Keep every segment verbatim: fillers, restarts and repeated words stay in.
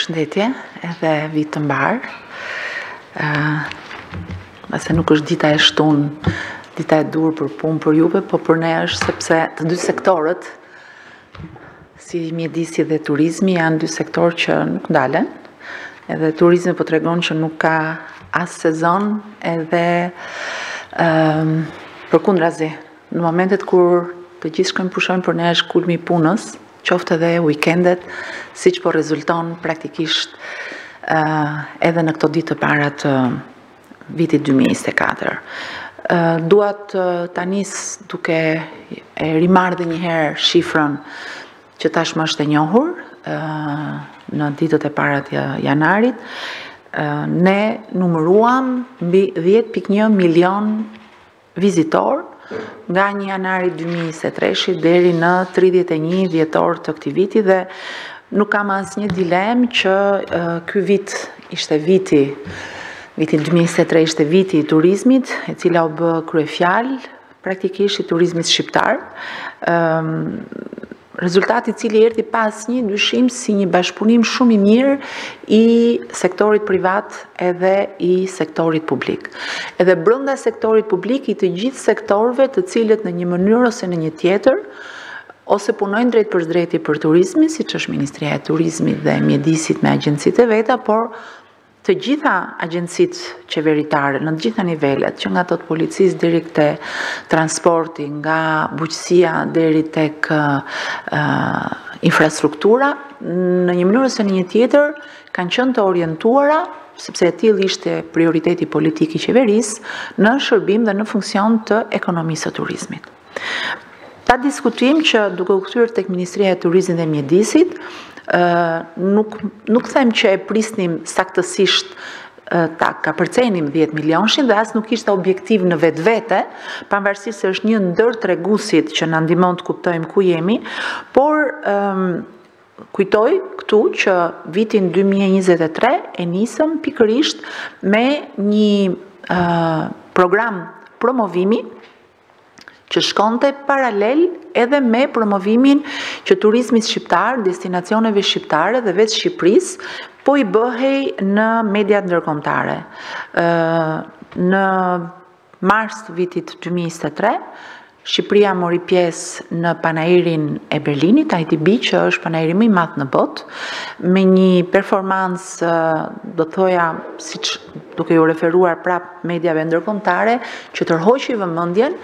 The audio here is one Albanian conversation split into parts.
përshëndetje edhe vit të mbar. Ase nuk është dita e shtunë, dita e dur për punë për juve, po për ne është sepse të dy sektorët, si mjedisi dhe turizmi, janë dy sektorë që nuk ndalen. Edhe turizmi po tregon që nuk ka as sezon, edhe um, përkundrazi, në momentet kur të gjithë shkojnë pushojnë, për ne është kulmi i punës, qoftë edhe weekendet, siç po rezulton praktikisht uh, edhe në këto ditë të para të vitit dy mijë e njëzet e katër. Uh, duat uh, ta nis duke e rimarrë një herë shifrën që tashmë është e njohur uh, në ditët e para të janarit. Uh, ne numëruam mbi dhjetë pikë një milion vizitor nga një janari dy mijë e njëzet e tre deri në tridhjetë e një dhjetor të këtij viti, dhe nuk kam asnjë dilemë që uh, ky vit ishte viti viti dy mijë e njëzet e tre ishte viti i turizmit, e cila u bë kryefjalë praktikisht i turizmit shqiptar. Um, Rezultati i cili erdhi pas një dyshim si një bashkëpunim shumë i mirë i sektorit privat edhe i sektorit publik. Edhe brenda sektorit publik i të gjithë sektorëve të cilët në një mënyrë ose në një tjetër ose punojnë drejt për drejti për turizmin, siç është Ministria e Turizmit dhe mjedisit me agjencitë e veta, por të gjitha agjencitë qeveritare në të gjitha nivelet, që nga ato të policisë deri te transporti, nga bujqësia deri tek uh, infrastruktura, në një mënyrë ose në një tjetër kanë qenë të orientuara, sepse e tillë ishte prioriteti politik i qeverisë, në shërbim dhe në funksion të ekonomisë së turizmit. Ta diskutim që duke u kthyer tek Ministria e Turizmit dhe Mjedisit, Uh, nuk, nuk them që e prisnim saktësisht uh, ta kapërcenim dhjetë milionshin, dhe as nuk ishte objektiv në vetë vete, pavarësisht se është një ndër treguesit që na ndihmon të kuptojmë ku jemi, por um, kujtoj këtu që vitin dy mijë e njëzet e tre e nisëm pikërisht me një uh, program promovimi që shkonte paralel edhe me promovimin që turizmit shqiptar, destinacioneve shqiptare dhe vetë Shqipërisë po i bëhej në mediat ndërkombëtare. Në mars të vitit dy mijë e njëzet e tre, Shqipëria mori pjesë në panairin e Berlinit, I T B, që është panairi më i madh në botë, me një performancë, do thoja, siç duke ju referuar prap mediave ndërkombëtare, që tërhoqi vëmendjen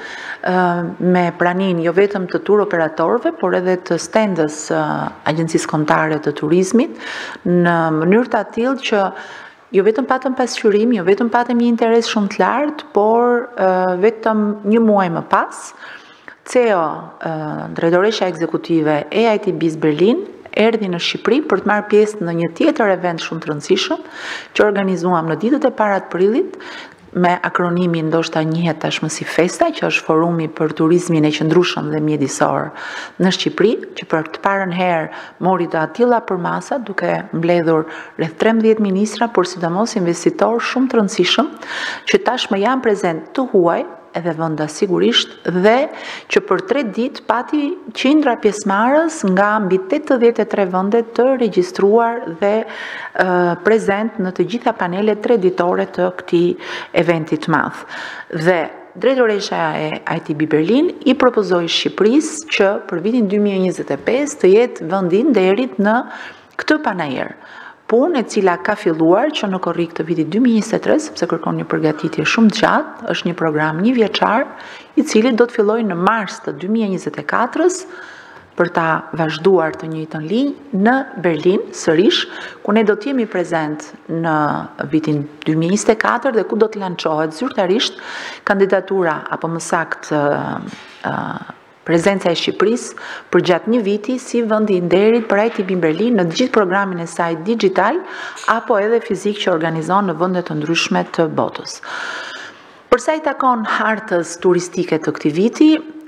me praninë jo vetëm të tur operatorëve, por edhe të stendës Agjencisë Kombëtare të Turizmit, në mënyrë të tillë që jo vetëm patëm pasqyrim, jo vetëm patëm një interes shumë të lartë, por uh, vetëm një muaj më pas, C E O, uh, drejtoresha ekzekutive e I T B-s Berlin, erdhi në Shqipëri për të marrë pjesë në një tjetër event shumë të rëndësishëm, që organizuam në ditët e para të prillit, me akronimin ndoshta njihet tashmë si FESTA, që është forumi për turizmin e qëndrueshëm dhe mjedisor në Shqipëri, që për të parën herë mori të atilla përmasa, duke mbledhur rreth trembëdhjetë ministra, por sidomos investitor shumë të rëndësishëm, që tashmë janë prezent të huaj edhe vënda sigurisht, dhe që për tre ditë pati qindra pjesëmarrës nga mbi tetëdhjetë e tre vende të regjistruar dhe uh, prezent në të gjitha panelet treditore të këtij eventi të madh. Dhe drejtoresha e I T B Berlin i propozoi Shqipërisë që për vitin dy mijë e njëzet e pesë të jetë vendi i nderit në këtë panair. Punë e cila ka filluar që në korrik të vitit dy mijë e njëzet e tre, sepse kërkon një përgatitje shumë të gjatë, është një program një vjeçar, i cili do të fillojë në mars të dy mijë e njëzet e katër për ta vazhduar të njëjtën linjë në Berlin sërish, ku ne do të jemi prezent në vitin dy mijë e njëzet e katër dhe ku do të lançohet zyrtarisht kandidatura apo më saktë uh, uh, prezenca e Shqipërisë për gjatë një viti si vendi i nderit për I T B Berlin në të gjithë programin e saj digital apo edhe fizik që organizon në vende të ndryshme të botës. Përsa i takon hartës turistike të këtij viti,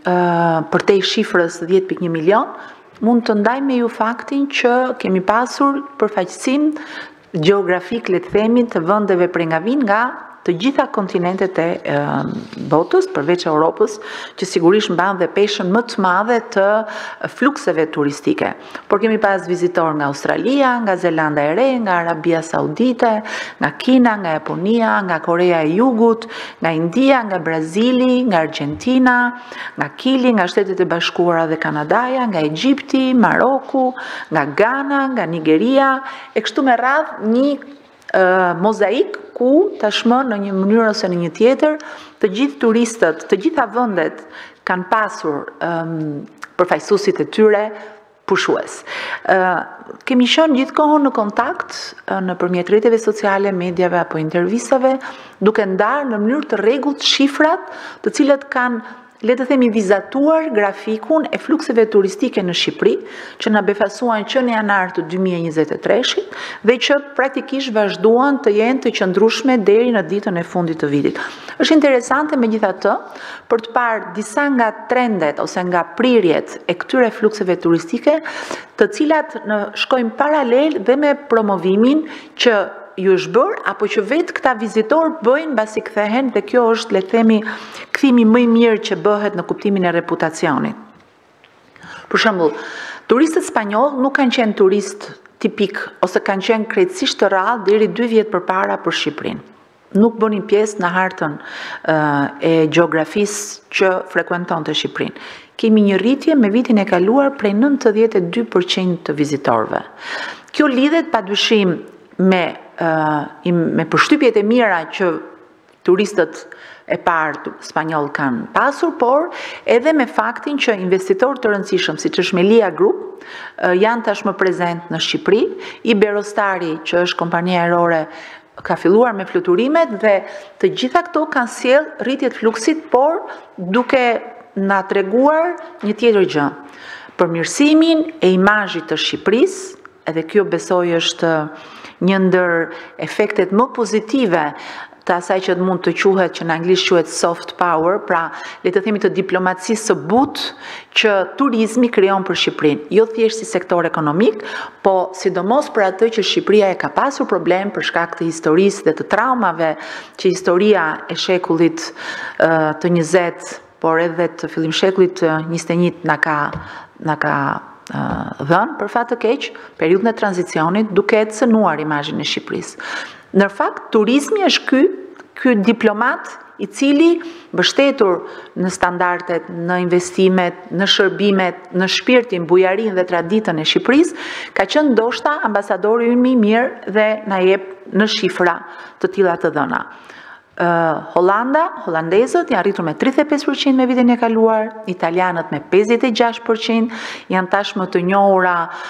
për te i shifrës dhjetë pikë një milion, mund të ndaj me ju faktin që kemi pasur përfaqësim gjeografik, le të themi, të vendeve prej nga vin nga të gjitha kontinentet e uh, botës, përveç Europës, që sigurisht mban dhe peshën më të madhe të flukseve turistike. Por kemi pas vizitor nga Australia, nga Zelanda e Re, nga Arabia Saudite, nga Kina, nga Japonia, nga Korea e Jugut, nga India, nga Brazili, nga Argentina, nga Kili, nga Shtetet e Bashkuara dhe Kanadaja, nga Egjipti, Maroku, nga Ghana, nga Nigeria, e kështu me radhë një uh, mozaik ku tashmë në një mënyrë ose në një tjetër, të gjithë turistët, të gjitha vendet kanë pasur um, përfaqësuesit e tyre pushues. Uh, kemi qenë gjithkohon në kontakt uh, nëpërmjet rrjeteve sociale, mediave apo intervistave, duke ndarë në mënyrë të rregullt shifrat, të cilët kanë, le të themi, vizatuar grafikun e flukseve turistike në Shqipëri, që na befasuan që në janar të dy mijë e njëzet e treshit dhe që praktikisht vazhduan të jenë të qëndrueshme deri në ditën e fundit të vitit. Është interesante megjithatë për të parë disa nga trendet ose nga prirjet e këtyre flukseve turistike, të cilat në shkojnë paralel dhe me promovimin që ju është bërë, apo që vetë këta vizitor bëjnë mbasi kthehen, dhe kjo është, le të themi, kthimi më i mirë që bëhet në kuptimin e reputacionit. Për shembull, turistët spanjoll nuk kanë qenë turist tipik ose kanë qenë krejtësisht të rrallë deri dy vjet përpara për Shqipërinë. Nuk bënin pjesë në hartën uh, e gjeografisë që frekuentonte Shqipërinë. Kemi një rritje me vitin e kaluar prej nëntëdhjetë e dy përqind të vizitorëve. Kjo lidhet padyshim me Uh, me përshtypjet e mira që turistët e parë spanjoll kanë pasur, por edhe me faktin që investitorë të rëndësishëm si që Melia Group uh, janë tashmë prezent në Shqipëri, Iberostari që është kompania ajrore ka filluar me fluturimet dhe të gjitha këto kanë sjell rritje të fluksit, por duke na treguar një tjetër gjë, përmirësimin e imazhit të Shqipërisë, edhe kjo besoj është një ndër efektet më pozitive të asaj që mund të quhet, që në anglisht quhet soft power, pra le të themi të diplomacisë së butë që turizmi krijon për Shqipërinë, jo thjesht si sektor ekonomik, po sidomos për atë që Shqipëria e ka pasur problem për shkak të historisë dhe të traumave që historia e shekullit uh, të njëzet, por edhe të fillim shekullit të njëzet e një na ka na ka dhënë për fat të keq periudhën e tranzicionit, duke e cënuar imazhin e Shqipërisë. Në fakt, turizmi është ky, ky diplomat i cili mbështetur në standardet, në investimet, në shërbimet, në shpirtin, bujarinë dhe traditën e Shqipërisë, ka qenë ndoshta ambasadori ynë më i mirë dhe na jep në shifra të tilla të dhëna. Uh, Holanda, holandezët janë rritur me tridhjetë e pesë përqind me vitin e kaluar, italianët me pesëdhjetë e gjashtë përqind, janë tashmë të njohura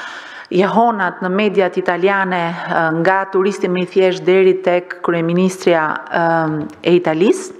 jehonat në mediat italiane, uh, nga turisti më i thjeshtë deri tek kryeministria uh, e Italisë,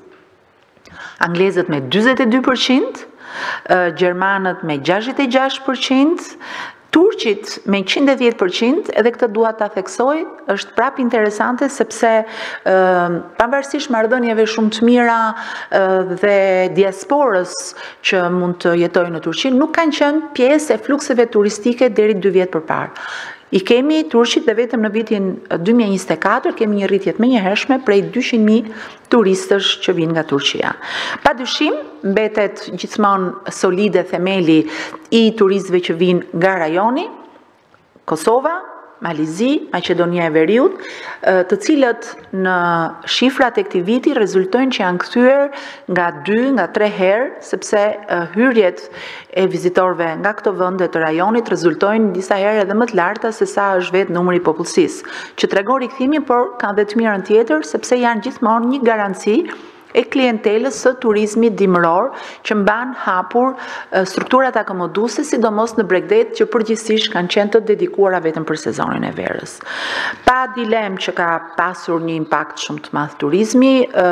anglezët me dyzet e dy përqind, uh, gjermanët me gjashtëdhjetë e gjashtë përqind, turqit me njëqind e dhjetë përqind, edhe këtë dua ta theksoj, është prap interesante sepse uh, pavarësisht marrëdhënieve shumë të mira uh, dhe diasporës që mund të jetojnë në Turqi, nuk kanë qenë pjesë e flukseve turistike deri dy vjet përpara. I kemi turqit dhe vetëm në vitin dy mijë e njëzet e katër kemi një rritje të menjëhershme prej dyqind mijë turistësh që vinë nga Turqia. Padyshim, mbetet gjithmonë solide themeli i turistëve që vinë nga rajoni, Kosova, Malizi, Maqedonia e Veriut, të cilët në shifrat e këtij viti rezultojnë që janë kthyer nga dy, nga tre herë, sepse hyrjet e vizitorëve nga këto vende të rajonit rezultojnë disa herë edhe më të larta se sa është vetë numri i popullsisë, që tregon rikthimin, por kanë dhe të mirën tjetër, sepse janë gjithmonë një garanci e klientelës së turizmit dimëror që mban hapur strukturat akomoduese, sidomos në Bregdet, që përgjithsisht kanë qenë të dedikuara vetëm për sezonin e verës. Pa dilem që ka pasur një impakt shumë të madh turizmi,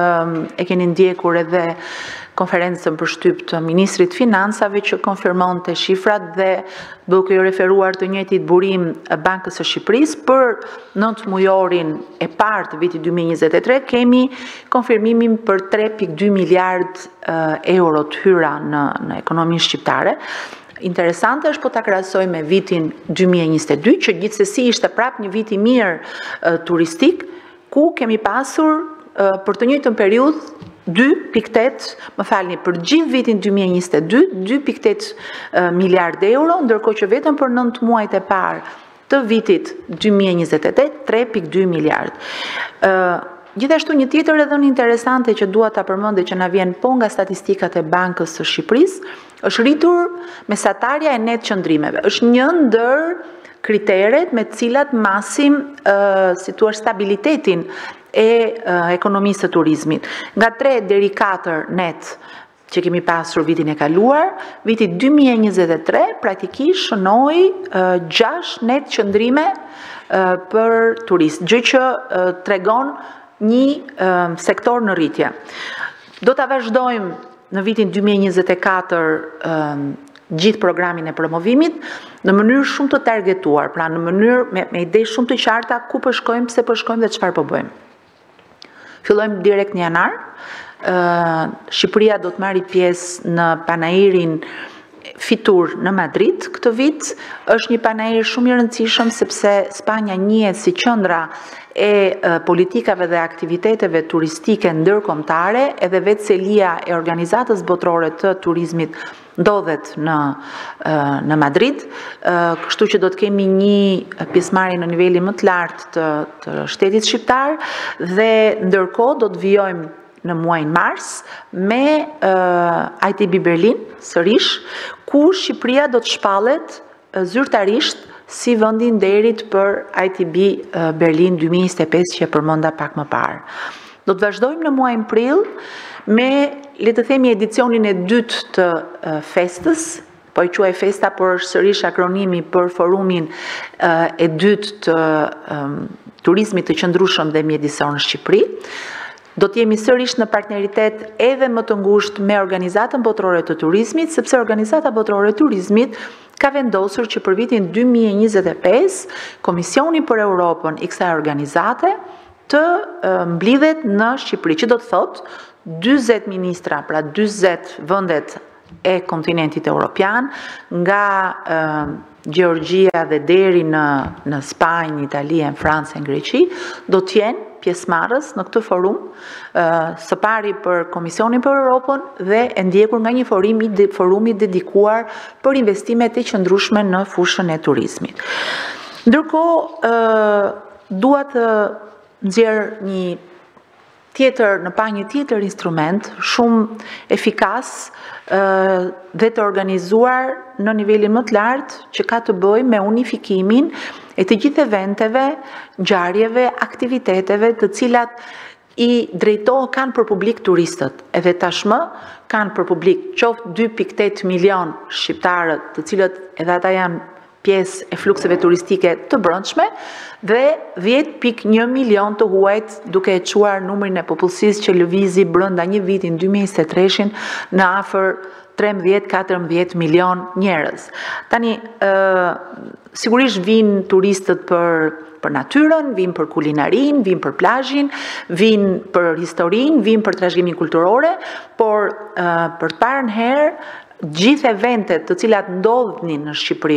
e keni ndjekur edhe konferencën për shtyp të Ministrit Financave që konfirmonte shifrat dhe duke ju referuar të njëjtit burim Bankës së Shqipërisë për nëntë mujorin e parë të vitit dy mijë e njëzet e tre, kemi konfirmimin për tre pikë dy miliard euro të hyra në, në ekonominë shqiptare. Interesante është po ta krahasoj me vitin dy mijë e njëzet e dy, që gjithsesi ishte prap një vit i mirë uh, turistik, ku kemi pasur për të njëjtën periudhë dy pikë tetë, më falni, për gjithë vitin dy mijë e njëzet e dy, dy pikë tetë miliardë euro, ndërkohë që vetëm për nëntë muajt e parë të vitit dy mijë e njëzet e tetë, tre pikë dy miliardë. Gjithashtu një tjetër edhe interesante që dua ta përmendë që na vjen po nga statistikat e Bankës së Shqipërisë, është rritur mesatarja e net qëndrimeve. Është një ndër kriteret me të cilat masim, si thua, stabilitetin e ekonomisë të turizmit. Nga tre deri katër net që kemi pasur vitin e kaluar, viti dy mijë e njëzet e tre praktikisht shënoi gjashtë net qëndrime për turist, gjë që tregon një sektor në rritje. Do ta vazhdojmë në vitin dy mijë e njëzet e katër gjithë programin e promovimit në mënyrë shumë të targetuar, pra në mënyrë me, me ide shumë të qarta ku po shkojmë, pse po shkojmë dhe çfarë po bëjmë. Fillojmë direkt në janar. Shqipëria do të marrë pjesë në panairin Fitur në Madrid këtë vit. Është një panair shumë i rëndësishëm sepse Spanja njihet si qendra e politikave dhe aktiviteteve turistike ndërkombëtare, edhe vetë selia e organizatës botërore të turizmit ndodhet në në Madrid, kështu që do të kemi një pjesëmarrje në nivelin më të lartë të, të shtetit shqiptar dhe ndërkohë do të vijojmë në muajin mars me uh, I T B Berlin sërish, ku Shqipëria do të shpallet uh, zyrtarisht si vendi nderit për I T B uh, Berlin dy mijë e njëzet e pesë që e përmenda pak më parë. Do të vazhdojmë në muajin prill me, le të themi, edicionin e dytë të uh, festës, po i quaj festa, por është sërish akronimi për forumin uh, e dytë të um, turizmit të qëndrueshëm dhe mjedisor në Shqipëri. Do të jemi sërish në partneritet edhe më të ngushtë me Organizatën Botërore të Turizmit, sepse Organizata Botërore e Turizmit ka vendosur që për vitin dy mijë e njëzet e pesë Komisioni për Europën i kësaj organizate të mblidhet në Shqipëri, që do të thotë dyzet ministra, pra dyzet vendet e kontinentit evropian, nga uh, Gjeorgjia dhe deri në, në Spanjë, Itali, Francë, Greqi, do të jenë pjesëmarrës në këtë forum, uh, së pari për Komisionin për Europën dhe e ndjekur nga një forum i forumi dedikuar për investimet e qëndrueshme në fushën e turizmit. Ndërkohë, uh, dua të nxjerr një tjetër, në pa një tjetër instrument shumë efikas uh, dhe të organizuar në nivelin më të lartë, që ka të bëjë me unifikimin e të gjithë eventeve, ngjarjeve, aktiviteteve të cilat i drejtohen kanë për publik turistët. Edhe tashmë kanë për publik qoftë dy pikë tetë milion shqiptarët, të cilët edhe ata janë pjesë e flukseve turistike të brendshme, dhe dhjetë pikë një milion të huajt, duke e quar numrin e popullsisë që lëvizi brenda një vitin dy mijë e njëzet e tre në afër tretëmbëdhjetë katërmbëdhjetë milion njerëz. Tani, ë sigurisht vinë turistët për për natyrën, vinë për kulinarin, vinë për plazhin, vinë për historinë, vinë për trashëgiminë kulturore, por uh, për të parën herë gjithë eventet të cilat ndodhin në Shqipëri,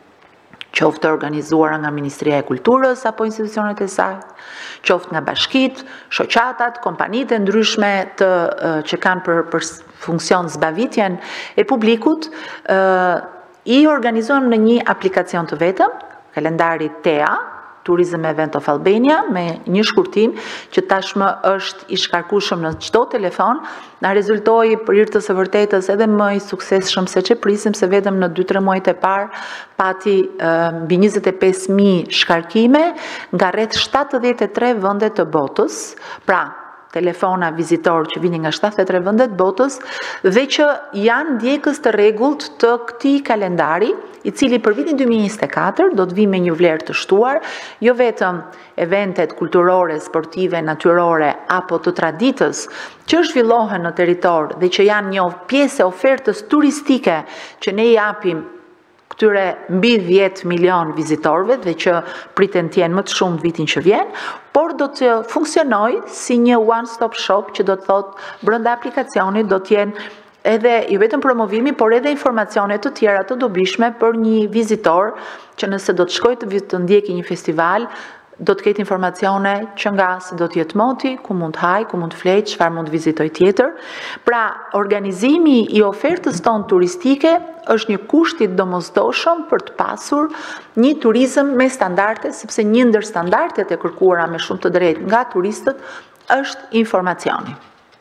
qoftë organizuara nga Ministria e Kulturës apo institucionet e saj, qoftë nga bashkitë, shoqatat, kompanitë e ndryshme të uh, që kanë për, për funksion zbavitjen e publikut, uh, i organizohen në një aplikacion të vetëm, kalendari T E A, Tourism Event of Albania, me një shkurtim që tashmë është i shkarkueshëm në çdo telefon, na rezultoi për hir të së vërtetës edhe më i suksesshëm se që prisim, se vetëm në dy tre muajt e parë pati mbi njëzet e pesë mijë shkarkime nga rreth shtatëdhjetë e tre vende të botës, pra telefona vizitor që vini nga shtatëdhjetë e tre vendet botës, dhe që janë ndjekës të rregullt të këtij kalendari, i cili për vitin dy mijë e njëzet e katër do të vi me një vlerë të shtuar, jo vetëm eventet kulturore, sportive, natyrore apo të traditës që zhvillohen në territor dhe që janë një pjesë e ofertës turistike që ne i japim këtyre mbi dhjetë milion vizitorëve dhe që priten të jenë më të shumë vitin që vjen, por do të funksionojë si një one-stop shop, që do të thotë brenda aplikacionit do të jenë edhe jo vetëm promovimi, por edhe informacione të tjera të dobishme për një vizitor që nëse do të shkojë të, të ndjekë një festival, do të ketë informacione që nga se do të jetë moti, ku mund të haj, ku mund të flej, çfarë mund të vizitoj tjetër. Pra, organizimi i ofertës tonë turistike është një kusht i domosdoshëm për të pasur një turizëm me standarde, sepse një ndër standardet e kërkuara me shumë të drejtë nga turistët është informacioni.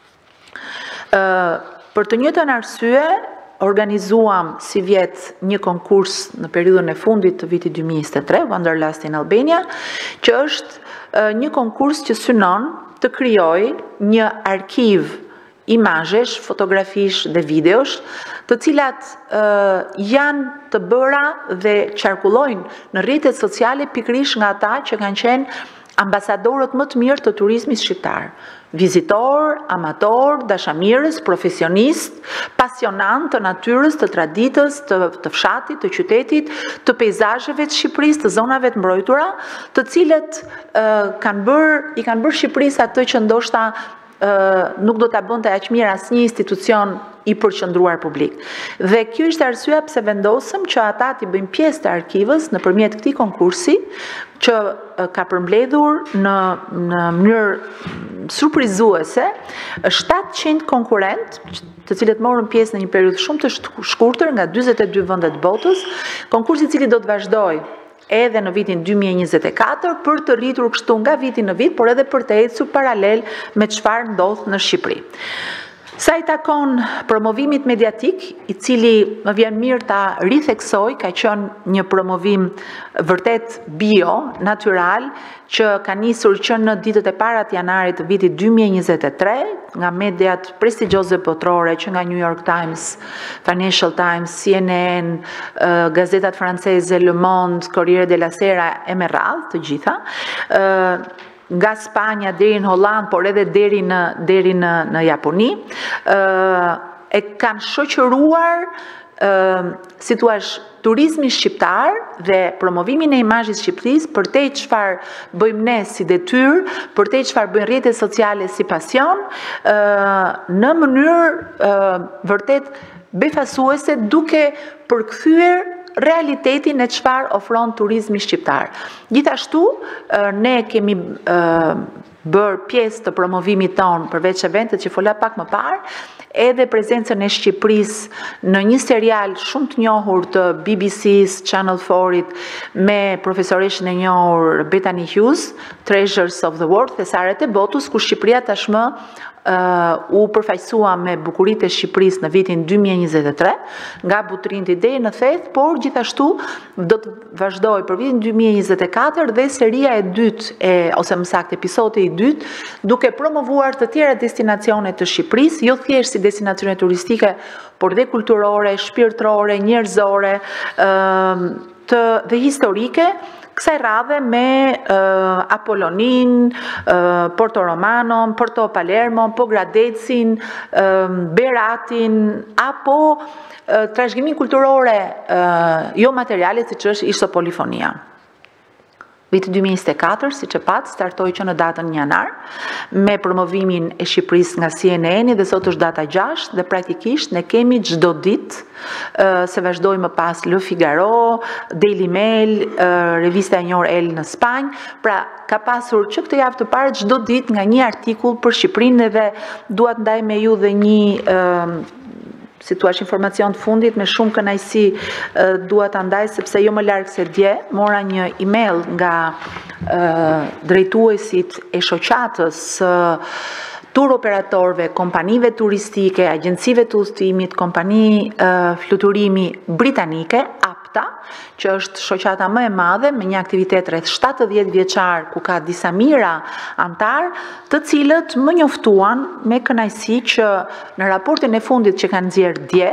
Uh, për të njëjtën arsye, organizuam si vjet një konkurs në periudhën e fundit të vitit dy mijë e njëzet e tre, Wanderlust in Albania, që është uh, një konkurs që synon të krijojë një arkiv imazhesh, fotografish dhe videosh, të cilat uh, janë të bëra dhe qarkullojnë në rrjetet sociale pikërisht nga ata që kanë qenë ambasadorët më të mirë të turizmit shqiptar. Vizitor, amator, dashamirës, profesionist, pasionant të natyrës, të traditës, të, të fshatit, të qytetit, të peizazheve të Shqipërisë, të zonave të mbrojtura, të cilët uh, kanë bërë, i kanë bërë Shqipërisë atë që ndoshta uh, nuk do ta bënte aq mirë asnjë institucion i përqendruar publik. Dhe kjo është arsyeja pse vendosëm që ata të bëjnë pjesë të arkivës nëpërmjet këtij konkursi, që ka përmbledhur në, në mënyrë surprizuese shtatëqind konkurrent, të cilët morën pjesë në një periudhë shumë të shkurtër nga dyzet e dy vende të botës, konkursi i cili do të vazhdojë edhe në vitin dy mijë e njëzet e katër për të rritur kështu nga viti në vit, por edhe për të ecur paralel me çfarë ndodh në Shqipëri. Sa i takon promovimit mediatik, i cili më vjen mirë ta ritheksoj, ka qenë një promovim vërtet bio, natyral, që ka nisur që në ditët e para të janarit të vitit dy mijë e njëzet e tre, nga mediat prestigjioze botërore, që nga New York Times, Financial Times, C N N, uh, gazetat franceze, Le Monde, Corriere della Sera, e me radhë të gjitha, uh, nga Spanja deri në Holland, por edhe deri në deri në në Japoni, e kanë shoqëruar si thua turizmin shqiptar dhe promovimin e imazhit Shqipërisë përtej çfarë bëjmë ne si detyrë, përtej çfarë bëjnë rrjetet sociale si pasion, në mënyrë vërtet befasuese, duke përkthyer realitetin e çfarë ofron turizmi shqiptar. Gjithashtu, ne kemi bërë pjesë të promovimit tonë përveç eventet që fola pak më parë, edhe prezencën e Shqipërisë në një serial shumë të njohur të B B C-s, Channel four-it, me profesoreshën e njohur Bethany Hughes, Treasures of the World, Thesaret e botës, ku Shqipëria tashmë Uh, u përfaqësua me bukuritë e Shqipërisë në vitin dy mijë e njëzet e tre, nga Butrinti deri në Theth, por gjithashtu do të vazhdoj për vitin dy mijë e njëzet e katër dhe seria e dytë, e, ose më saktë episodi i dytë, duke promovuar të tjera destinacione të Shqipërisë, jo thjesht si destinacione turistike, por dhe kulturore, shpirtërore, njerëzore, uh, të, dhe historike, kësaj radhe me uh, Apollonin, uh, Porto Romanon, Porto Palermo, Po Gradecin, uh, Beratin, apo uh, trashëgimin kulturore uh, jo materiale, siç është Isopolifonia. Viti dy mijë e njëzet e katër, si që pat, startoj që në datën një janar, me promovimin e Shqipërisë nga C N N, dhe sot është data gjashtë, dhe praktikisht ne kemi çdo ditë, uh, se vazhdoj më pas Le Figaro, Daily Mail, uh, revista e njohur Elle në Spanjë, pra ka pasur që këtë javë të parë çdo ditë nga një artikull për Shqipërinë, dhe dua të ndaj me ju dhe një uh, si thua informacion të fundit, me shumë kënaqësi uh, dua ta ndaj, sepse jo më larg se dje mora një email nga uh, drejtuesit e shoqatës së uh, tur operatorëve, kompanive turistike, agjencive të udhëtimit, kompani uh, fluturimi britanike, APTA, që është shoqata më e madhe me një aktivitet rreth shtatëdhjetë vjeçar, ku ka disa mijëra antar, të cilët më njoftuan me kënaqësi që në raportin e fundit që kanë nxjerrë dje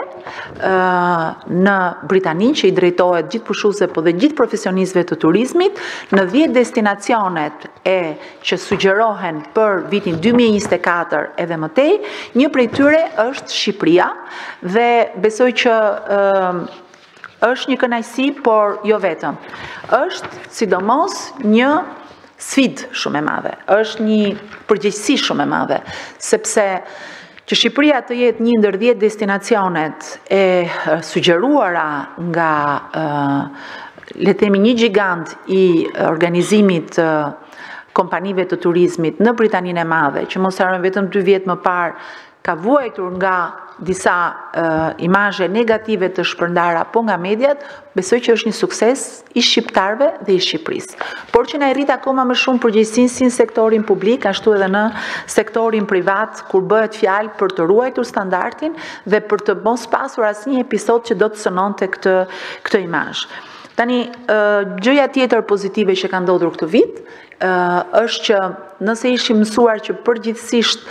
në Britani, që i drejtohet gjithë pushuesve po dhe gjithë profesionistëve të turizmit, në dhjetë destinacionet e që sugjerohen për vitin dy mijë e njëzet e katër edhe më tej, një prej tyre është Shqipëria, dhe besoj që uh, është një kënaqësi, por jo vetëm. Është sidomos një sfidë shumë e madhe, është një përgjegjësi shumë e madhe, sepse që Shqipëria të jetë një ndër dhjetë destinacionet e sugjeruara nga uh, le themi një gjigant i organizimit të kompanive të turizmit në Britaninë e Madhe, që mos harrojmë vetëm dy vjet më parë ka vuajtur nga disa uh, imazhe negative të shpërndara po nga mediat, besoj që është një sukses i shqiptarëve dhe i Shqipërisë. Por që na e rrit akoma më shumë përgjegjësinë si në sektorin publik, ashtu edhe në sektorin privat, kur bëhet fjalë për të ruajtur standardin dhe për të mos pasur asnjë episod që do të sënonte këtë këtë imazh. Tani, uh, gjëja tjetër pozitive që ka ndodhur këtë vit uh, është që nëse ishim mësuar që përgjithsisht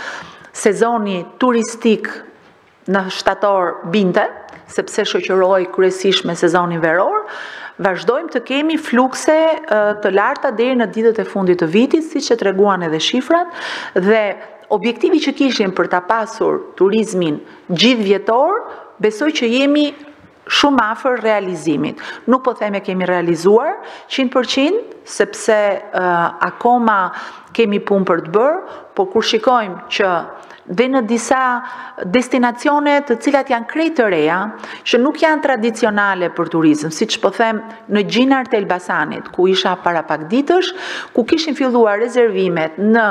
sezoni turistik në shtator binte, sepse shoqëroi kryesisht me sezonin veror, vazhdojmë të kemi flukse të larta deri në ditët e fundit të vitit, siç e treguan edhe shifrat, dhe objektivi që kishim për ta pasur turizmin gjithvjetor, besoj që jemi shumë afër realizimit. Nuk po them e kemi realizuar njëqind përqind, sepse uh, akoma kemi punë për të bërë, por kur shikojmë që dhe në disa destinacione të cilat janë krejt të reja, që nuk janë tradicionale për turizm, siç po them në Gjinart e Elbasanit, ku isha para pak ditësh, ku kishin filluar rezervimet në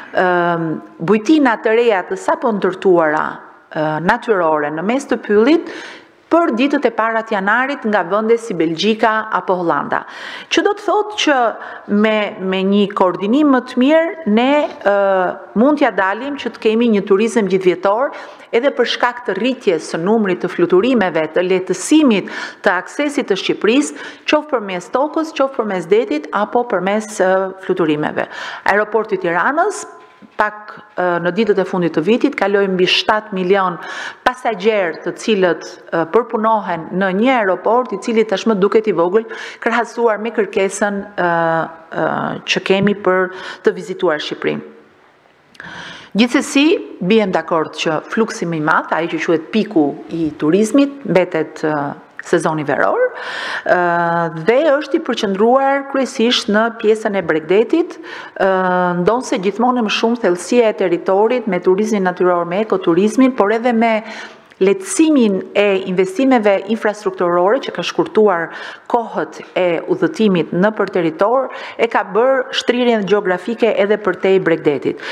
uh, bujtina të reja të sapo ndërtuara uh, natyrore në mes të pyllit, për ditët e para të janarit nga vende si Belgjika apo Hollanda. Që do të thotë që me, me një koordinim më të mirë, ne uh, mund t'ja dalim që të kemi një turizm gjithvjetor, edhe për shkak të rritjes së numrit të fluturimeve, të lehtësimit të aksesit të Shqipërisë, qoftë përmes tokës, qoftë përmes detit, apo përmes uh, fluturimeve. Aeroporti i Tiranës, pak në ditët e fundit të vitit, kaloi mbi shtatë milion pasagjerë të cilët përpunohen në një aeroport i cili tashmë duket i vogël krahasuar me kërkesën që kemi për të vizituar Shqipërinë. Gjithsesi, bijem dakord që fluksi më i madh, ai që quhet piku i turizmit, mbetet sezoni veror, dhe është i përqendruar kryesisht në pjesën e Bregdetit, ndonse gjithmonë më shumë thellësia e territorit me turizmin natyror, me ekoturizmin, por edhe me lehtësimin e investimeve infrastrukturore që ka shkurtuar kohët e udhëtimit në për territor, e ka bërë shtrirjen gjeografike edhe përtej Bregdetit.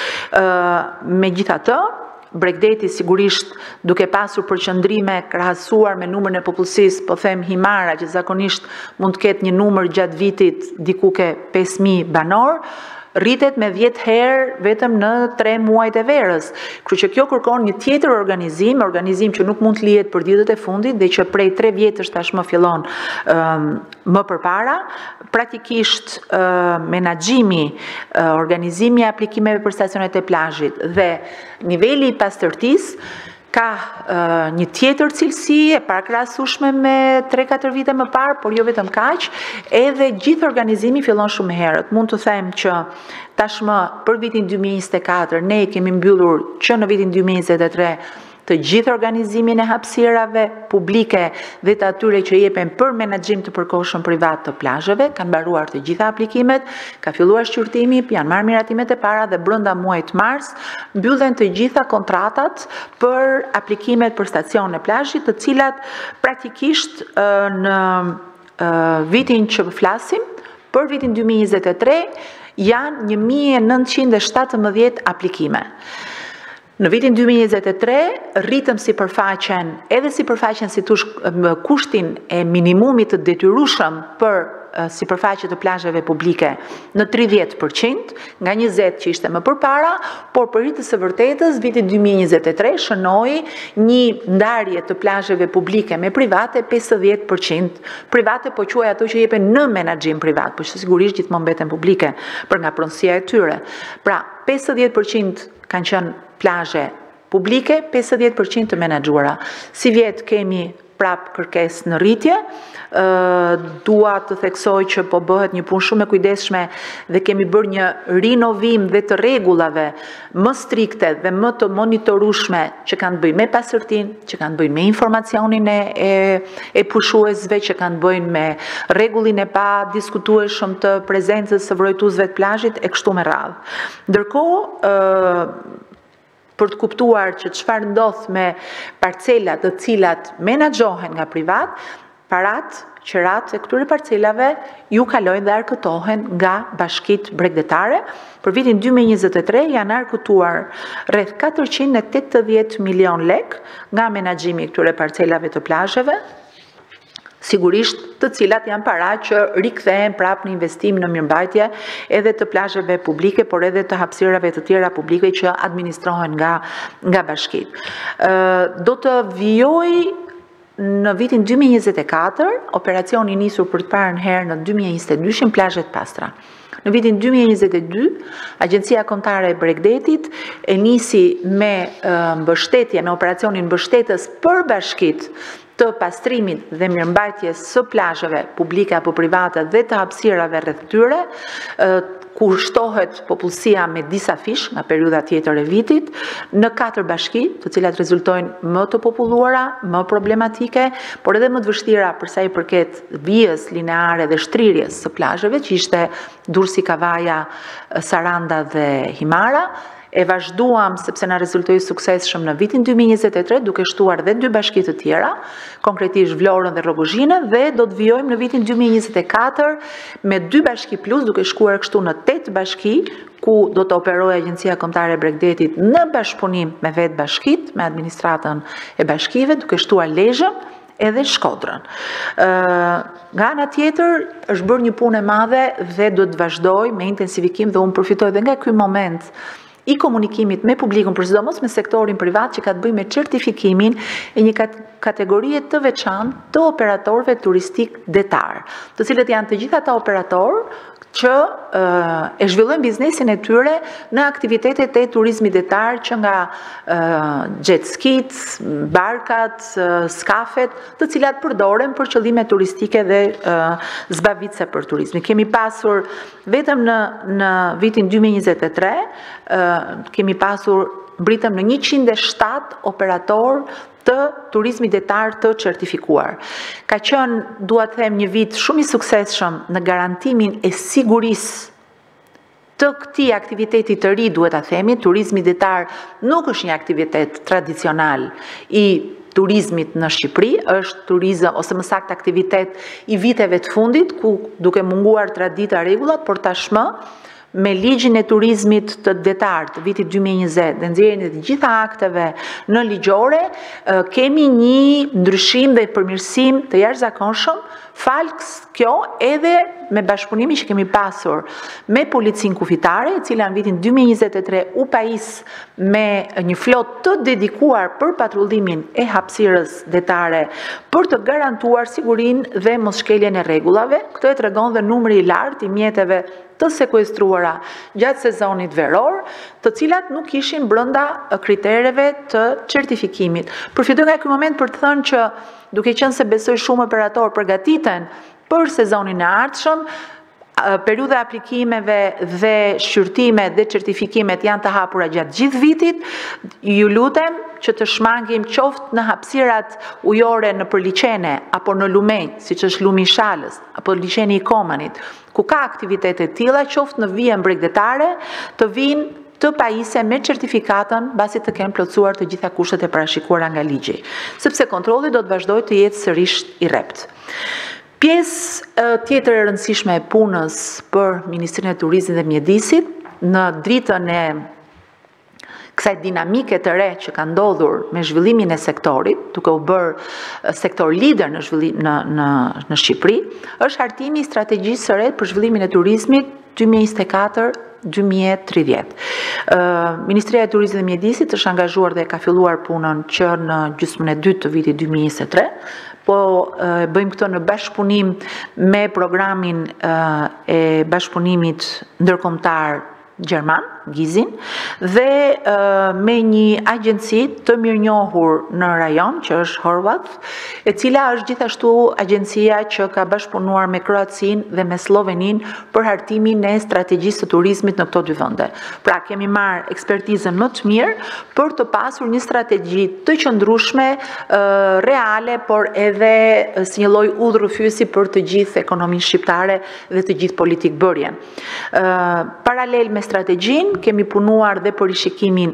Megjithatë, Bregdeti sigurisht duke pasur përqendrime krahasuar me numrin e popullsisë, po them Himara që zakonisht mund të ketë një numër gjatë vitit diku ke pesë mijë banor, rritet me dhjetë herë vetëm në tre muajt e verës. Kështu që kjo kërkon një tjetër organizim, organizim që nuk mund të lihet për ditët e fundit dhe që prej tre vjetësh tashmë fillon um, më përpara, praktikisht uh, menaxhimi, uh, organizimi i aplikimeve për stacionet e plazhit dhe niveli i pastërtisë ka uh, një tjetër cilësi e parakrahasueshme me tre katër vite më parë, por jo vetëm kaq, edhe gjithë organizimi fillon shumë herët. Mund të them që tashmë për vitin dy mijë e njëzet e katër ne kemi mbyllur që në vitin dy mijë e njëzet e tre të gjithë organizimin e hapësirave publike dhe të atyre që jepen për menaxhim të përkohshëm privat të plazheve, kanë mbaruar të gjitha aplikimet, ka filluar shqyrtimi, janë marrë miratimet e para dhe brenda muajit mars mbyllen të gjitha kontratat për aplikimet për stacione plazhi, të cilat praktikisht në vitin që flasim, për vitin dy mijë e njëzet e tre, janë një mijë e nëntëqind e shtatëmbëdhjetë aplikime. Në vitin dy mijë e njëzet e tre, rritëm sipërfaqen, edhe sipërfaqen si tush kushtin e minimumit të detyrueshëm për sipërfaqe të plazheve publike në tridhjetë përqind, nga njëzet që ishte më përpara, por për hir të së vërtetës, viti dy mijë e njëzet e tre shënoi një ndarje të plazheve publike me private pesëdhjetë përqind. Private po quaj ato që jepen në menaxhim privat, por që sigurisht gjithmonë mbeten publike për nga pronësia e tyre. Pra, pesëdhjetë përqind kanë qenë plazhe publike, pesëdhjetë përqind të menaxhuara. Si vjet kemi prap kërkesë në rritje, dua të theksoj që po bëhet një punë shumë e kujdesshme dhe kemi bërë një rinovim dhe të rregullave më strikte dhe më të monitorueshme që kanë të bëjnë me pastërtinë, që kanë të bëjnë me informacionin e, e, e pushuesve, që kanë të bëjnë me rregullin e pa diskutueshëm të prezencës së vrojtuesve të plazhit e kështu me radhë. Ndërkohë, për të kuptuar që çfarë ndodh me parcelat të cilat menaxhohen nga privat, parat qerat e këtyre parcelave ju kalojnë dhe arkëtohen nga bashkitë bregdetare. Për vitin dy mijë e njëzet e tre janë arkëtuar rreth katërqind e tetëdhjetë milion lek nga menaxhimi i këtyre parcelave të plazheve, sigurisht të cilat janë para që rikthehen prap në investim në mirëmbajtje edhe të plazheve publike, por edhe të hapësirave të tjera publike që administrohen nga, nga bashkitë. Do të vijoj në vitin dy mijë e njëzet e katër, operacioni nisur për të parën herë në dy mijë e njëzet e dy plazhet pastra. Në vitin dy mijë e njëzet e dy, Agjencia Kombëtare e Bregdetit e nisi me mbështetje, me operacionin mbështetës për bashkitë të pastrimit dhe mirëmbajtjes së plazheve publike apo private dhe të hapësirave rreth tyre, ku shtohet popullsia me disa fish nga periudha tjetër e vitit, në katër bashki, të cilat rezultojnë më të populluara, më problematike, por edhe më të vështira për sa i përket vijës lineare dhe shtrirjes së plazheve, që ishte Durrësi Kavaja, Saranda dhe Himara. E vazhduam sepse na rezultoi suksesshëm në vitin dy mijë e njëzet e tre duke shtuar dhe dy bashki të tjera, konkretisht Vlorën dhe Rrogozhinën, dhe do të vijojmë në vitin dy mijë e njëzet e katër me dy bashki plus, duke shkuar kështu në tetë bashki, ku do të operojë Agjencia Kombëtare e Bregdetit në bashkëpunim me vetë bashkitë, me administratën e bashkive, duke shtuar Lezhën edhe Shkodrën. Nga ana tjetër, është bërë një punë e madhe dhe do të vazhdoj me intensifikim, dhe unë përfitoj dhe nga ky moment i komunikimit me publikun, për sidomos me sektorin privat, që ka të bëjë me certifikimin e një kategorie të veçantë të operatorëve turistik detar, të cilët janë të gjithë ata operatorë që e zhvillojnë biznesin e tyre në aktivitetet e turizmit detar, që nga jet skit, barkat, skafet, të cilat përdoren për qëllime turistike dhe zbavitse për turizmi. Kemi pasur vetëm në, në vitin dy mijë e njëzet e tre, kemi pasur mbritëm në njëqind e shtatë operator të turizmi detar të certifikuar. Ka qenë, dua të them, një vit shumë i suksesshëm në garantimin e sigurisë të këtij aktiviteti të ri, duhet ta themi. Turizmi detar nuk është një aktivitet tradicional i turizmit në Shqipëri, është turizëm ose më saktë aktivitet i viteve të fundit, ku duke munguar tradita, rregullat, por tashmë me ligjin e turizmit të detar të vitit dy mijë e njëzet dhe nxjerrjen e të gjitha akteve në ligjore, kemi një ndryshim dhe përmirësim të jashtëzakonshëm, falë kjo edhe me bashkëpunimin që kemi pasur me Policinë Kufitare, e cila në vitin dy mijë e njëzet e tre u pajis me një flot të dedikuar për patrullimin e hapësirës detare, për të garantuar sigurinë dhe mosshkeljen e rregullave. Këtë e tregon dhe numri i lartë i mjeteve të sekuestruara gjatë sezonit veror, të cilat nuk ishin brenda kritereve të certifikimit. Përfitoj nga ky moment për të thënë që, duke qenë se besoj shumë operator përgatiten për sezonin e ardhshëm, periudha e aplikimeve dhe shqyrtime dhe certifikimet janë të hapura gjatë gjithë vitit, ju lutem që të shmangim qoftë në hapësirat ujore në përliqene, apo në lumej, siç është lumi i Shalës, apo liqeni i Komanit, ku ka aktivitete të tilla, qoftë në vijën bregdetare, të vinë të pajise me certifikatën basi të kenë plotësuar të gjitha kushtet e parashikuara nga ligji, sepse kontrolli do të vazhdojë të jetë sërish i rrept. Pjesë tjetër e rëndësishme e punës për Ministrinë e Turizmit dhe Mjedisit, në dritën e kësaj dinamike të re që ka ndodhur me zhvillimin e sektorit, duke u bërë sektor lider në zhvillim në, në, në Shqipëri, është hartimi i strategjisë së re për zhvillimin e turizmit dy mijë e njëzet e katër dy mijë e tridhjetë. Ministria e Turizmit dhe Mjedisit është angazhuar dhe ka filluar punën që në gjysmën e dytë të vitit dy mijë e njëzet e tre, po bëjmë këto në bashkëpunim me programin e bashkëpunimit ndërkombëtar Gjerman, Gizin, dhe me një agjenci të mirënjohur në rajon, që është Horvath, e cila është gjithashtu agjencia që ka bashkëpunuar me Kroacinë dhe me Sloveninë për hartimin e strategjisë të turizmit në këto dy vende. Pra, kemi marrë ekspertizën më të mirë për të pasur një strategji të qëndrueshme, reale, por edhe si një lloj udhërrëfyesi për të gjithë ekonominë shqiptare dhe të gjithë politikbërjen. Paralel me strategjinë, kemi punuar dhe për rishikimin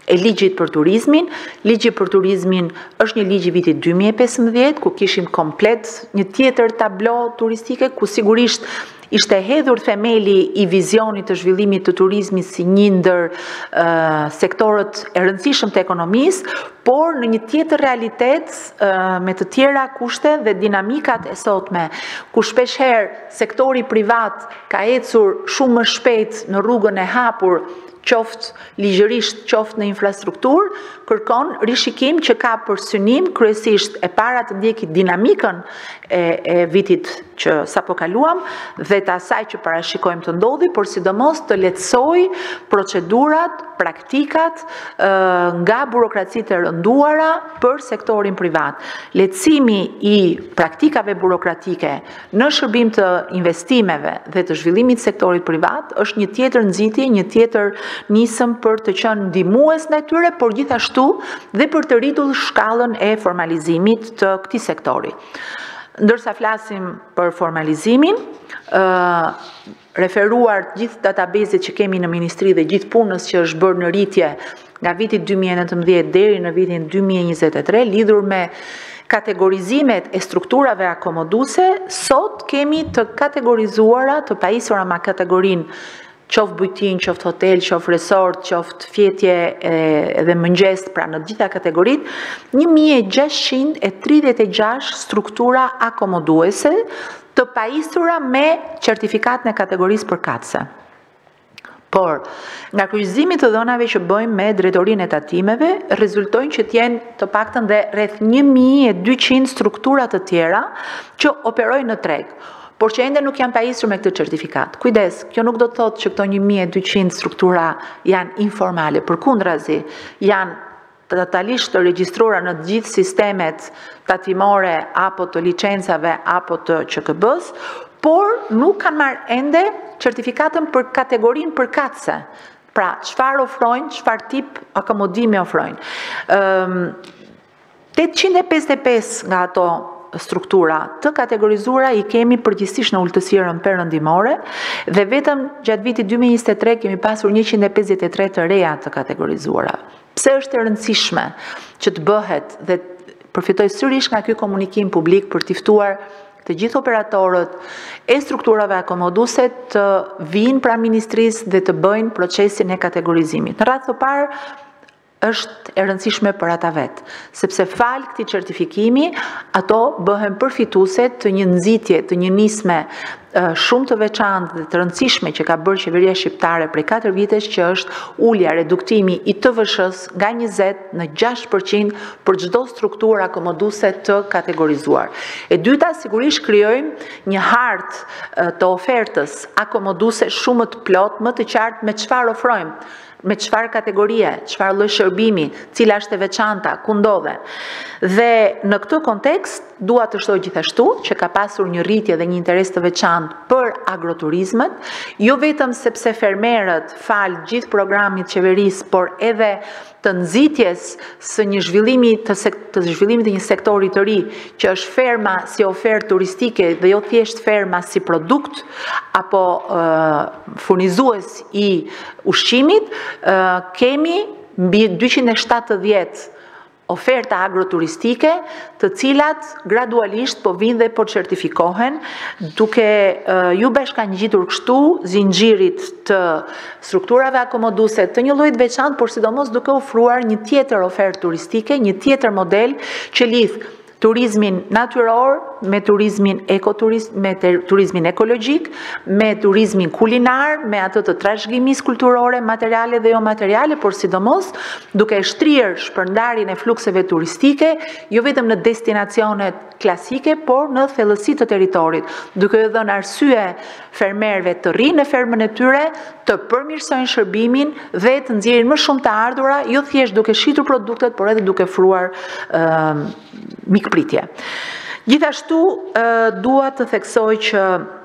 e ligjit për turizmin. Ligji për turizmin është një ligj i vitit dy mijë e pesëmbëdhjetë, ku kishim komplet një tjetër tablo turistike, ku sigurisht ishte hedhur themeli i vizionit të zhvillimit të turizmit si një ndër uh, sektorët e rëndësishëm të ekonomisë, por në një tjetër realitet uh, me të tjera kushte dhe dinamikat e sotme, ku shpeshherë sektori privat ka ecur shumë më shpejt në rrugën e hapur, qoftë ligjërisht, qoftë në infrastrukturë, kërkon rishikim që ka për synim kryesisht e para të ndjekit dinamikën e, e vitit që sapo kaluam dhe të asaj që parashikojmë të ndodhi, por sidomos të lehtësoj procedurat, praktikat e, nga burokracitë e rënduara për sektorin privat. Lehtësimi i praktikave burokratike në shërbim të investimeve dhe të zhvillimit sektorit privat është një tjetër nxitje, një tjetër nisëm për të qenë ndihmues ndaj tyre, por gjithashtu dhe për të rritur shkallën e formalizimit të këtij sektori. Ndërsa flasim për formalizimin, uh, referuar gjithë databazet që kemi në ministri dhe gjithë punës që është bërë në rritje nga viti dy mijë e nëntëmbëdhjetë deri në vitin dy mijë e njëzet e tre, lidhur me kategorizimet e strukturave akomoduese, sot kemi të kategorizuara, të pajisura me kategorinë qoftë bujtin, qoftë hotel, qoftë resort, qoftë fjetje edhe mëngjes, pra në gjitha kategoritë, një mijë e gjashtëqind e tridhjetë e gjashtë struktura akomoduese të pajisura me certifikat në kategorisë përkatëse. Por, nga kryqëzimi të dhënave që bëjmë me drejtorinë e tatimeve, rezultojnë që t'jenë të paktën dhe rreth një mijë e dyqind struktura të tjera që operojnë në treg, por që ende nuk janë pajisur me këtë certifikat. Kujdes, kjo nuk do të thotë që këto një mijë e dyqind struktura janë informale, përkundrazi, janë totalisht të regjistruara në gjithë sistemet tatimore apo të licencave apo të Q K B-s, por nuk kanë marrë ende certifikatën për kategorinë përkatëse. Pra, çfarë ofrojnë, çfarë tip akomodimi ofrojnë. Um, tetëqind e pesëdhjetë e pesë nga ato struktura të kategorizuara i kemi përgjithsisht në ultësirën perëndimore dhe vetëm gjatë vitit dy mijë e njëzet e tre kemi pasur njëqind e pesëdhjetë e tre të reja të kategorizuara. Pse është e rëndësishme që të bëhet dhe përfitoj sërish nga ky komunikim publik për t'i ftuar të gjithë operatorët e strukturave akomoduese të vinë pranë ministrisë dhe të bëjnë procesin e kategorizimit. Në radhë të parë është e rëndësishme për ata vetë, sepse fal këtij certifikimi, ato bëhen përfituese të një nxitje, të një nisme uh, shumë të veçantë dhe të rëndësishme që ka bërë qeveria shqiptare prej katër vitesh, që është ulja, reduktimi i T V S-s nga njëzet në gjashtë përqind për çdo strukturë akomoduese të kategorizuar. E dyta, sigurisht krijojmë një hartë uh, të ofertës akomoduese shumë më të plotë, më të qartë me çfarë ofrojmë, me çfarë kategorie, çfarë lloj shërbimi, cila është e veçanta, ku ndodhen. Dhe në këtë kontekst dua të shtoj gjithashtu që ka pasur një rritje dhe një interes të veçantë për agroturizmet, jo vetëm sepse fermerët fal gjithë programit qeverisë, por edhe të nxitjes së një zhvillimi të, të zhvillimit të një sektori të ri, që është ferma si ofertë turistike dhe jo thjesht ferma si produkt apo uh, furnizues i ushqimit, uh, kemi mbi dyqind e shtatëdhjetë oferta agroturistike, të cilat gradualisht po vinë dhe po certifikohen, duke uh, ju bashkangjitur kështu zinxhirit të strukturave akomoduese të një lloji të veçantë, por sidomos duke ofruar një tjetër ofertë turistike, një tjetër model që lidh turizmin natyror me turizmin ekoturizm, me turizmin ekologjik, me turizmin kulinar, me atë të trashëgimisë kulturore, materiale dhe jo materiale, por sidomos duke shtrirë shpërndarjen e flukseve turistike, jo vetëm në destinacionet klasike, por në thellësi të territorit, duke i dhënë arsye fermerëve të rrinë në fermën e tyre, të përmirësojnë shërbimin dhe të nxjerrin më shumë të ardhura, jo thjesht duke shitur produktet, por edhe duke ofruar uh, mikpritje. Gjithashtu, uh, dua të theksoj që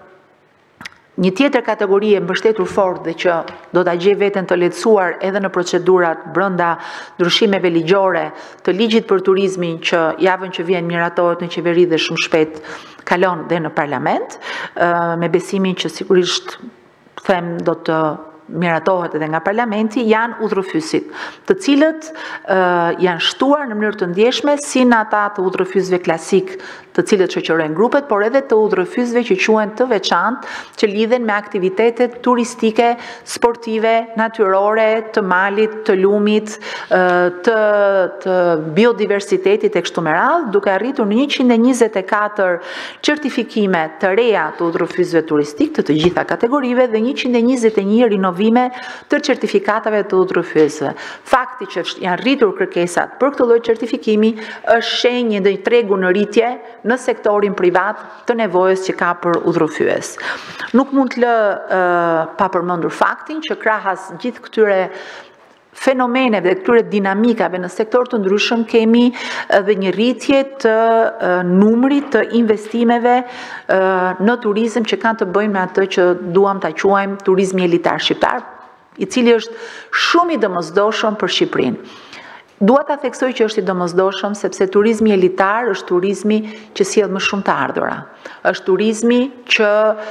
një tjetër kategori e mbështetur fort dhe që do ta gjej veten të lehtësuar edhe në procedurat brenda ndryshimeve ligjore të ligjit për turizmin që javën që vjen miratohet në qeveri dhe shumë shpejt kalon dhe në parlament, me besimin që sigurisht them do të miratohet edhe nga parlamenti, janë udhërofysit, të cilët uh, janë shtuar në mënyrë të ndjeshme si në ata të udhërofysve klasik të cilët shoqërojnë grupet, por edhe të udhërofysve që quhen të veçantë, që lidhen me aktivitetet turistike, sportive, natyrore, të malit, të lumit, të, të biodiversitetit e kështu me radhë, duke arritur në njëqind e njëzet e katër certifikime të reja të udhërofysve turistik të të gjitha kategorive dhe njëqind e njëzet e një rinovime të certifikatave të udhërofysve. Fakti që janë rritur kërkesat për këtë lloj certifikimi është shenjë dhe tregu në rritje në sektorin privat të nevojës që ka për udhërofyes. Nuk mund të lë uh, pa përmendur faktin që krahas gjithë këtyre fenomeneve dhe këtyre dinamikave në sektor të ndryshëm kemi edhe një rritje të uh, numrit të investimeve uh, në turizëm që kanë të bëjnë me atë që duam ta quajmë turizmi elitar shqiptar, i cili është shumë i domosdoshëm për Shqipërinë. Dua ta theksoj që është i domosdoshëm sepse turizmi elitar është turizmi që sjell më shumë të ardhura. Është turizmi që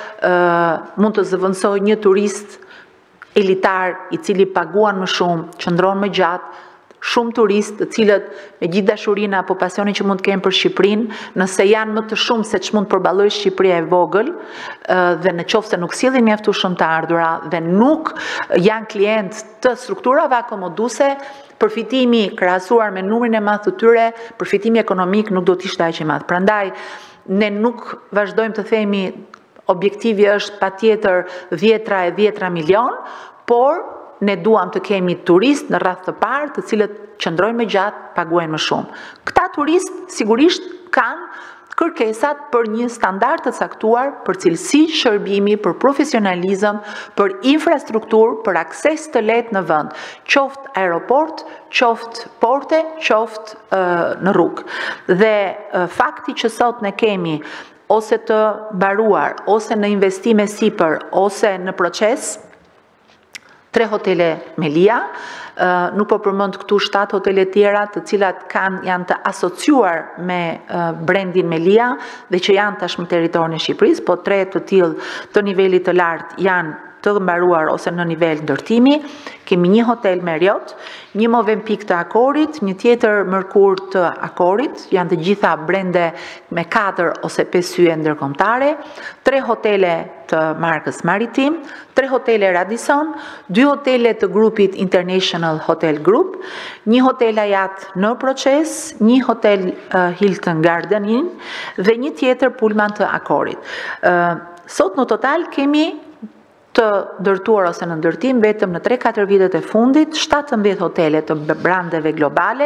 uh, mund të zëvendësojë një turist elitar i cili paguan më shumë, qëndron më gjatë, shumë turistë të cilët me gjithë dashurinë apo pasionin që mund të kenë për Shqipërinë, nëse janë më të shumë se ç'mund të përballojë Shqipëria e vogël, dhe në qoftë se nuk sillin mjaftueshëm të ardhura dhe nuk janë klient të strukturave akomoduese, përfitimi krahasuar me numrin e madh të tyre, përfitimi ekonomik nuk do të ishte aq i madh. Prandaj ne nuk vazhdojmë të themi objektivi është patjetër dhjetra e dhjetra milion, por ne duam të kemi turist në rreth të parë, të cilët qëndrojnë më gjatë, paguajnë më shumë. Këta turist sigurisht kanë kërkesat për një standard të caktuar, për cilësi shërbimi, për profesionalizëm, për infrastrukturë, për akses të lehtë në vend, qoftë aeroport, qoftë porte, qoftë uh, në rrugë. Dhe uh, fakti që sot ne kemi ose të mbaruar, ose në investime sipër, ose në proces, tre hotele Melia, uh, nuk po përmend këtu shtat hotele tjera të cilat kanë, janë të asociuar me uh, brandin Melia dhe që janë tashmë në territorin e Shqipërisë, po tre të tillë të nivelit të lartë janë të mbaruar ose në nivel ndërtimi. Kemi një hotel Marriott, një Movenpick të Akorit, një tjetër Merkur të Akorit, janë të gjitha brende me katër ose pesë yje ndërkombëtare, tre hotele të markës Maritim, tre hotele Radisson, dy hotele të grupit International Hotel Group, një hotel Hyatt në proces, një hotel uh, Hilton Garden Inn dhe një tjetër Pullman të Akorit. Uh, sot në total kemi të ndërtuar ose në ndërtim vetëm në tre katër vitet e fundit, shtatëmbëdhjetë hotele të brandeve globale,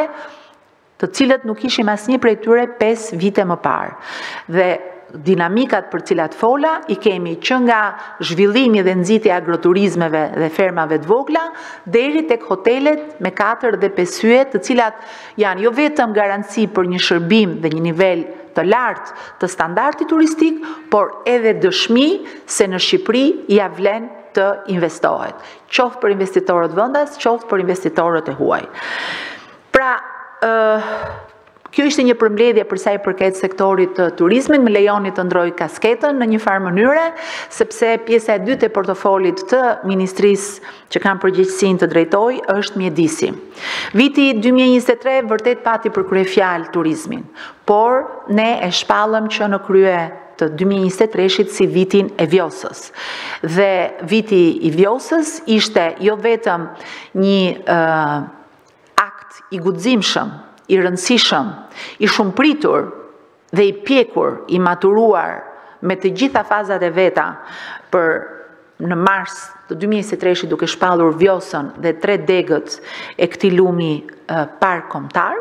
të cilët nuk ishim asnjë prej tyre pesë vite më parë. Dhe dinamikat për cilat fola i kemi që nga zhvillimi dhe nxitja e agroturizmeve dhe fermave të vogla deri tek hotelet me katër dhe pesë yje, të cilat janë jo vetëm garanci për një shërbim dhe një nivel të lartë të standardit turistik, por edhe dëshmi se në Shqipëri ja vlen të investohet, qoftë për investitorët vendas, qoftë për investitorët e huaj. Pra, uh, kjo ishte një përmbledhje për sa i përket sektorit të turizmit, më lejoni të ndroj kasketën në një farë mënyre, sepse pjesa e dytë e portofolit të ministrisë që kanë përgjegjësinë të drejtoj është mjedisi. Viti dy mijë e njëzet e tre vërtet pati për kryefjalë turizmin, por ne e shpallëm që në krye të dy mijë e njëzet e treshit si vitin e Vjosës. Dhe viti i Vjosës ishte jo vetëm një uh, akt i guximshëm, i rëndësishëm, i shumëpritur dhe i pjekur, i maturuar me të gjitha fazat e veta për në mars të dy mijë e njëzet e treshit duke shpallur Vjosën dhe tre degët e këtij lumi uh, park kombëtar,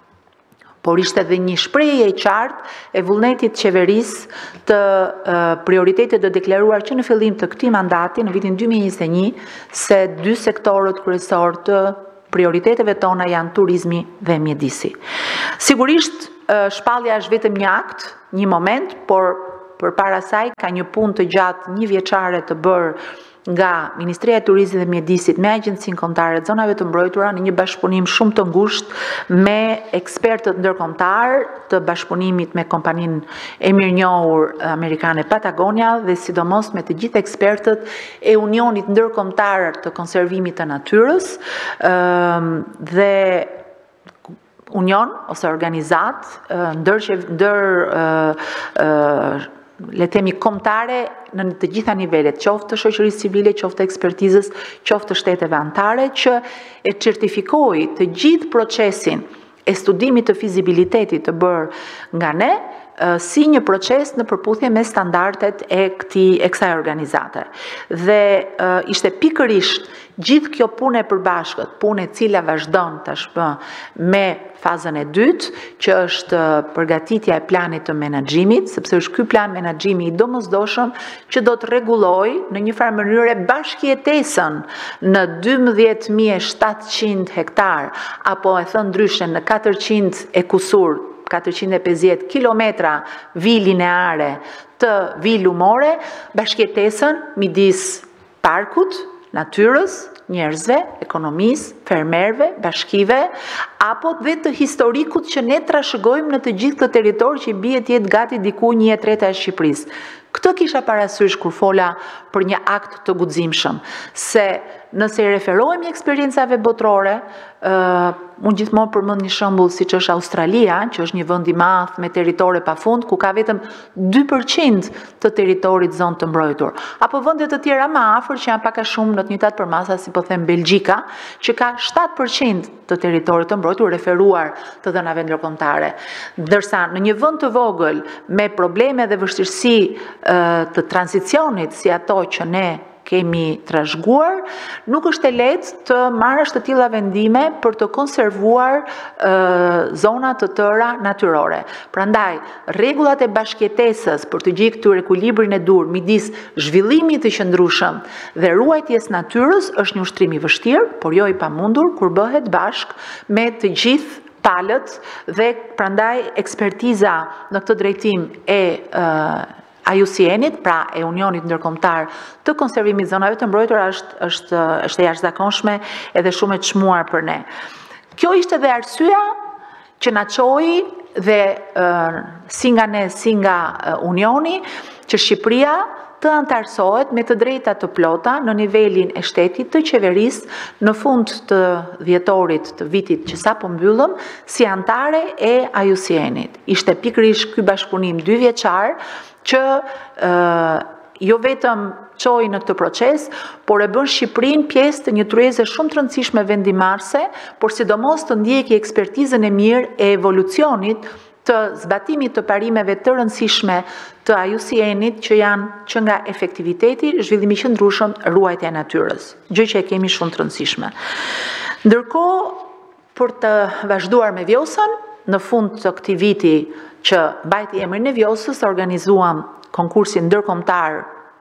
por ishte edhe një shprehje e qartë e vullnetit qeverisë të uh, prioritetet të deklaruar që në fillim të këtij mandati në vitin dy mijë e njëzet e një se dy sektorët kryesor të prioriteteve tona janë turizmi dhe mjedisi. Sigurisht, shpallja është vetëm një akt, një moment, por përpara saj ka një punë të gjatë një vjeçare të bërë nga Ministria e Turizmit dhe Mjedisit me Agjencinë Kombëtare të Zonave të Mbrojtura në një bashkëpunim shumë të ngushtë me ekspertët ndërkombëtar të bashkëpunimit me kompaninë e mirënjohur amerikane Patagonia dhe sidomos me të gjithë ekspertët e Unionit Ndërkombëtar të Konservimit të Natyrës dhe union ose organizat ndër ndër le themi kombëtare në të gjitha nivelet, qoftë të shoqërisë civile, qoftë të ekspertizës, qoftë të shteteve anëtare, që e certifikoi të gjithë procesin e studimit të fizibilitetit të bërë nga ne, si një proces në përputhje me standardet e këtij e kësaj organizate. Dhe ishte pikërisht gjithë kjo punë e përbashkët, punë e cila vazhdon tashmë me fazën e dytë, që është përgatitja e planit të menaxhimit, sepse është ky plan menaxhimi i domosdoshëm që do të rregullojë në një farë mënyrë bashkëjetesën në dymbëdhjetë mijë e shtatëqind hektar apo e thënë ndryshe në katërqind e kusur katërqind e pesëdhjetë kilometra vi lineare të vi lumore, bashkëjetesën midis parkut, natyrës, njerëzve, ekonomisë, fermerëve, bashkive, apo dhe të historikut që ne trashëgojmë në të gjithë këtë territor që i bie të jetë gati diku një e treta e Shqipërisë. Këtë kisha parasysh kur fola për një akt të guximshëm, se nëse i referohemi eksperiencave botërore, uh, unë gjithmonë përmend një shembull siç është Australia, që është një vend i madh me territore pafund, ku ka vetëm dy përqind të territorit zonë të mbrojtur, apo vende të tjera më afër që janë pak a shumë në të njëjtat përmasa, si po them Belgjika, që ka shtatë përqind të territorit të mbrojtur referuar të dhënave ndërkombëtare. Ndërsa në një vend të vogël me probleme dhe vështirësi uh, të tranzicionit si ato që ne kemi trashëguar, nuk është e lehtë të marrësh të tilla vendime për të konservuar uh, zona të tëra natyrore. Prandaj, rregullat e bashkëjetesës për të gjithë këtë ekuilibrin e dur midis zhvillimit të qëndrueshëm dhe ruajtjes natyrës është një ushtrim i vështirë, por jo i pamundur kur bëhet bashk me të gjithë palët dhe prandaj ekspertiza në këtë drejtim e uh, I U C N-it, pra e Unionit Ndërkombëtar të Konservimit të Zonave të Mbrojtura, është është është e jashtëzakonshme edhe shumë e çmuar për ne. Kjo ishte edhe arsyeja që na çoi dhe uh, si nga ne, si nga uh, Unioni, që Shqipëria të antarësohet me të drejta të plota në nivelin e shtetit të qeverisë në fund të dhjetorit të vitit që sapo mbyllëm si antare e I U C N-it. Ishte pikërisht ky bashkëpunim dy vjeçar që uh, jo vetëm çoi në këtë proces, por e bën Shqipërinë pjesë të një tryeze shumë të rëndësishme vendimarrëse, por sidomos të ndjekë ekspertizën e mirë e evolucionit të zbatimit të parimeve të rëndësishme të I U C N-it që janë që nga efektiviteti, zhvillimi i qëndrueshëm, ruajtja e natyrës, gjë që e kemi shumë të rëndësishme. Ndërkohë, për të vazhduar me Vjosën, në fund të këtij viti që mbajti emrin e Vjosës, organizuam konkursin ndërkombëtar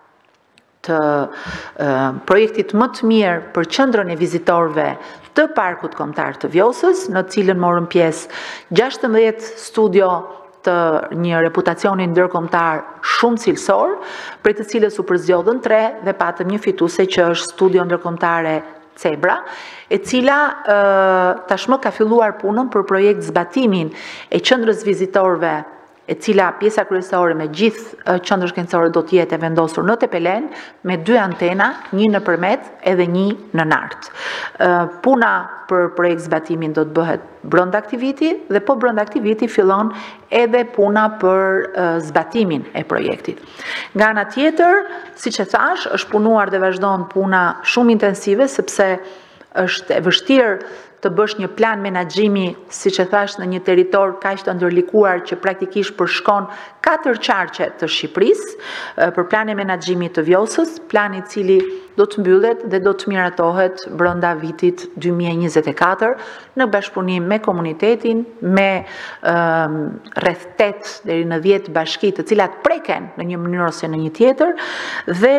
të uh, projektit më të mirë për qendrën e vizitorëve të Parkut Kombëtar të Vjosës, në cilën morën pjesë gjashtëdhjetë studio të një reputacioni ndërkombëtar shumë cilësor, prej të cilës u përzgjodhen tre dhe patëm një fituese që është studio ndërkombëtare Cebra, e cila uh, tashmë ka filluar punën për projekt zbatimin e qendrës vizitorëve, e cila pjesa kryesore me gjithë uh, qendrës shkencore do të jetë e vendosur në Tepelen, me dy antena, një nëpërmet edhe një në nart. Uh, puna për projekt zbatimin do të bëhet brenda këtij viti dhe po brenda këtij viti fillon edhe puna për uh, zbatimin e projektit. Nga ana tjetër, siç e thash, është punuar dhe vazhdon puna shumë intensive sepse është e vështirë të bësh një plan menaxhimi, siç e thash, në një territor kaq të ndërlikuar që praktikisht përshkon katër qarqe të Shqipërisë për planin e menaxhimit të Vjosës, plan i cili do të mbyllet dhe do të miratohet brenda vitit dy mijë e njëzet e katër në bashkëpunim me komunitetin, me um, rreth tetë deri në dhjetë bashki të cilat preken në një mënyrë ose në një tjetër dhe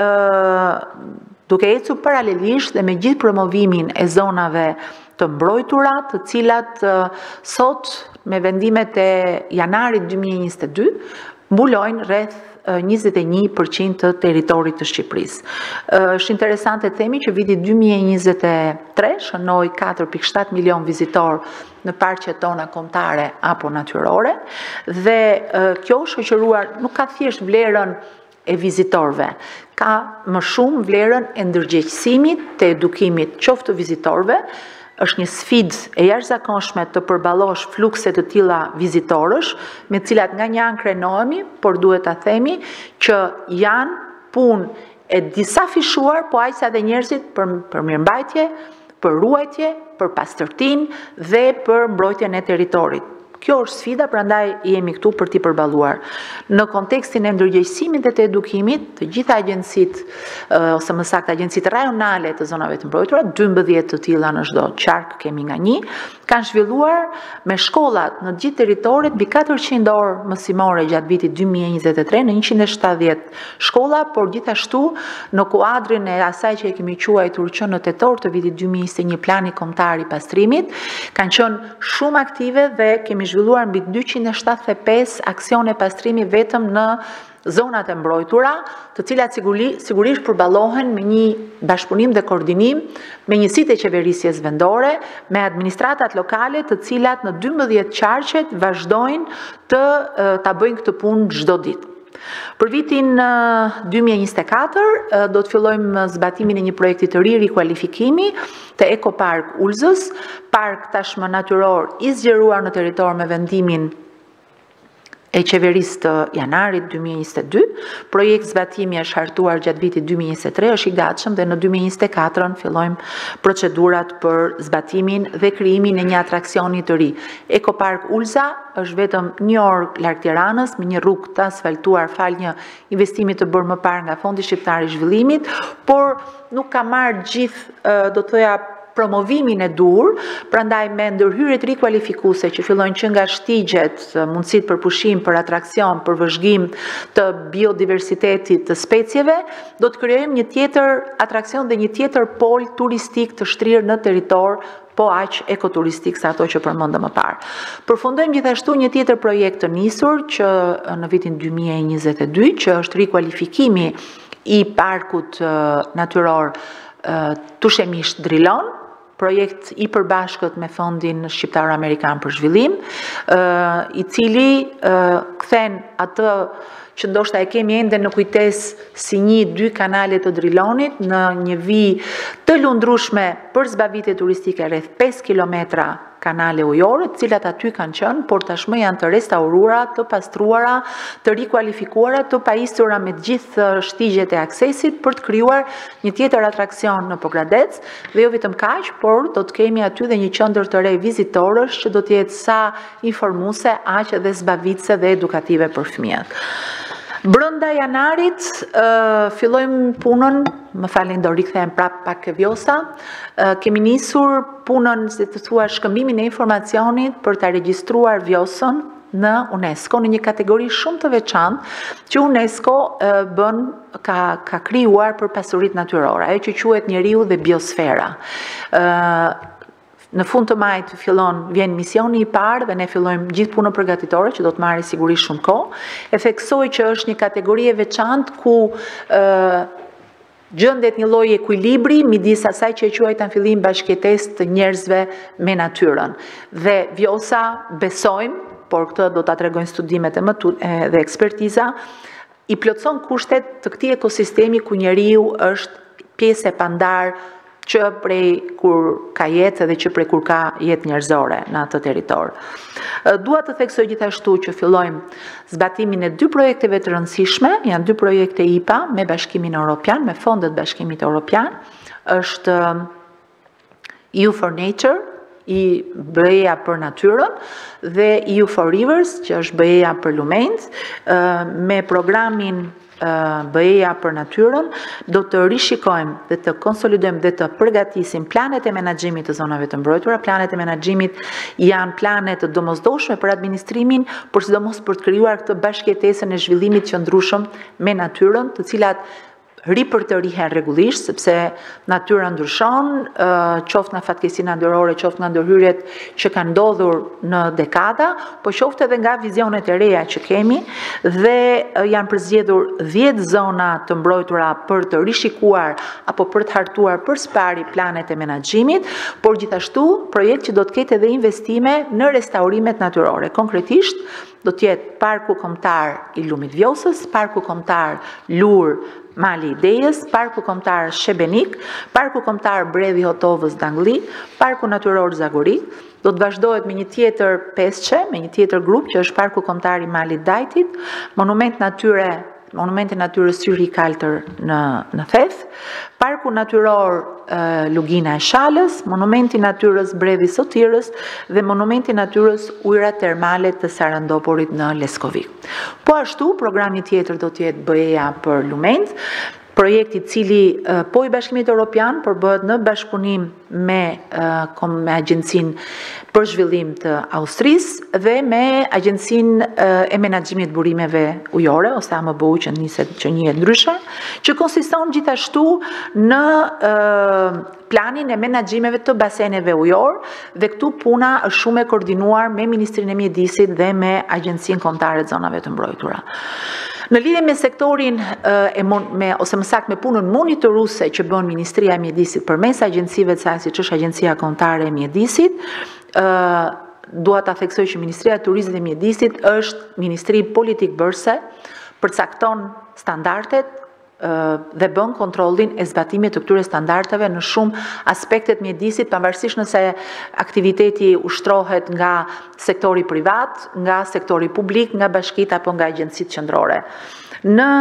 uh, duke ecur paralelisht dhe me gjithë promovimin e zonave të mbrojtura, të cilat uh, sot me vendimet e janarit dy mijë e njëzet e dy mbulojnë rreth njëzet e një përqind të teritorit të Shqipërisë. Është interesante të themi që viti dy mijë e njëzet e tre shënoi katër pikë shtatë milion vizitor në parqet tona kombëtare apo natyrore dhe kjo shoqëruar nuk ka thjesht vlerën e vizitorëve, ka më shumë vlerën e ndërgjegjësimit të edukimit qoftë të vizitorëve. Është një sfidë e jashtëzakonshme të përballosh flukse të tilla vizitorësh, me të cilat nga një anë krenohemi, por duhet ta themi që janë punë e disa fishuar, po aq sa dhe njerëzit për, për mirëmbajtje, për ruajtje, për pastërtinë dhe për mbrojtjen e territorit. Kjo është sfida, prandaj jemi këtu për t'i përballuar. Në kontekstin e ndërgjegjësimit dhe të edukimit, të gjitha agjencitë, ose më saktë agjencitë rajonale të zonave të mbrojtura, dymbëdhjetë të tilla në çdo qark kemi nga një, kanë zhvilluar me shkollat në gjithë territorit mbi katërqind orë mësimore gjatë vitit dy mijë e njëzet e tre në njëqind e shtatëdhjetë shkolla, por gjithashtu në kuadrin e asaj që e kemi quajtur që në tetor të vitit dy mijë e njëzet e një plani kombëtar i pastrimit, kanë qenë shumë aktive dhe kemi zhvilluar mbi dyqind e shtatëdhjetë e pesë aksione pastrimi vetëm në zonat e mbrojtura, të cilat sigurisht përballohen me një bashkëpunim dhe koordinim me njësitë e qeverisjes vendore, me administratat lokale, të cilat në dymbëdhjetë qarqet vazhdojnë të ta bëjnë këtë punë çdo ditë. Për vitin dy mijë e njëzet e katër do të fillojmë zbatimin e një projekti të ri rikualifikimi të Ekopark Ulzës, park tashmë natyror i zgjeruar në territor me vendimin e qeverisë të janarit dy mijë e njëzet e dy. Projekt zbatimi është hartuar gjatë vitit dy mijë e njëzet e tre, është i gatshëm dhe në dy mijë e njëzet e katër fillojmë procedurat për zbatimin dhe krijimin e një atraksioni të ri. Ekopark Ulza është vetëm një orë larg Tiranës, me një rrugë të asfaltuar fal një investimi të bërë më parë nga Fondi Shqiptar i Zhvillimit, por nuk ka marrë gjithë, do të thoja, promovimin e dur, prandaj me ndërhyrjet rikualifikuese që fillojnë që nga shtigjet, mundësitë për pushim, për atraksion, për vëzhgim të biodiversitetit të specieve, do të krijojmë një tjetër atraksion dhe një tjetër pol turistik të shtrirë në territor, po aq ekoturistik sa ato që përmendëm më parë. Përfundojmë gjithashtu një tjetër projekt të nisur që në vitin dy mijë e njëzet e dy, që është rikualifikimi i parkut natyror Tushemisht Drilon, projekt i përbashkët me Fondin Shqiptar Amerikan për Zhvillim, i cili kthen atë që ndoshta e kemi ende në kujtesë si një dy kanale të Drilonit në një vijë të lundrueshme për zbavitje turistike rreth pesë kilometra kanale ujore, të cilat aty kanë qenë, por tashmë janë të restauruara, të pastruara, të rikualifikuara, të pajisura me gjithë shtigjet e aksesit për të krijuar një tjetër atraksion në Pogradec, dhe jo vetëm kaq, por do të kemi aty dhe një qendër të re vizitorësh që do të jetë sa informuese, aq edhe zbavitëse dhe edukative për fëmijët. Brenda janarit fillojmë punën, më falni do rikthehem prap pak ke Vjosa, kemi nisur punën, si të thua, shkëmbimin e informacionit për ta regjistruar Vjosën në UNESCO në një kategori shumë të veçantë që UNESCO bën ka ka krijuar për pasuritë natyrore, ajo që quhet njeriu dhe biosfera. Në fund të majit fillon vjen misioni i parë dhe ne fillojmë gjithë punën përgatitore që do të marrë sigurisht shumë kohë. E theksoj që është një kategori e veçantë ku ë gjendet një lloj ekuilibri midis asaj që e quajta në fillim bashkëjetesë të njerëzve me natyrën. Dhe Vjosa besojmë, por këtë do ta tregojnë studimet e më dhe ekspertiza, i plotson kushtet të këtij ekosistemi ku njeriu është pjesë e pandar që prej kur ka jetë dhe që prej kur ka jetë njerëzore në atë territor. Dua të theksoj gjithashtu që fillojmë zbatimin e dy projekteve të rëndësishme, janë dy projekte I P A me Bashkimin Evropian, me fondet Bashkimit Evropian, është E U for Nature, i B E-ja për natyrën, dhe E U for Rivers, që është B E-ja për lumenjt, me programin B E-ja për natyrën, do të rishikojmë dhe të konsolidojmë dhe të përgatisim planet e menaxhimit të zonave të mbrojtura. Planet e menaxhimit janë plane të domosdoshme për administrimin, por sidomos për të krijuar këtë bashkëjetesën e zhvillimit qëndrueshëm me natyrën, të cilat ripërtërihen rregullisht, sepse natyra ndryshon, qoftë nga fatkeqësitë natyrore, qoftë nga ndërhyrjet që kanë ndodhur në dekada, po qoftë edhe nga vizionet e reja që kemi dhe janë përzgjedhur dhjetë zona të mbrojtura për të rishikuar apo për të hartuar përspari planet e menaxhimit, por gjithashtu projekt që do të ketë edhe investime në restaurimet natyrore. Konkretisht do të jetë Parku Kombëtar i Lumit Vjosës, Parku Kombëtar Lur Mali i Dejës, Parku Kombëtar Shebenik, Parku Kombëtar Bredhi Hotovës Dangli, Parku Natyror Zagori. Do të vazhdohet me një tjetër pesçe, me një tjetër grup që është Parku Kombëtar i Malit Dajtit, Monument Natyre Monumenti Natyrës Syri i Kaltër në, në Theth, Parku Natyror uh, Lugina e Shalës, Monumenti Natyrës Bredhi Sotirës dhe Monumenti Natyrës Ujërat Termale të Sarandoporit në Leskovik. Po ashtu, programi tjetër do të jetë B E-ja për Lument, projekti cili uh, po i Bashkimit Evropian përbëhet në bashkëpunim me, uh, me Agjencinë për Zhvillim të Austrisë dhe me Agjencinë uh, e Menaxhimit Burimeve Ujore, ose A M B U që niset që njihet ndryshe, që konsiston gjithashtu në uh, planin e menaxhimeve të baseneve ujor, dhe këtu puna është shumë e koordinuar me Ministrinë e Mjedisit dhe me Agjencinë Kombëtare të Zonave të Mbrojtura. Në lidhje me sektorin e me, ose më saktë me punën monitoruese që bën Ministria e Mjedisit përmes agjencive të saj, siç është Agjencia Kombëtare e Mjedisit, dua ta theksoj që Ministria e Turizmit dhe Mjedisit është ministri politik bërëse, përcakton standardet dhe bën kontrollin e zbatimit të këtyre standardeve në shumë aspektet mjedisit, pavarësisht nëse aktiviteti ushtrohet nga sektori privat, nga sektori publik, nga bashkitë apo nga agjencitë qendrore. Në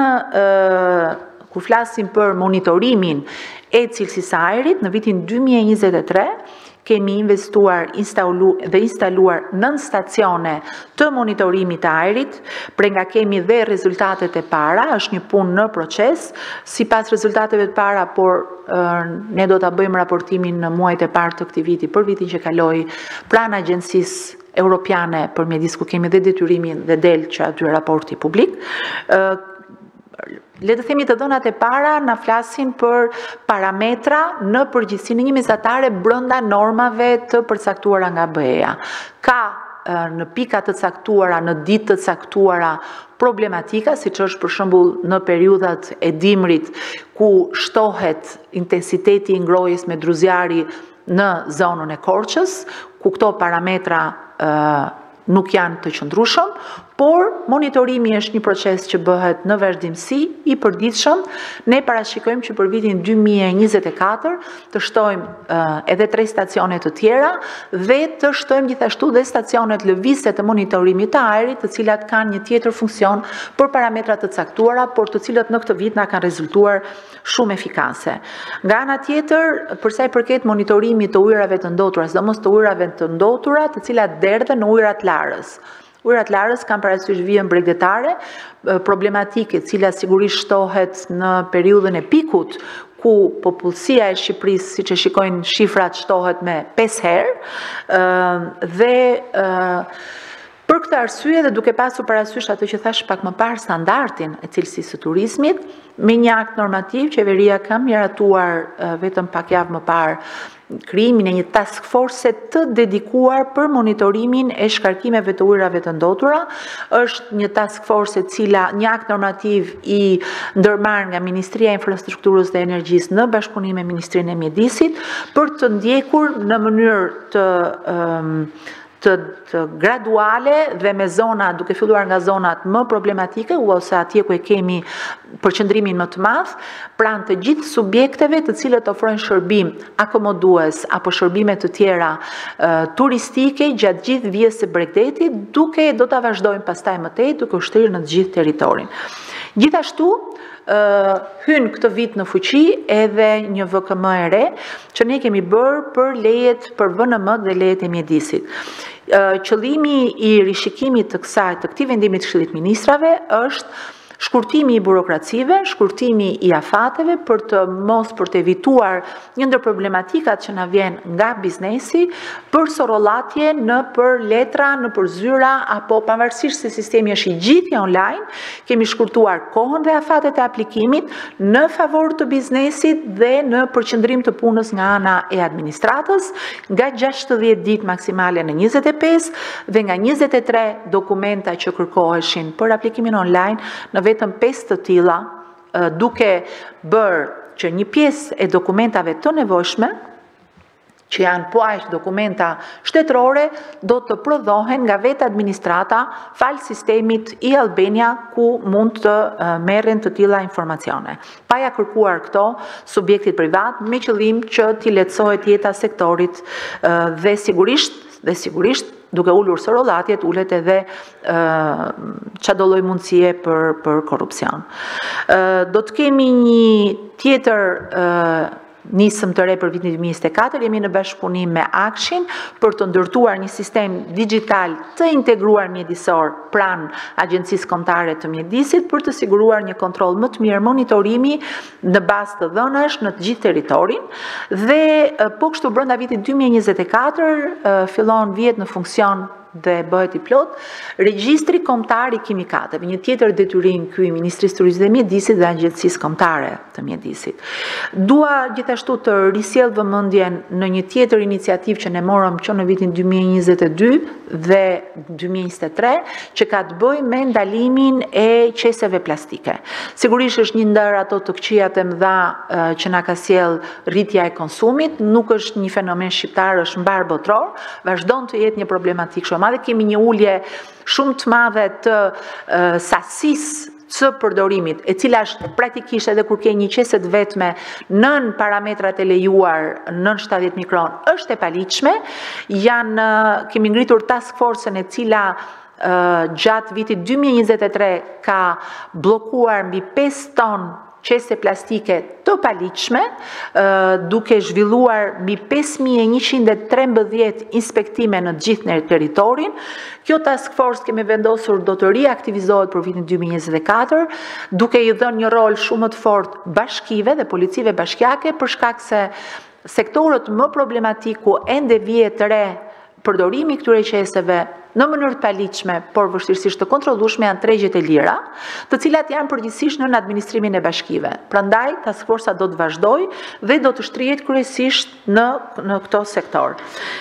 kur flasim për monitorimin e cilësisë së ajrit, në vitin dy mijë e njëzet e tre kemi investuar instalu, dhe instaluar nëntë stacione të monitorimit të ajrit, pre nga kemi dhe rezultatet e para, është një punë në proces, si pas rezultateve të para, por uh, ne do të bëjmë raportimin në muajt e parë të këtij viti, për vitin që kaloi pranë Agjencisë Europiane për Mjedis, ku kemi dhe detyrimin dhe del që aty raporti publik. Uh, Le të themi të dhënat e para na flasin për parametra në përgjithësi në një mesatare brenda normave të përcaktuara nga B E-ja. Ka në pika të caktuara, në ditë të caktuara problematika, siç është për shembull në periudhat e dimrit ku shtohet intensiteti i ngrohjes me druzjari në zonën e Korçës, ku këto parametra uh, nuk janë të qëndrueshëm, por monitorimi është një proces që bëhet në vazhdimsi i përditshëm. Ne parashikojmë që për vitin dy mijë e njëzet e katër të shtojmë uh, edhe tre stacione të tjera dhe të shtojmë gjithashtu dhe stacionet lëvizëse të monitorimit të ajrit, të cilat kanë një tjetër funksion për parametra të caktuara, por të cilët në këtë vit na kanë rezultuar shumë efikase. Nga ana tjetër, për sa i përket monitorimit të ujërave të ndotura, sidomos të ujërave të ndotura, të cilat derdhen në ujërat larës. Ujërat larës kanë parasysh vijën bregdetare, problematike, cila sigurisht shtohet në periudhën e pikut, ku popullsia e Shqipërisë, siç e shikojnë shifrat, shtohet me pesë herë, dhe për këtë arsye dhe duke pasur parasysh atë që thash pak më parë, standardin e cilësisë së turizmit, me një akt normativ, qeveria ka miratuar vetëm pak javë më parë krijimin e një task force të dedikuar për monitorimin e shkarkimeve të ujërave të ndotura. Është një task force e cila, një akt normativ i ndërmarrë nga Ministria e Infrastrukturës dhe Energjisë në bashkëpunim me Ministrinë e Mjedisit, për të ndjekur në mënyrë të um, Të, të graduale dhe me zona, duke filluar nga zonat më problematike, ose atje ku e kemi përqendrimin më të madh, pranë të gjithë subjekteve të cilët ofrojnë shërbim akomodues apo shërbime të tjera uh, turistike gjatë gjithë vijës së Bregdetit, duke do ta vazhdojmë pastaj më tej duke ushtrirë në të gjithë territorin. Gjithashtu, Uh, hyn këtë vit në fuqi edhe një V K M e re që ne kemi bërë për lejet për V N M dhe lejet e mjedisit. Uh, qëllimi i rishikimit të kësaj, të këtij vendimi të Këshillit Ministrave është shkurtimi i burokracive, shkurtimi i afateve për të mos për të evituar një ndër problematikat që na vjen nga biznesi, për sorollatje në për letra, në për zyra, apo pavarësisht se sistemi është i gjithë online, kemi shkurtuar kohën dhe afatet e aplikimit në favor të biznesit dhe në përqendrim të punës nga ana e administratës, nga gjashtëdhjetë ditë maksimale në njëzet e pesë dhe nga njëzet e tre dokumenta që kërkoheshin për aplikimin online në vetëm pesë të tilla, duke bërë që një pjesë e dokumentave të nevojshme, që janë po aq dokumenta shtetërore, do të prodhohen nga vetë administrata fal sistemit i Albania ku mund të merren të tilla informacione. Pa ja kërkuar këto subjektit privat me qëllim që t'i lehtësohet jeta sektorit dhe sigurisht dhe sigurisht duke ullur së rollatjet, ullet edhe çdo lloj mundësie për, për korupcion. Do të kemi një tjetër nisëm të re për vitin dy mijë e njëzet e katër, jemi në bashkëpunim me Akshin për të ndërtuar një sistem digital të integruar mjedisor pranë Agjencisë Kombëtare të Mjedisit për të siguruar një kontroll më të mirë monitorimi në bazë të dhënash në të gjithë territorin dhe po kështu brenda vitit dy mijë e njëzet e katër fillon vjet në funksion dhe bëhet i plot regjistri kombëtar i kimikateve, një tjetër detyrim ky i Ministrisë Turizmit dhe Mjedisit dhe Agjencisë Kombëtare të Mjedisit. Dua gjithashtu të risjell vëmendjen në një tjetër iniciativë që ne morëm që në vitin dy mijë e njëzet e dy dhe dy mijë e njëzet e tre, që ka të bëjë me ndalimin e qeseve plastike. Sigurisht është një ndër ato të këqijat e mëdha që na ka sjell rritja e konsumit, nuk është një fenomen shqiptar, është mbar botror, vazhdon të jetë një problematikë madhe, kemi një ulje shumë të madhe të uh, sasisë të përdorimit, e cila është praktikisht edhe kur ke një qese të vetme nën parametrat e lejuar nën shtatëdhjetë mikron, është e paligjshme. Janë uh, kemi ngritur task force-ën e cila uh, gjatë vitit dy mijë e njëzet e tre ka bllokuar mbi pesë ton qese plastike të paligjshme, duke zhvilluar mbi pesë mijë e njëqind e trembëdhjetë inspektime në gjithë në territorin. Kjo task force kemi vendosur do të riaktivizohet për vitin dy mijë e njëzet e katër, duke i dhënë një rol shumë më të fortë bashkive dhe policive bashkiake për shkak se sektorët më problematik ku ende vihet re përdorimi këtyre qeseve në mënyrë të paligjshme, por vështirësisht të kontrollueshme janë tregjet e lira, të cilat janë përgjithsisht në administrimin e bashkive. Prandaj task forca do të vazhdojë dhe do të shtrihet kryesisht në në këtë sektor.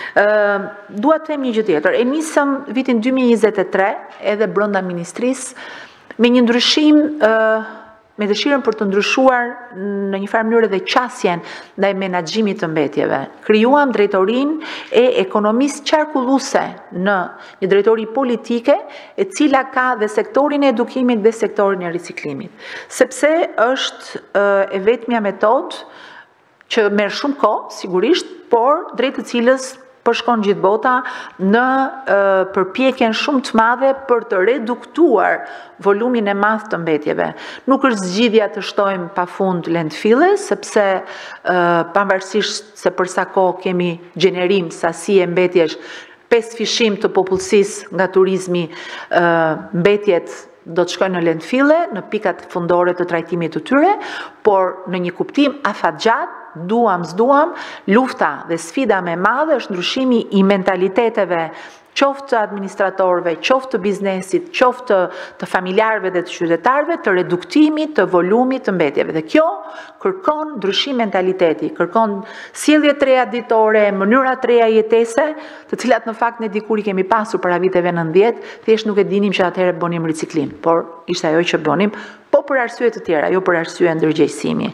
Ë, dua të them një gjë tjetër. E nisëm vitin dy mijë e njëzet e tre edhe brenda ministrisë me një ndryshim ë me dëshirën për të ndryshuar në një farë mënyrë edhe qasjen ndaj menaxhimit të mbetjeve. Krijuam drejtorinë e ekonomisë qarkulluese në një drejtori politike, e cila ka dhe sektorin e edukimit dhe sektorin e riciklimit. Sepse është e vetmja metodë që merr shumë kohë, sigurisht, por drejt të cilës përshkon gjithë bota në uh, përpjekjen shumë të madhe për të reduktuar volumin e madh të mbetjeve. Nuk është zgjidhja të shtojmë pafund landfille, sepse uh, pavarësisht se për sa kohë kemi gjenerim sasi e mbetjesh, pesë fishim të popullsisë nga turizmi, uh, mbetjet do të shkojnë në landfille, në pikat fundore të trajtimit të tyre, por në një kuptim afatgjat, duam s'duam, lufta dhe sfida me madhe është ndryshimi i mentaliteteve, qoftë të administratorëve, qoftë të biznesit, qoftë të, të familjarëve dhe të qytetarëve, të reduktimit të volumit të mbetjeve. Dhe kjo kërkon ndryshim mentaliteti, kërkon sjellje të reja ditore, mënyra të reja jetese, të cilat në fakt ne dikur i kemi pasur para viteve nëntëdhjetë, thjesht nuk e dinim që atëherë bënim riciklim, por ishte ajo që bënim, po për arsye të tjera, jo për arsye ndërgjegjësimi.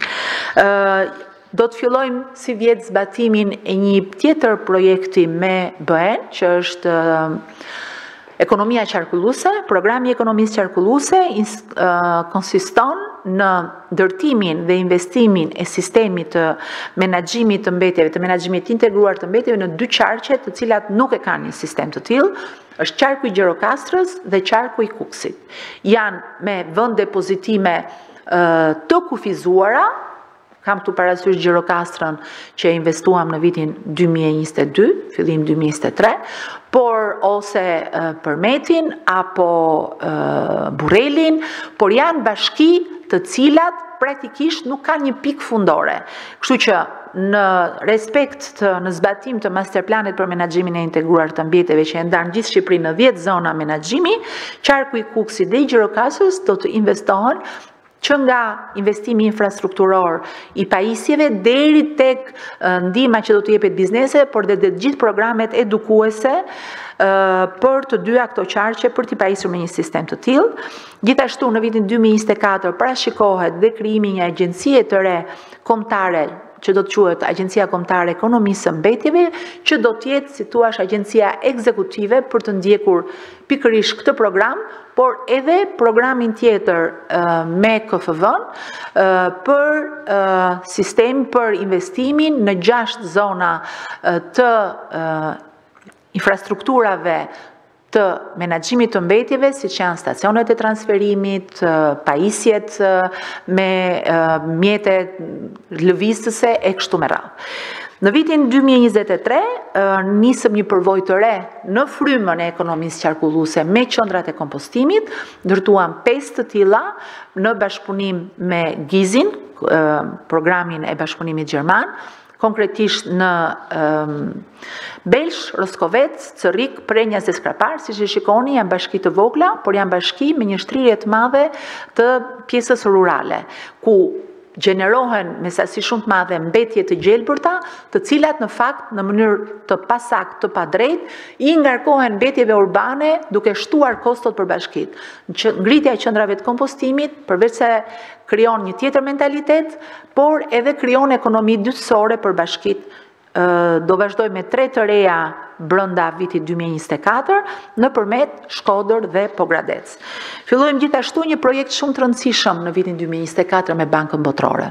Ë Do të fillojmë si vjetë zbatimin e një tjetër projekti me B E N, që është uh, ekonomia qarkulluese. Programi i ekonomisë qarkulluese uh, konsiston në ndërtimin dhe investimin e sistemit të menaxhimit të mbetjeve, të menaxhimit integruar të mbetjeve në dy qarqe, të cilat nuk e kanë një sistem të tillë. Është qarku i Gjirokastrës dhe qarku i Kukësit. Janë me vend depozitime uh, të kufizuara. Kam këtu parasysh Gjirokastrën që investuam në vitin dy mijë e njëzet e dy, fillim dy mijë e njëzet e tre, por ose uh, Përmetin apo uh, Burrelin, por janë bashki të cilat praktikisht nuk kanë një pikë fundore. Kështu që në respekt të në zbatim të masterplanit për menaxhimin e integruar të mbjeteve që e ndan gjithë Shqipërinë në dhjetë zona menaxhimi, qarku i Kukësit dhe i Gjirokastës do të investohen që nga investimi infrastrukturor i pajisjeve deri tek ndihma që do të jepet bizneseve, por dhe të gjithë programet edukuese për të dyja këto qarqe për t'i pajisur me një sistem të tillë. Gjithashtu në vitin dy mijë e njëzet e katër parashikohet dhe krijimi i një agjencie të re kombëtare që do të quhet Agjencia Kombëtare e Ekonomisë së Mbetjeve, që do të jetë, si thua, agjencia ekzekutive për të ndjekur pikërisht këtë program, por edhe programin tjetër me K F V-n për sistem për investimin në gjashtë zona të infrastrukturave të menaxhimit të mbetjeve, siç janë stacionet e transferimit, pajisjet me mjete lëvizëse e kështu me radhë. Në vitin dy mijë e njëzet e tre nisëm një përvojë të re në frymën e ekonomisë qarkulluese me qendrat e kompostimit, ndërtuam pesë të tilla në bashkëpunim me Gizin, programin e bashkëpunimit gjerman, konkretisht në um, Belsh, Roskovec, Cërik, Prenjas dhe Skrapar, si që shikoni, janë bashki të vogla, por janë bashki me një shtrirje të madhe të pjesës rurale, ku gjenerohen me sasi shumë të madhe mbetje të gjelbërta, të cilat në fakt në mënyrë të pasakt, të padrejt, i ngarkohen mbetjeve urbane duke shtuar kostot për bashkit. Ngritja e qendrave të kompostimit, përveç se krijon një tjetër mentalitet, por edhe krijon ekonomi dytësore për bashkit. Do vazhdoj me tre të reja brenda vitit dy mijë e njëzet e katër nëpërmjet Shkodër dhe Pogradec. Fillojmë gjithashtu një projekt shumë të rëndësishëm në vitin dy mijë e njëzet e katër me Bankën Botërore.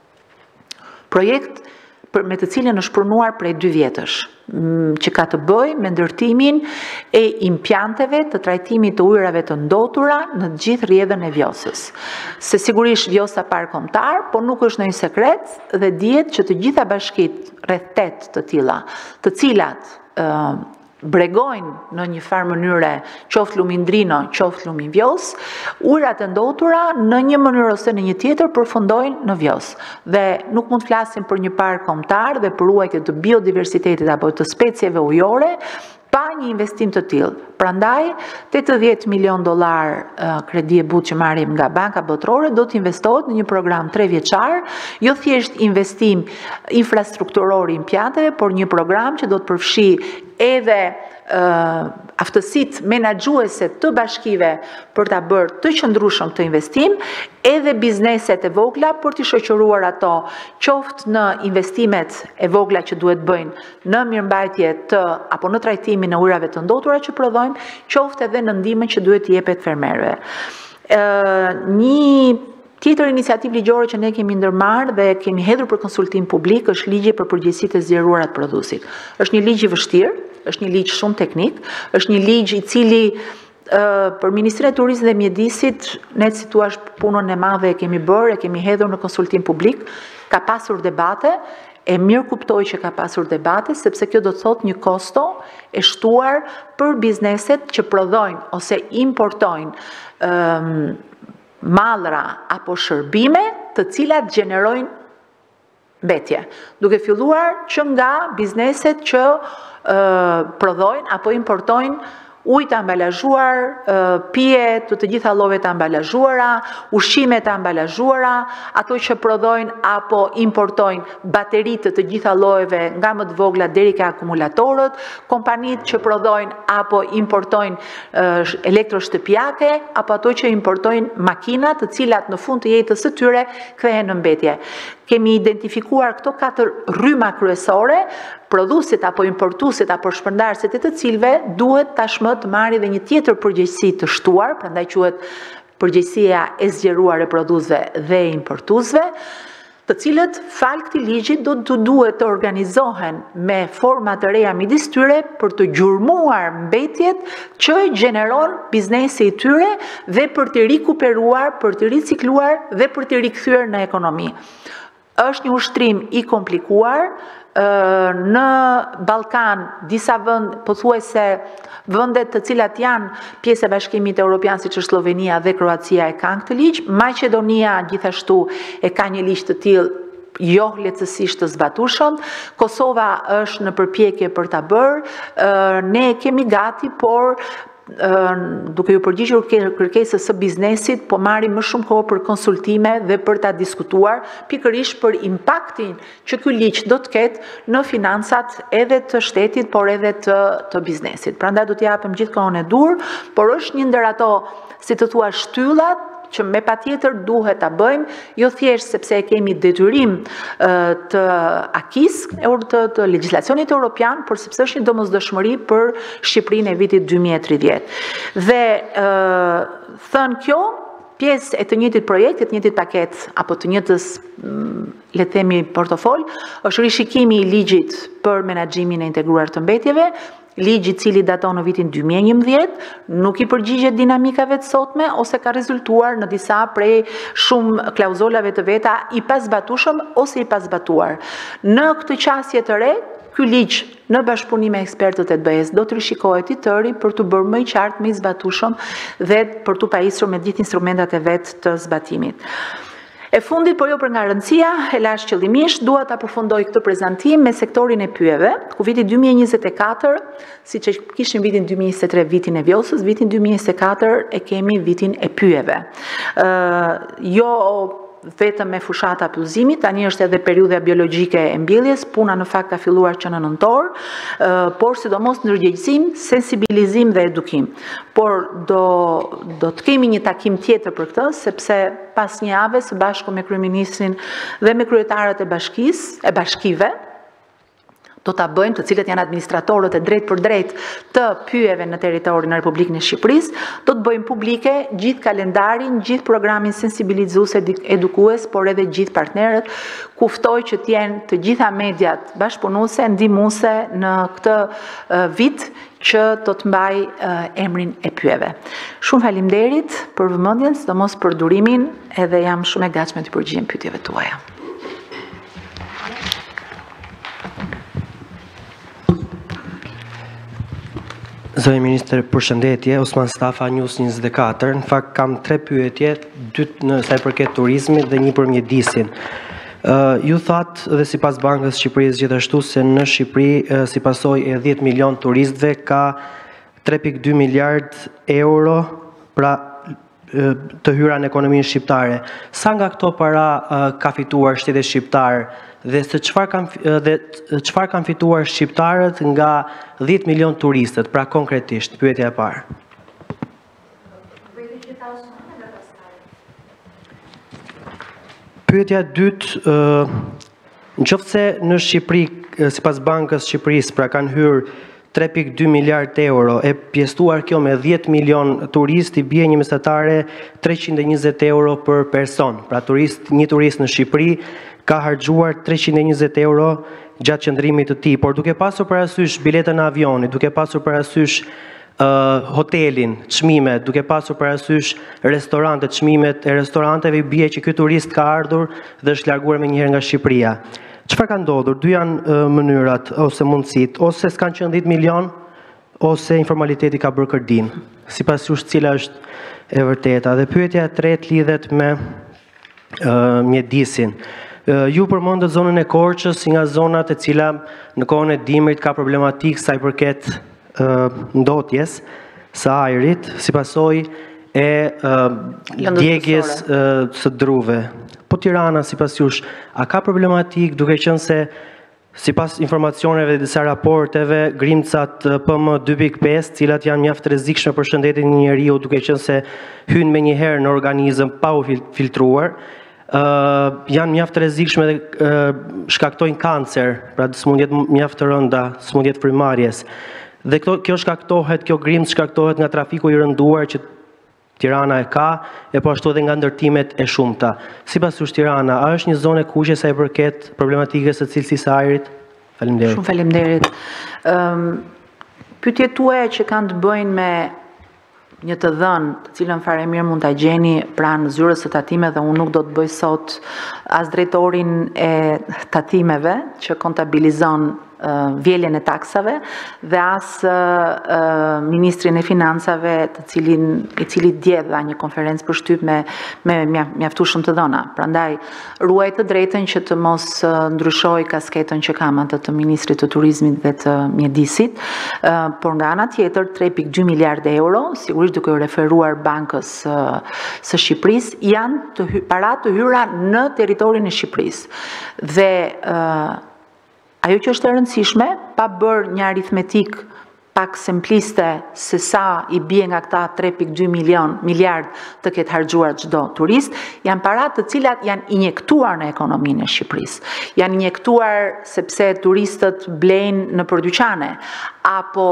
Projekt me të cilin është pranuar prej dy vjetësh, që ka të bëjë me ndërtimin e impianteve të trajtimit të ujërave të ndotura në gjithë rrjedhën e Vjosës. Se sigurisht Vjosa park kombëtar, por nuk është ndonjë sekret dhe dihet që të gjitha bashkitë rreth tetë të tilla, të cilat uh, bregojnë në një farë mënyre, qoftë Lumindrino, qoftë Lumivjos, ujërat e ndotura në një mënyrë ose në një tjetër përfundojnë në Vjos. Dhe nuk mund të flasim për një park kombëtar dhe për ruajtje të biodiversitetit apo të specieve ujore pa një investim të tillë. Prandaj, tetëdhjetë milion dollar uh, kredi e but që marrim nga Banka Botërore do të investohet në një program tre vjeçar, jo thjesht investim infrastrukturor i impianteve, por një program që do të përfshi edhe uh, aftësitë menaxhuese të bashkive për ta bërë të qëndrueshëm këtë investim, edhe bizneset e vogla për të shoqëruar ato, qoftë në investimet e vogla që duhet bëjnë në mirëmbajtje të apo në trajtimin e ujërave të ndotura që prodhojnë, qoftë edhe në ndihmën që duhet të jepet fermerëve. Uh, një Tjetër iniciativë ligjore që ne kemi ndërmarrë dhe kemi hedhur për konsultim publik është ligji për përgjegjësitë e zgjeruara të prodhuesit. Është një ligj i vështirë, është një ligj shumë teknik, është një ligj i cili uh, për Ministrinë e Turizmit dhe Mjedisit, ne si thua punën e madhe e kemi bërë, e kemi hedhur në konsultim publik, ka pasur debate, e mirë kuptoj që ka pasur debate, sepse kjo do të thotë një kosto e shtuar për bizneset që prodhojnë ose importojnë um, mallra apo shërbime të cilat gjenerojnë mbetje. Duke filluar që nga bizneset që uh, prodhojnë apo importojnë ujë të ambalazhuar, pije të të gjitha llojeve të ambalazhuara, ushqime të ambalazhuara, ato që prodhojnë apo importojnë bateri të të gjitha llojeve, nga më të vogla deri ke akumulatorët, kompanitë që prodhojnë apo importojnë elektroshtëpiake, apo ato që importojnë makina, të cilat në fund të jetës së tyre kthehen në mbetje. Kemi identifikuar këto katër rryma kryesore, prodhuesit apo importuesit apo shpërndarësit e të cilëve duhet tashmë të marrë dhe një tjetër përgjegjësi të shtuar, prandaj quhet përgjegjësia e zgjeruar e prodhuesve dhe importuesve, të cilët fal këtij ligji do të duhet të organizohen me forma të reja midis tyre për të gjurmuar mbetjet që gjeneron biznesi i tyre dhe për të rikuperuar, për të ricikluar dhe për të rikthyer në ekonomi. Është një ushtrim i komplikuar. Në Ballkan, disa vende, pothuajse vendet të cilat janë pjesë e Bashkimit Evropian, siç është Slovenia dhe Kroacia, e kanë këtë ligj. Maqedonia gjithashtu e ka një ligj të tillë jo lehtësisht të zbatueshëm. Kosova është në përpjekje për ta bërë, ne kemi gati, por duke ju përgjigjur kërkesës së biznesit, po marrim më shumë kohë për konsultime dhe për ta diskutuar pikërisht për impaktin që ky ligj do të ketë në financat edhe të shtetit, por edhe të, të biznesit. Prandaj do t'i japim gjithkohën e dur, por është një ndër ato, si të thua, shtyllat që me patjetër duhet ta bëjmë, jo thjesht sepse kemi detyrim të akis, të, të legjislacionit europian, por sepse është një domosdoshmëri për Shqipërinë e vitit dy mijë e tridhjetë. Dhe thënë kjo, pjesë e të njëjtit projekt, e të njëjtit paket apo të njëjtës, le të themi, portofol, është rishikimi i ligjit për menaxhimin e integruar të mbetjeve, ligji i cili daton në vitin dy mijë e njëmbëdhjetë, nuk i përgjigjet dinamikave të sotme ose ka rezultuar në disa prej shumë klauzolave të veta i pazbatueshëm ose i pazbatuar. Në këtë qasje të re, ky ligj në bashkëpunim me ekspertët e të B E S do të rishikohet i tëri për të bërë më i qartë, më i zbatueshëm dhe për të pajisur me gjithë instrumentat e vet të zbatimit. E fundit, por jo për nga rëndësia, e lash qëllimisht, dua ta përfundoj këtë prezantim me sektorin e pyjeve, ku viti dy mijë e njëzet e katër, si që kishim vitin dy mijë e njëzet e tre vitin e vjosës, vitin dy mijë e njëzet e katër e kemi vitin e pyjeve. Uh, jo vetëm me fushata pyllëzimit, tani është edhe periudha biologjike e mbjelljes, puna në fakt ka filluar që në nëntor, por sidomos ndërgjegjësim, sensibilizim dhe edukim. Por do, do të kemi një takim tjetër për këtë, sepse pas një jave së bashku me kryeministrin dhe me kryetarët e bashkisë, e bashkive, do ta bëjmë, të cilët janë administratorët e drejt për drejt të pyjeve në territorin e Republikën e Shqipërisë, do të bëjmë publike gjithë kalendarin, gjithë programin sensibilizues edukues, por edhe gjithë partnerët, ku ftoj që t'jenë të gjitha mediat bashkëpunuese, ndihmuese në këtë uh, vit që do të mbaj uh, emrin e pyjeve. Shumë faleminderit për vëmendjen, sidomos për durimin, edhe jam shumë e gatshme të përgjigjem pyetjeve tuaja. Zoti Ministër, përshëndetje, Osman Stafa, News njëzet e katër. Në fakt kam tre pyetje, dy në sa i përket turizmit dhe një për mjedisin. Uh, ju thatë dhe sipas Bankës Shqipërisë gjithashtu se në Shqipëri uh, si pasojë e dhjetë milion turistëve ka tre pikë dy miliard euro pra uh, të hyra në ekonominë shqiptare. Sa nga këto para uh, ka fituar shteti shqiptar dhe se çfarë kanë dhe çfarë kanë fituar shqiptarët nga dhjetë milion turistët, pra konkretisht, pyetja e parë. Pyetja e dytë, nëse në Shqipëri, sipas Bankës Shqipërisë, pra kanë hyrë tre pikë dy miliard euro, e pjesëtuar kjo me dhjetë milion turistë, i bie një mesatare treqind e njëzet euro për person. Pra turist, një turist në Shqipëri ka harxuar treqind e njëzet euro gjatë qëndrimit të tij, por duke pasur parasysh biletën e avionit, duke pasur parasysh uh, hotelin, çmimet, duke pasur parasysh restorantet, çmimet e restoranteve, i bie që ky turist ka ardhur dhe është larguar më njëherë nga Shqipëria. Çfarë ka ndodhur? Dy janë uh, mënyrat ose mundësitë, ose s'kan qenë dhjetë milion, ose informaliteti ka bërë kërdin. Sipas jush cila është e vërteta? Dhe pyetja e tretë lidhet me uh, mjedisin. Ju përmendët zonën e Korçës si nga zonat e cila në kohën e dimrit ka problematikë sa i përket uh, ndotjes së ajrit, si pasojë e uh, djegjes uh, së druve. Po Tirana, sipas jush, a ka problematikë, duke qenë se sipas informacioneve dhe disa raporteve, grimcat P M dy pikë pesë, cilat janë mjaft rrezikshme për shëndetin e njeriu, duke qenë se hynë me njëherë në organizëm pa u filtruar, Uh, janë mjaft rrezikshme dhe uh, shkaktojnë kancer, pra smundjet mjaft të rënda, smundjet frymarrjes. Dhe këto, kjo shkaktohet, kjo grimc shkaktohet nga trafiku i rënduar që Tirana e ka, e po ashtu edhe nga ndërtimet e shumta. Sipas jush Tirana, a është një zonë e kuqe sa i përket problematikës së cilësisë së ajrit? Faleminderit. Shumë faleminderit. Um, Pyetjet tuaja që kanë të bëjnë me një të dhënë, të cilën fare mirë mund ta gjeni pranë zyrës së tatimeve, dhe unë nuk do të bëj sot as drejtorin e tatimeve që kontabilizon vjeljen e taksave dhe as Ministrin e Financave, të cilin, i cili dje dha një konferencë për shtyp me, me mjaftueshëm të dhëna. Prandaj, ruaj të drejtën që të mos ndryshoj kasketën që kam atë të Ministrit të Turizmit dhe të Mjedisit, por nga ana tjetër tre pikë dy miliardë euro, sigurisht duke u referuar Bankës së Shqipërisë, janë të hy, para të hyra në territorin e Shqipërisë. Dhe uh, ajo që është e rëndësishme, pa bërë një aritmetik pak simpliste se sa i bie nga këta tre pikë dy milion miliard të ketë harxuar çdo turist, janë para të cilat janë injektuar në ekonominë e Shqipërisë. Janë injektuar sepse turistët blejnë në për dyqane, apo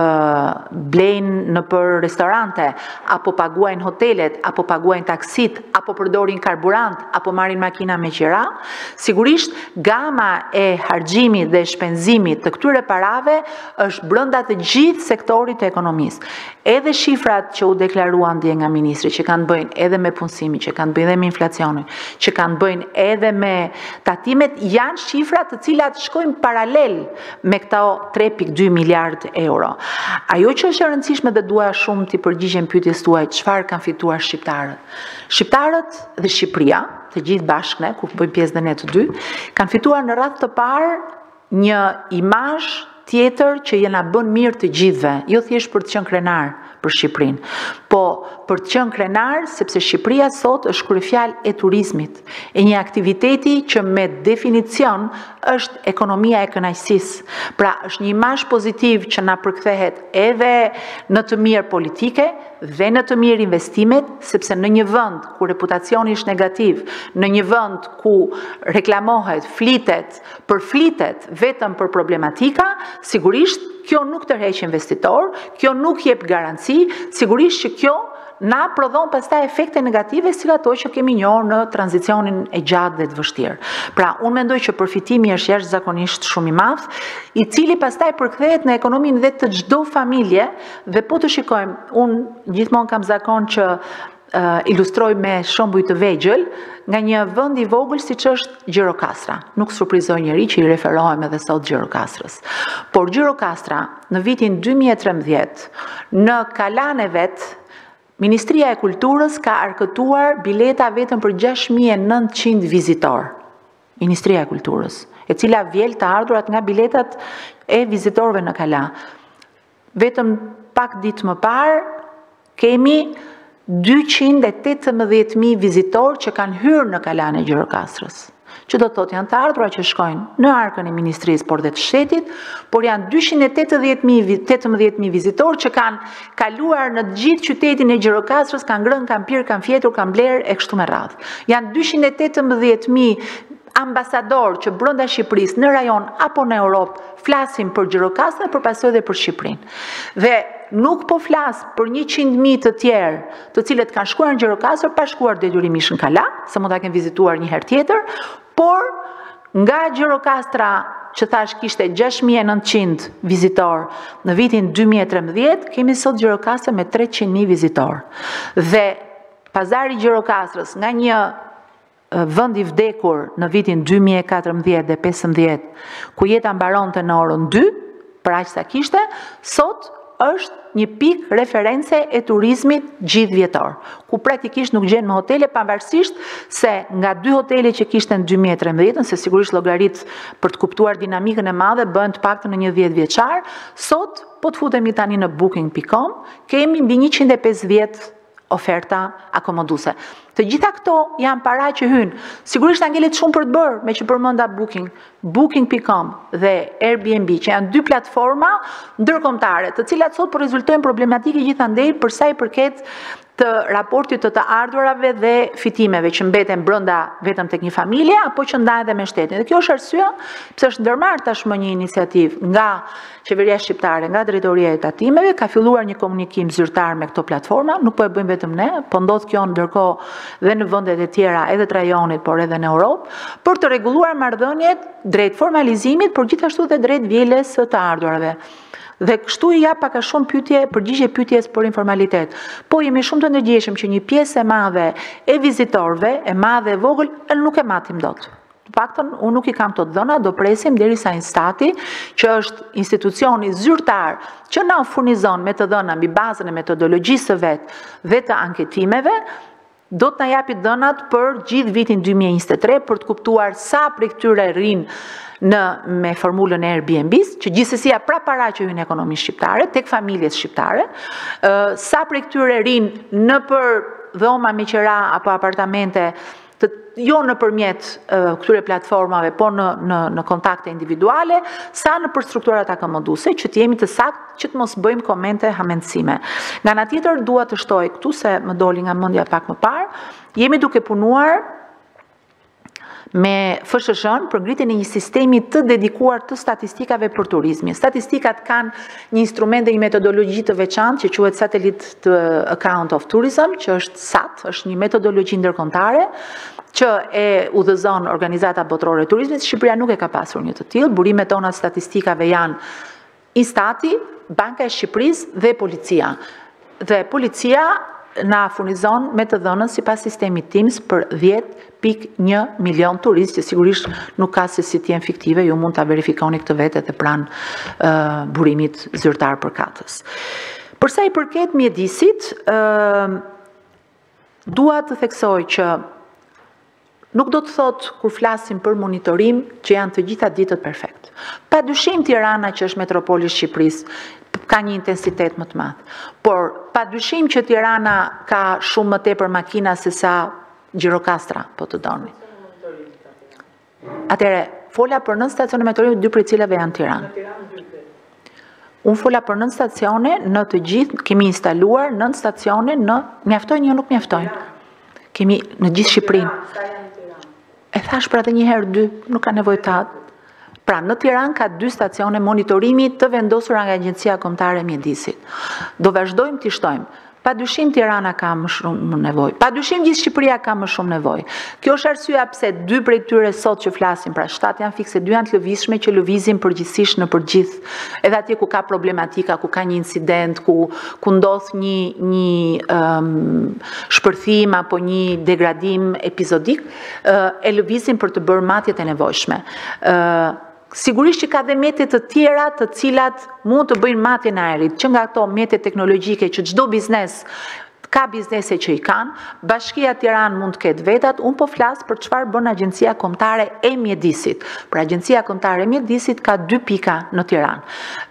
uh, blejnë në për restorante, apo paguajnë hotelet, apo paguajnë taksit, apo përdorin karburant, apo marrin makina me qira. Sigurisht, gama e harxhimit dhe shpenzimit të këtyre parave është brenda të gjithë sektorit të ekonomisë. Edhe shifrat që u deklaruan dje nga ministri, që kanë bëjnë edhe me punësimi, që kanë bëjnë edhe me inflacionin, që kanë bëjnë edhe me tatimet, janë shifrat të cilat shkojnë paralel me këta tre pikë dy miliardë euro. Ajo që është e rëndësishme dhe dua shumë t'i përgjigjem pyetjes tuaj, çfarë kanë fituar shqiptarët? Shqiptarët dhe Shqipëria, të gjithë bashkë ne, ku bëjmë pjesë dhe ne të dy, kanë fituar në radhë të parë një imazh tjetër që jena bën mirë të gjithve, jo thjesht për të qenë krenar për Shqipërinë, po për të qenë krenar sepse Shqipëria sot është kryefjalë e turizmit, e një aktiviteti që me definicion është ekonomia e kënaqësisë. Pra është një imazh pozitiv që na përkthehet edhe në të mirë politike dhe në të mirë investimet, sepse në një vend ku reputacioni është negativ, në një vend ku reklamohet, flitet, përflitet vetëm për problematika, sigurisht kjo nuk tërheq investitor, kjo nuk jep garanci, sigurisht që kjo na prodhon pastaj efekte negative si ato që kemi njohur në tranzicionin e gjatë dhe të vështirë. Pra, unë mendoj që përfitimi është jashtëzakonisht shumë i madh, i cili pastaj përkthehet në ekonominë dhe të çdo familje, dhe po të shikojmë, unë gjithmonë kam zakon që Uh, ilustroj me shembuj të vegjël nga një vend i vogël siç është Gjirokastra. Nuk surprizoj njëri që i referohem edhe sot Gjirokastrës. Por Gjirokastra në vitin dy mijë e trembëdhjetë në kalan e vet, Ministria e Kulturës ka arkëtuar bileta vetëm për gjashtë mijë e nëntëqind vizitor. Ministria e Kulturës, e cila vjel të ardhurat nga biletat e vizitorëve në kala. Vetëm pak ditë më parë kemi dyqind e tetëmbëdhjetë mijë vizitor që kanë hyrë në kalan e Gjirokastrës. Që do të thotë janë të ardhura që shkojnë në arkën e Ministrisë, por dhe të shtetit, por janë dyqind e tetëmbëdhjetë mijë vizitor që kanë kaluar në gjithë qytetin e Gjirokastrës, kanë ngrënë, kanë pirë, kanë fjetur, kanë blerë e kështu me radhë. Janë dyqind e tetëmbëdhjetë mijë ambasador që brenda Shqipërisë në rajon apo në Europë flasin për Gjirokastrën dhe për pasojë dhe për Shqipërinë. Dhe nuk po flas për njëqind mijë të tjerë, të cilët kanë shkuar në Gjirokastër pa shkuar detyrimisht në kala, se mund ta kenë vizituar një herë tjetër, por nga Gjirokastra që thash kishte gjashtë mijë e nëntëqind vizitor në vitin dy mijë e trembëdhjetë, kemi sot Gjirokastër me treqind mijë vizitor. Dhe pazari i Gjirokastrës nga një vend i vdekur në vitin dy mijë e katërmbëdhjetë dhe pesëmbëdhjetë, ku jeta mbaronte në orën dy, për aq sa kishte, sot është një pikë reference e turizmit gjithvjetor, ku praktikisht nuk gjen më hotele, pavarësisht se nga dy hotele që kishte në dy mijë e trembëdhjetë, se sigurisht llogarit për të kuptuar dinamikën e madhe bëhen të paktën në një dhjetë vjeçar, sot po të futemi tani në booking punkt com, kemi mbi njëqind e pesëdhjetë oferta akomoduese. Të gjitha këto janë para që hynë. Sigurisht angelet shumë për të bërë, me që përmenda Booking, booking punkt com dhe Airbnb, që janë dy platforma ndërkombëtare, të cilat sot po rezultojnë problematike gjithandej për sa i përket të raportit të të ardhurave dhe fitimeve që mbeten brenda vetëm tek një familje apo që ndahen edhe me shtetin. Dhe kjo është arsyeja pse është ndërmarrë tashmë një iniciativë nga Qeveria Shqiptare, nga Drejtoria e Tatimeve, ka filluar një komunikim zyrtar me këto platforma, nuk po e bëjmë vetëm ne, po ndodh kjo ndërkohë dhe në vendet e tjera, edhe të rajonit, por edhe në Europë, për të rregulluar marrëdhëniet drejt formalizimit, por gjithashtu dhe drejt vjeljes së të ardhurave. Dhe kështu i jap pak a shumë pyetje, përgjigje pyetjes për informalitet. Po jemi shumë të ndërgjegjshëm që një pjesë e madhe e vizitorëve, e madhe e vogël, nuk e matim dot. paktën unë nuk i kam të dhëna, do presim derisa Instati, që është institucioni zyrtar që na furnizon me të dhëna mbi bazën e metodologjisë së vet dhe të anketimeve, do të na japi dhënat për gjithë vitin dy mijë e njëzet e tre për të kuptuar sa prej këtyre rinë në me formulën e Airbnb-s, që gjithsesi pra para që hyjnë në ekonominë shqiptare, tek familjet shqiptare, sa prej këtyre rinë në për dhoma me qira apo apartamente, të, jo në përmjet uh, këtyre platformave, po në, në, në kontakte individuale, sa në për strukturat akomoduse, që të jemi të sakt, që të mos bëjmë komente hamendësime. Nga nga tjetër, dua të shtoj këtu, se më doli nga mendja pak më parë, jemi duke punuar me F S H-n për ngritjen e një sistemi të dedikuar të statistikave për turizmin. Statistikat kanë një instrument dhe një metodologji të veçantë që quhet Satellite Account of Tourism, që është S A T, është një metodologji ndërkombëtare që e udhëzon Organizata Botërore e Turizmit. Shqipëria nuk e ka pasur një të tillë. Burimet tona statistikave janë Instati, Banka e Shqipërisë dhe policia. Dhe policia na furnizon me të dhënën sipas sistemit TIMSS për dhjetë pikë një milion turistë, që sigurisht nuk ka se si t'jen fiktive, ju mund ta verifikoni këtë vetë edhe pranë uh, burimit zyrtar përkatës. Përsa i përket mjedisit, uh, dua të theksoj që nuk do të thot kur flasim për monitorim që janë të gjitha ditët perfekt. Pa dyshim Tirana, që është metropoli Shqipërisë, ka një intensitet më të madh. Por pa dyshim që Tirana ka shumë më tepër makina se sa Gjirokastra, po të doni. Atëre, fola për nën stacione motorimi, dy prej cilave janë Tiranë. Unë fola për nën stacione, në të gjithë kemi instaluar nën stacione, në mjaftojnë, jo nuk mjaftojnë. Kemi në gjithë Shqipërinë. E thash pra edhe një herë dy, nuk ka nevojë ta. Pra, në Tiranë ka dy stacione monitorimi të vendosura nga Agjencia Kombëtare e Mjedisit. Do vazhdojmë t'i shtojmë. Pa dyshim Tirana ka më shumë nevojë. Pa dyshim gjithë Shqipëria ka më shumë nevojë. Kjo është arsyeja pse dy prej tyre sot që flasim, pra shtat janë fikse, dy janë të lëvizshme që lëvizin përgjithsisht në përgjith, edhe atje ku ka problematika, ku ka një incident, ku ku ndodh një një um, shpërthim apo një degradim epizodik, uh, e lëvizin për të bërë matjet e nevojshme. Uh, Sigurisht që ka dhe mjetet të tjera të cilat mund të bëjnë matjen e ajrit, që nga ato mjetet teknologjike që çdo biznes ka biznese që i kanë, Bashkia Tiranë mund të ketë vetat, unë po flas për çfarë bën Agjencia Kombëtare e Mjedisit. Pra Agjencia Kombëtare e Mjedisit ka dy pika në Tiranë.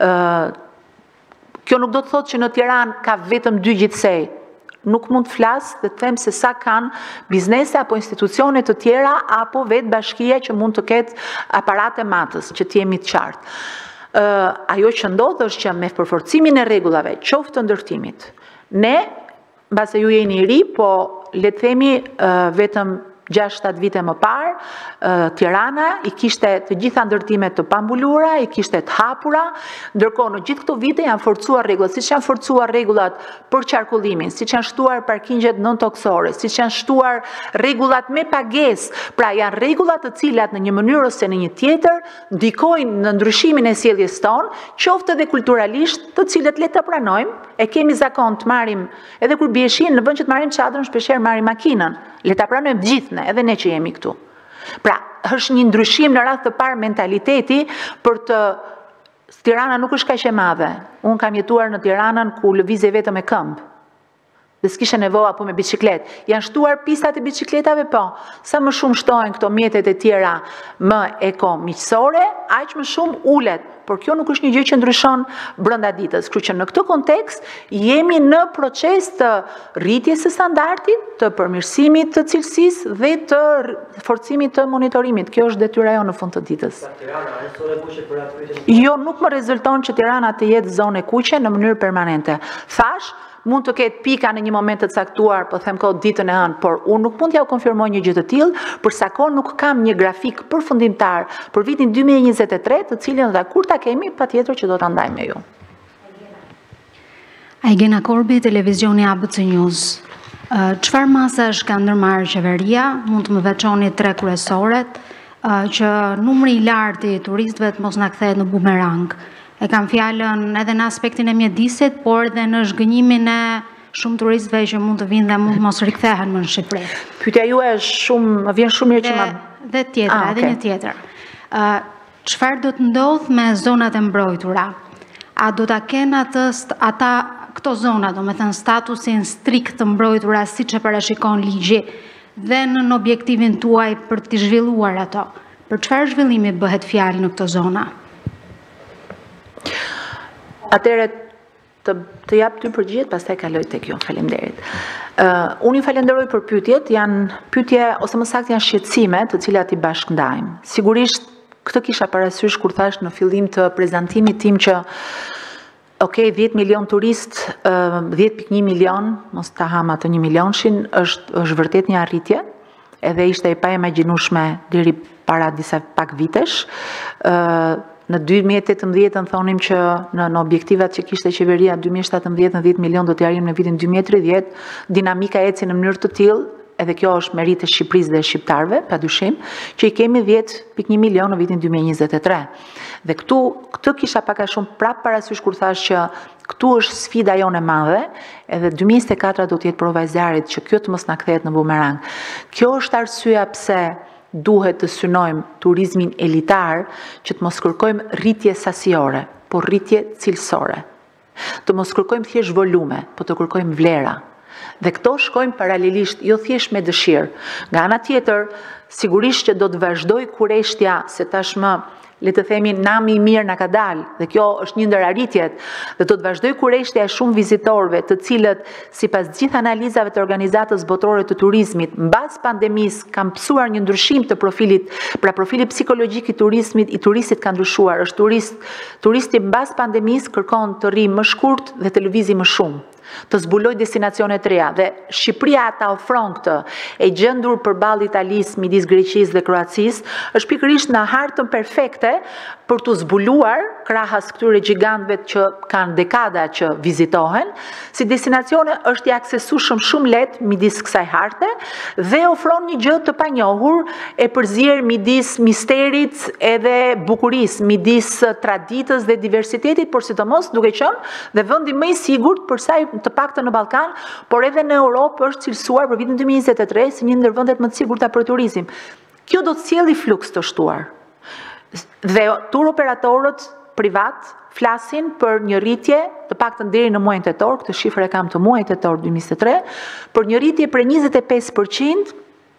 Uh, kjo nuk do të thotë që në Tiranë ka vetëm dy gjithsej. Nuk mund të flas dhe të them se sa kanë biznese apo institucione të tjera apo vetë bashkia që mund të ketë aparate matës, që të jemi të qartë. Uh, ajo që ndodh është që me përforcimin e rregullave, qoftë të ndërtimit, ne, mbase ju jeni i ri, po le të themi uh, vetëm gjashtë shtat vite më parë, uh, Tirana i kishte të gjitha ndërtimet të pambulura, i kishte të hapura, ndërkohë në gjithë këto vite janë forcuar rregullat, siç janë forcuar rregullat për qarkullimin, siç janë shtuar parkingjet nën toksore, siç janë shtuar rregullat me pagesë, pra janë rregulla të cilat në një mënyrë ose në një tjetër ndikojnë në ndryshimin e sjelljes tonë, qoftë edhe kulturalisht, të cilët le të pranojmë, e kemi zakon të marrim edhe kur bie shi, në vend që të marrim çadrën, shpeshherë marrim makinën. Le ta pranojmë gjithë ne, edhe ne që jemi këtu. Pra, është një ndryshim në radhë të parë mentaliteti për të Tirana nuk është kaq e madhe. Unë kam jetuar në Tiranën ku lëvizje vetëm me këmbë. Dhe s'kishe nevojë apo me biçikletë. Janë shtuar pistat e biçikletave, po. Sa më shumë shtohen këto mjetet e tjera më eko-miqësore, aq më shumë ulet. Por kjo nuk është një gjë që ndryshon brenda ditës. Kështu që në këtë kontekst jemi në proces të rritjes së standardit, të përmirësimit të cilësisë dhe të forcimit të monitorimit. Kjo është detyra jonë në fund të ditës. Jo, nuk më rezulton që Tirana të jetë zonë e kuqe në mënyrë permanente. Thash, mund të ketë pika në një moment të caktuar, po them kohë ditën e hënë, por unë nuk mund t'ja u konfirmoj një gjë të tillë, për sa kohë nuk kam një grafik përfundimtar për vitin dy mijë e njëzet e tre, të cilin dhe kur ta kemi, patjetër që do ta ndajmë me ju. Aigena Korbi, televizioni A B C News. Çfarë masash ka ndërmarrë qeveria? Mund të më veçoni tre kryesoret, që numri i lartë i turistëve të mos na kthehet në bumerang. E kam fjalën edhe në aspektin e mjedisit, por edhe në zhgënjimin e shumë turistëve që mund të vinë dhe mund mos rikthehen më në Shqipëri. Pyetja juaj është shumë, më vjen shumë mirë që ma... Dhe tjetër, ah, edhe okay. një tjetër. Çfarë do të ndodh me zonat e mbrojtura? A do ta kenë atë ata këto zona, do me thënë statusin strikt të mbrojtura siç e parashikon ligji dhe në objektivin tuaj për të zhvilluar ato? Për çfarë zhvillimi bëhet fjalë në këto zona? Atëre të, të jap dy përgjigje, pastaj kaloj tek ju. Faleminderit. Uh, unë ju falenderoj për pyetjet, janë pyetje ose më saktë janë shqetësime të cilat i bashkëndajmë. Sigurisht këtë kisha parasysh kur thash në fillim të prezantimit tim që ok, dhjetë milion turist, dhjetë pikë një milion, mos ta ham atë një milionshin, është, është vërtet një arritje, edhe ishte e pa imagjinueshme deri para disa pak vitesh. Në dy mijë e tetëmbëdhjetë thonim që në, në objektivat që kishte qeveria dy mijë e shtatëmbëdhjetë në dhjetë milion do të arrijmë në vitin dy mijë e tridhjetë, dinamika eci në mënyrë të tillë, edhe kjo është merit e Shqipërisë dhe shqiptarëve, padyshim, që i kemi dhjetë pikë një milion në vitin dy mijë e njëzet e tre. Dhe këtu, këtë kisha pak a shumë prap parasysh kur thash që këtu është sfida jonë e madhe, edhe dy mijë e njëzet e katër do të jetë prova e zjarit që kjo të mos na kthehet në bumerang. Kjo është arsyeja pse duhet të synojmë turizmin elitar, që të mos kërkojmë rritje sasiore, por rritje cilësore. Të mos kërkojmë thjesht volume, por të kërkojmë vlera. Dhe këto shkojmë paralelisht, jo thjesht me dëshirë. Nga ana tjetër, sigurisht që do të vazhdoj kurreshtja se tashmë le të themi nami i mirë na ka dalë, dhe kjo është një ndër arritjet, dhe do të vazhdoj kurreshtja e shumë vizitorëve, të cilët sipas gjithë analizave të Organizatës Botërore të Turizmit, mbas pandemisë kanë pësuar një ndryshim të profilit, pra profili psikologjik i turizmit, i turistit ka ndryshuar. Është turist, turisti mbas pandemisë kërkon të rri më shkurt dhe të lëvizi më shumë, të zbuloj destinacione të reja, dhe Shqipëria ta ofron këtë, e gjendur përballë Italisë, midis Greqisë dhe Kroacisë, është pikërisht në hartën perfekte për të zbuluar krahas këtyre gjigantëve që kanë dekada që vizitohen, si destinacione është i aksesueshëm shumë lehtë midis kësaj harte dhe ofron një gjë të panjohur, e përzier midis misterit edhe bukurisë, midis traditës dhe diversitetit, por sidomos duke qenë dhe vendi më i sigurt për sa të paktën në Ballkan, por edhe në Europë është cilësuar për vitin dy mijë e njëzet e tre si një ndër vendet më të sigurta për turizëm. Kjo do të sjellë fluks të shtuar. Dhe tur operatorët privat flasin për një rritje të paktën deri në muajin tetor, këtë shifër e kam të muajit tetor dy mijë e njëzet e tre, për një rritje për njëzet e pesë përqind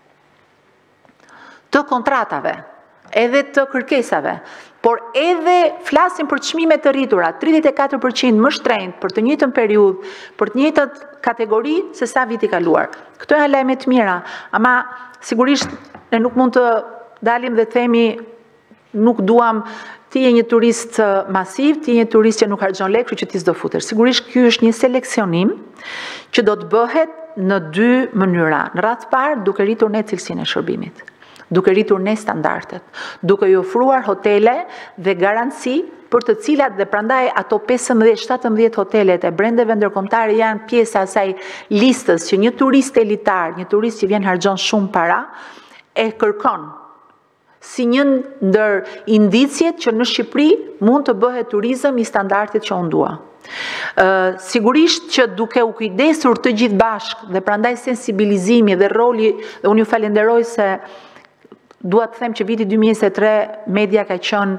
të kontratave, edhe të kërkesave, por edhe flasin për çmime të rritura, tridhjetë e katër përqind më shtrenjtë për të njëjtën periudhë, për të njëjtën kategori se sa viti kaluar. Këto janë lajme të mira, ama sigurisht ne nuk mund të dalim dhe themi nuk duam ti je një turist masiv, ti je një turist që nuk harxhon lekë, që ti s'do futesh. Sigurisht ky është një seleksionim që do të bëhet në dy mënyra. Në radhë të parë duke rritur ne cilësinë e shërbimit, duke rritur ne standardet, duke i ofruar hotele dhe garanci për të cilat dhe prandaj ato pesëmbëdhjetë shtatëmbëdhjetë hotelet e brendeve ndërkombëtare janë pjesë e asaj listës që një turist elitar, një turist që vjen harxhon shumë para, e kërkon si një ndër indicjet që në Shqipëri mund të bëhet turizëm i standardit që unë dua. Uh, sigurisht që duke u kujdesur të gjithë bashkë dhe prandaj sensibilizimi dhe roli, dhe unë ju falenderoj se dua të them që viti dy mijë e njëzet e tre media ka qenë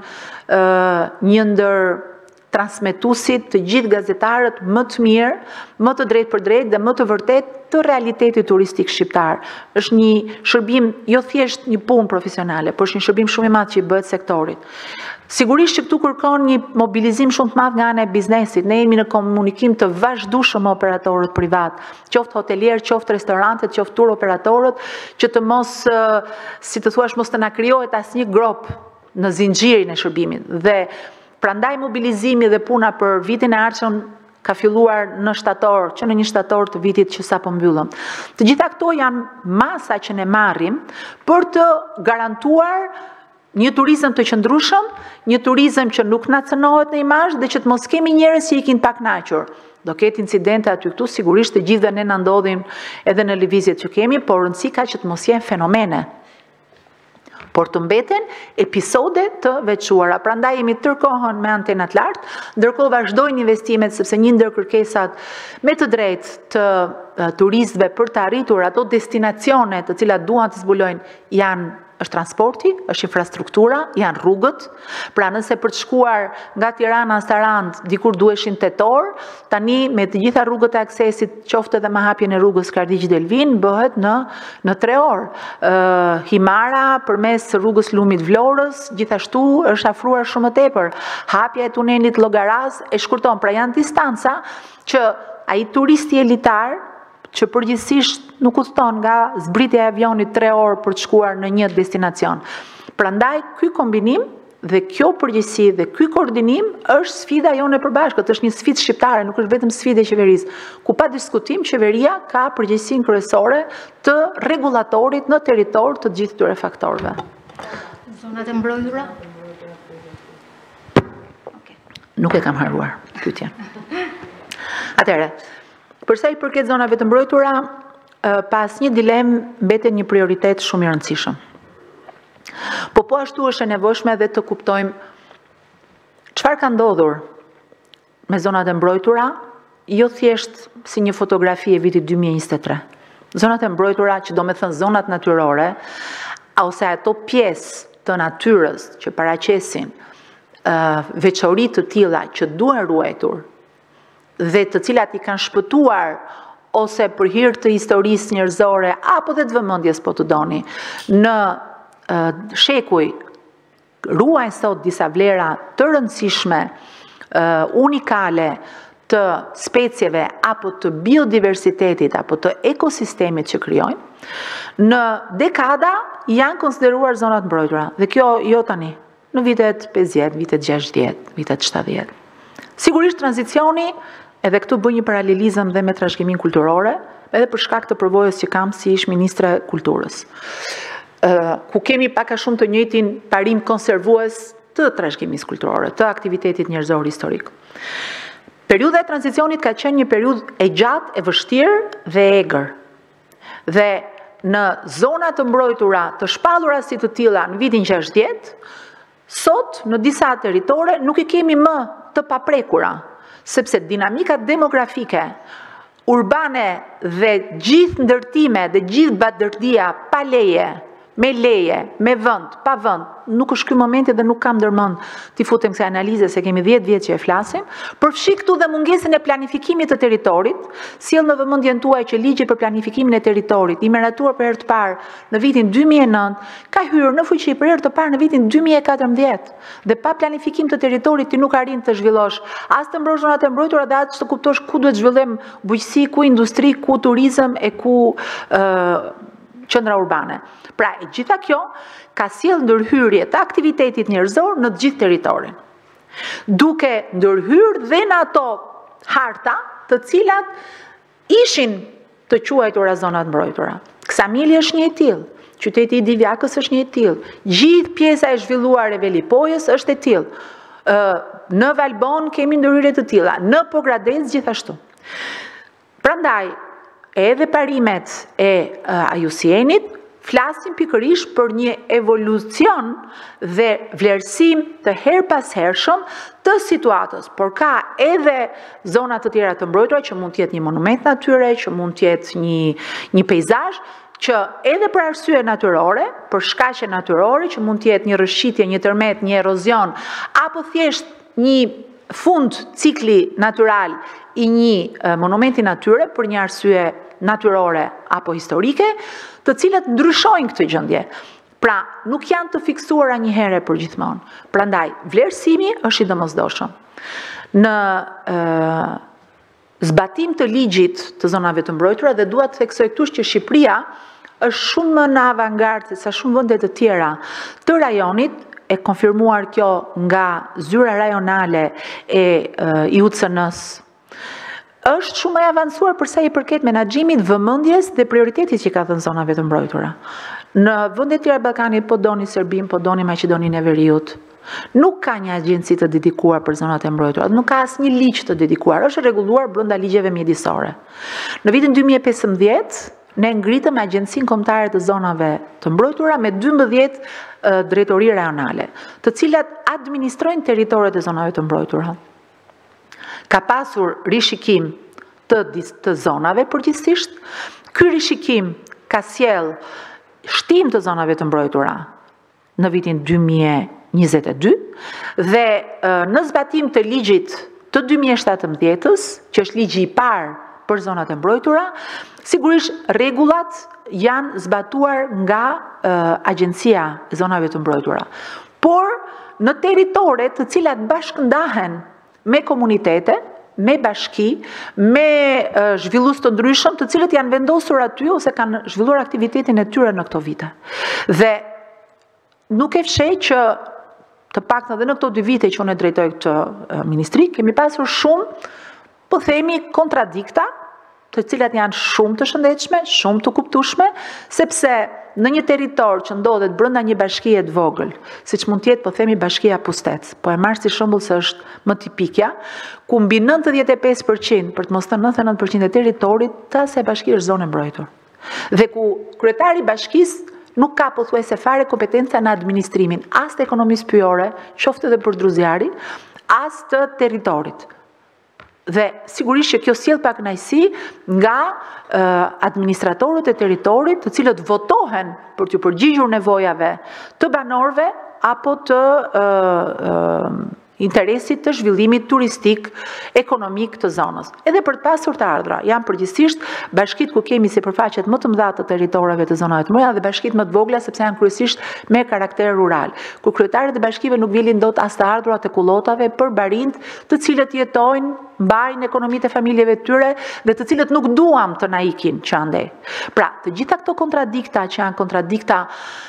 uh, një ndër transmetuesit të gjithë gazetarët më të mirë, më të drejtë për drejtë dhe më të vërtet të realitetit turistik shqiptar. Është një shërbim, jo thjesht një punë profesionale, por është një shërbim shumë i madh që i bëhet sektorit. Sigurisht që këtu kërkon një mobilizim shumë të madh nga ana e biznesit. Ne jemi në komunikim të vazhdueshëm me operatorët privat, qoftë hotelier, qoftë restorantet, qoftë tur operatorët, që të mos, si të thuash, mos të na krijohet asnjë grop në zinxhirin e shërbimit. Dhe prandaj mobilizimi dhe puna për vitin e ardhshëm ka filluar në shtator, që në një shtator të vitit që sapo mbyllëm. Të gjitha këto janë masa që ne marrim për të garantuar një turizëm të qëndrueshëm, një turizëm që nuk na cënohet në imazh dhe që të mos kemi njerëz që ikin pa kënaqur. Do ketë incidente aty këtu, sigurisht të gjithë dhe ne na ndodhin edhe në lëvizjet që kemi, por rëndësi ka që të mos jenë fenomene. por të mbeten episode të veçuara. Prandaj jemi tërkohën me antenat lartë, ndërkohë vazhdojnë investimet sepse një ndër kërkesat me të drejtë të uh, turistëve për të arritur ato destinacione të cilat duan të zbulojnë janë është transporti, është infrastruktura, janë rrugët. Pra nëse për të shkuar nga Tirana në Sarandë dikur duheshin tetë orë, tani me të gjitha rrugët e aksesit, qoftë edhe me hapjen e rrugës Kardinj Delvin, bëhet në në tre orë. Uh, Himara përmes rrugës Lumit Vlorës, gjithashtu është afruar shumë më tepër. Hapja e tunelit Llogaras e shkurton, pra janë distanca që ai turisti elitar që përgjithsisht nuk udhton nga zbritja e avionit tre orë për të shkuar në një destinacion. Prandaj ky kombinim dhe kjo përgjegjësi dhe ky koordinim është sfida jonë e përbashkët, është një sfidë shqiptare, nuk është vetëm sfidë e qeverisë, ku pa diskutim qeveria ka përgjegjësinë kryesore të rregullatorit në territor të gjithë këtyre faktorëve. Zonat e mbrojtura? Nuk e kam haruar pyetjen. Atëherë, përsa i përket zonave të mbrojtura, pas një dilemë mbetet një prioritet shumë i rëndësishëm. Po po ashtu është e nevojshme edhe të kuptojmë çfarë ka ndodhur me zonat e mbrojtura, jo thjesht si një fotografi e vitit dy mijë e njëzet e tre. Zonat e mbrojtura, që do me thënë zonat natyrore, ose ato pjesë të natyrës që paraqesin uh, veçori të tilla që duhen ruajtur dhe të cilat i kanë shpëtuar ose për hir të historisë njerëzore apo dhe të vëmendjes po të doni në uh, shekuj ruajnë sot disa vlera të rëndësishme, uh, unikale të specieve apo të biodiversitetit apo të ekosistemit që krijojnë, në dekada janë konsideruar zonat mbrojtura. Dhe kjo jo tani, në vitet pesëdhjetë, vitet gjashtëdhjetë, vitet shtatëdhjetë. Sigurisht tranzicioni edhe këtu bëj një paralelizëm dhe me trashëgimin kulturore, edhe për shkak të përvojës që kam si ish ministre kulturës. Uh, ku kemi pak a shumë të njëjtin parim konservues të trashëgimisë kulturore, të aktivitetit njerëzor historik. Periudha e tranzicionit ka qenë një periudhë e gjatë, e vështirë dhe e egër. Dhe në zona të mbrojtura të shpallura si të tilla në vitin gjashtëdhjetë, sot në disa territore nuk i kemi më të paprekura, sepse dinamika demografike, urbane dhe gjithë ndërtime dhe gjithë batdërtia pa leje, me leje, me vend, pa vend, nuk është ky momenti dhe nuk kam ndërmend t'i futem kësaj analize se kemi dhjetë vjet që e flasim, përfshi këtu dhe mungesën e planifikimit të territorit, sjell në vëmendjen tuaj që ligji për planifikimin e territorit, i miratuar për herë të parë në vitin dy mijë e nëntë, ka hyrë në fuqi për herë të parë në vitin dy mijë e katërmbëdhjetë. Dhe pa planifikim të territorit ti nuk arrin të zhvillosh as të mbrojtur zonat e mbrojtura dhe as të kuptosh ku duhet zhvillim bujqësi, ku industri, ku turizëm e ku uh, qendra urbane. Pra, e gjitha kjo ka sjell ndërhyrje të aktivitetit njerëzor në të gjithë territorin. Duke ndërhyrë dhe në ato harta të cilat ishin të quajtura zonat mbrojtura. Ksamili është një e tillë, qyteti i Divjakës është një e tillë, gjithë pjesa e zhvilluar e Velipojës është e tillë. Në Valbon kemi ndërhyrje të tilla, në Pogradec gjithashtu. Prandaj, edhe parimet e Ajusienit flasim pikërisht për një evolucion dhe vlerësim të her pas hershëm të situatës, por ka edhe zona të tjera të mbrojtura që mund të jetë një monument natyre, që mund të jetë një një peizazh, që edhe për arsye natyrore, për shkaqe natyrore, që mund të jetë një rrëshqitje, një tërmet, një erozion, apo thjesht një fund cikli natyral i një uh, monumenti natyre për një arsye natyrore apo historike, të cilët ndryshojnë këtë gjendje. Pra, nuk janë të fiksuara një herë për gjithmonë. Prandaj, vlerësimi është i domosdoshëm. Në uh, zbatim të ligjit të zonave të mbrojtura, dhe dua të theksoj këtu që Shqipëria është shumë më në avangardë se sa shumë vende të tjera të rajonit, e konfirmuar kjo nga zyra rajonale e uh, I U C N-s, është shumë e avancuar përsa i përket menaxhimit, vëmendjes dhe prioritetit që ka dhënë zonave të mbrojtura. Në vendet tjera Ballkanit, po doni Serbin, po doni Maqedoninë e Veriut, nuk ka një agjenci të dedikuar për zonat e mbrojtura, nuk ka asnjë ligj të dedikuar, është rregulluar brenda ligjeve mjedisore. Në vitin dy mijë e pesëmbëdhjetë ne ngritëm Agjencinë Kombëtare të Zonave të Mbrojtura me dymbëdhjetë uh, drejtori rajonale, të cilat administrojnë territoret e zonave të mbrojtura. Ka pasur rishikim të, të zonave përgjithsisht. Ky rishikim ka sjell shtim të zonave të mbrojtura në vitin dy mijë e njëzet e dy dhe uh, në zbatim të ligjit të dy mijë e shtatëmbëdhjetës, që është ligji i parë për zonat e mbrojtura, sigurisht rregullat janë zbatuar nga uh, Agjencia e Zonave të Mbrojtura. Por në territore të cilat bashkëndahen me komunitete, me bashki, me uh, zhvillues të ndryshëm, të cilët janë vendosur aty ose kanë zhvilluar aktivitetin e tyre në këto vite. Dhe nuk e fshej që të paktën edhe në këto dy vite që unë e drejtoj këtë uh, ministri, kemi pasur shumë, po themi, kontradikta, të cilat janë shumë të shëndetshme, shumë të kuptueshme, sepse në një territor që ndodhet brenda një bashkie të vogël, siç mund të jetë, po themi, bashkia Pustet, po e marr si shembull se është më tipikja, ku mbi nëntëdhjetë e pesë përqind, për të mos thënë nëntëdhjetë e nëntë përqind e territorit, ta se bashkia është zonë e mbrojtur. Dhe ku kryetari i bashkisë nuk ka pothuajse fare kompetenca në administrimin, as të ekonomisë pyjore, qoftë edhe për Druzjari, as të territorit. Dhe sigurisht që kjo sjell pak kënaqësi nga uh, administratorët e territorit, të cilët votohen për të përgjigjur nevojave të banorëve apo të uh, uh, interesit të zhvillimit turistik, ekonomik të zonës. Edhe për të pasur të ardhra, janë përgjithsisht bashkitë ku kemi sipërfaqet më të mëdha të territoreve të zonave të mëdha dhe bashkitë më të vogla sepse janë kryesisht me karakter rural, ku kryetarët e bashkive nuk vjelin dot as të ardhurat e kullotave për barind të cilët jetojnë, mbajnë ekonomitë e familjeve të tyre dhe të cilët nuk duam të na ikin që andej. Pra, të gjitha këto kontradikta që janë kontradikta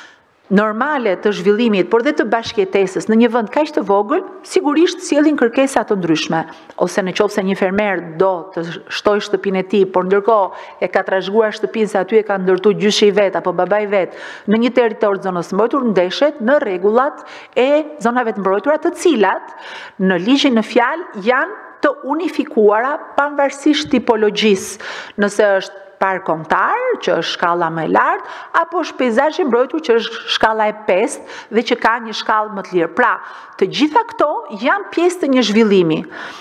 normale të zhvillimit, por dhe të bashkëjetesës në një vend kaq të vogël, sigurisht sjellin kërkesa të ndryshme. Ose në qoftë se një fermer do të shtojë shtëpinë e tij, por ndërkohë e ka trashëguar shtëpinë se aty e ka ndërtuar gjyshi i vet apo babai i vet në një territor të zonës së mbrojtur, ndeshet në rregullat e zonave të mbrojtura, të cilat në ligjin në fjalë janë të unifikuara pavarësisht tipologjisë. Nëse është park kombëtar, që është shkalla më e lartë, apo është peizazh i mbrojtur, që është shkalla e pestë dhe që ka një shkallë më të lirë. Pra, të gjitha këto janë pjesë të një zhvillimi.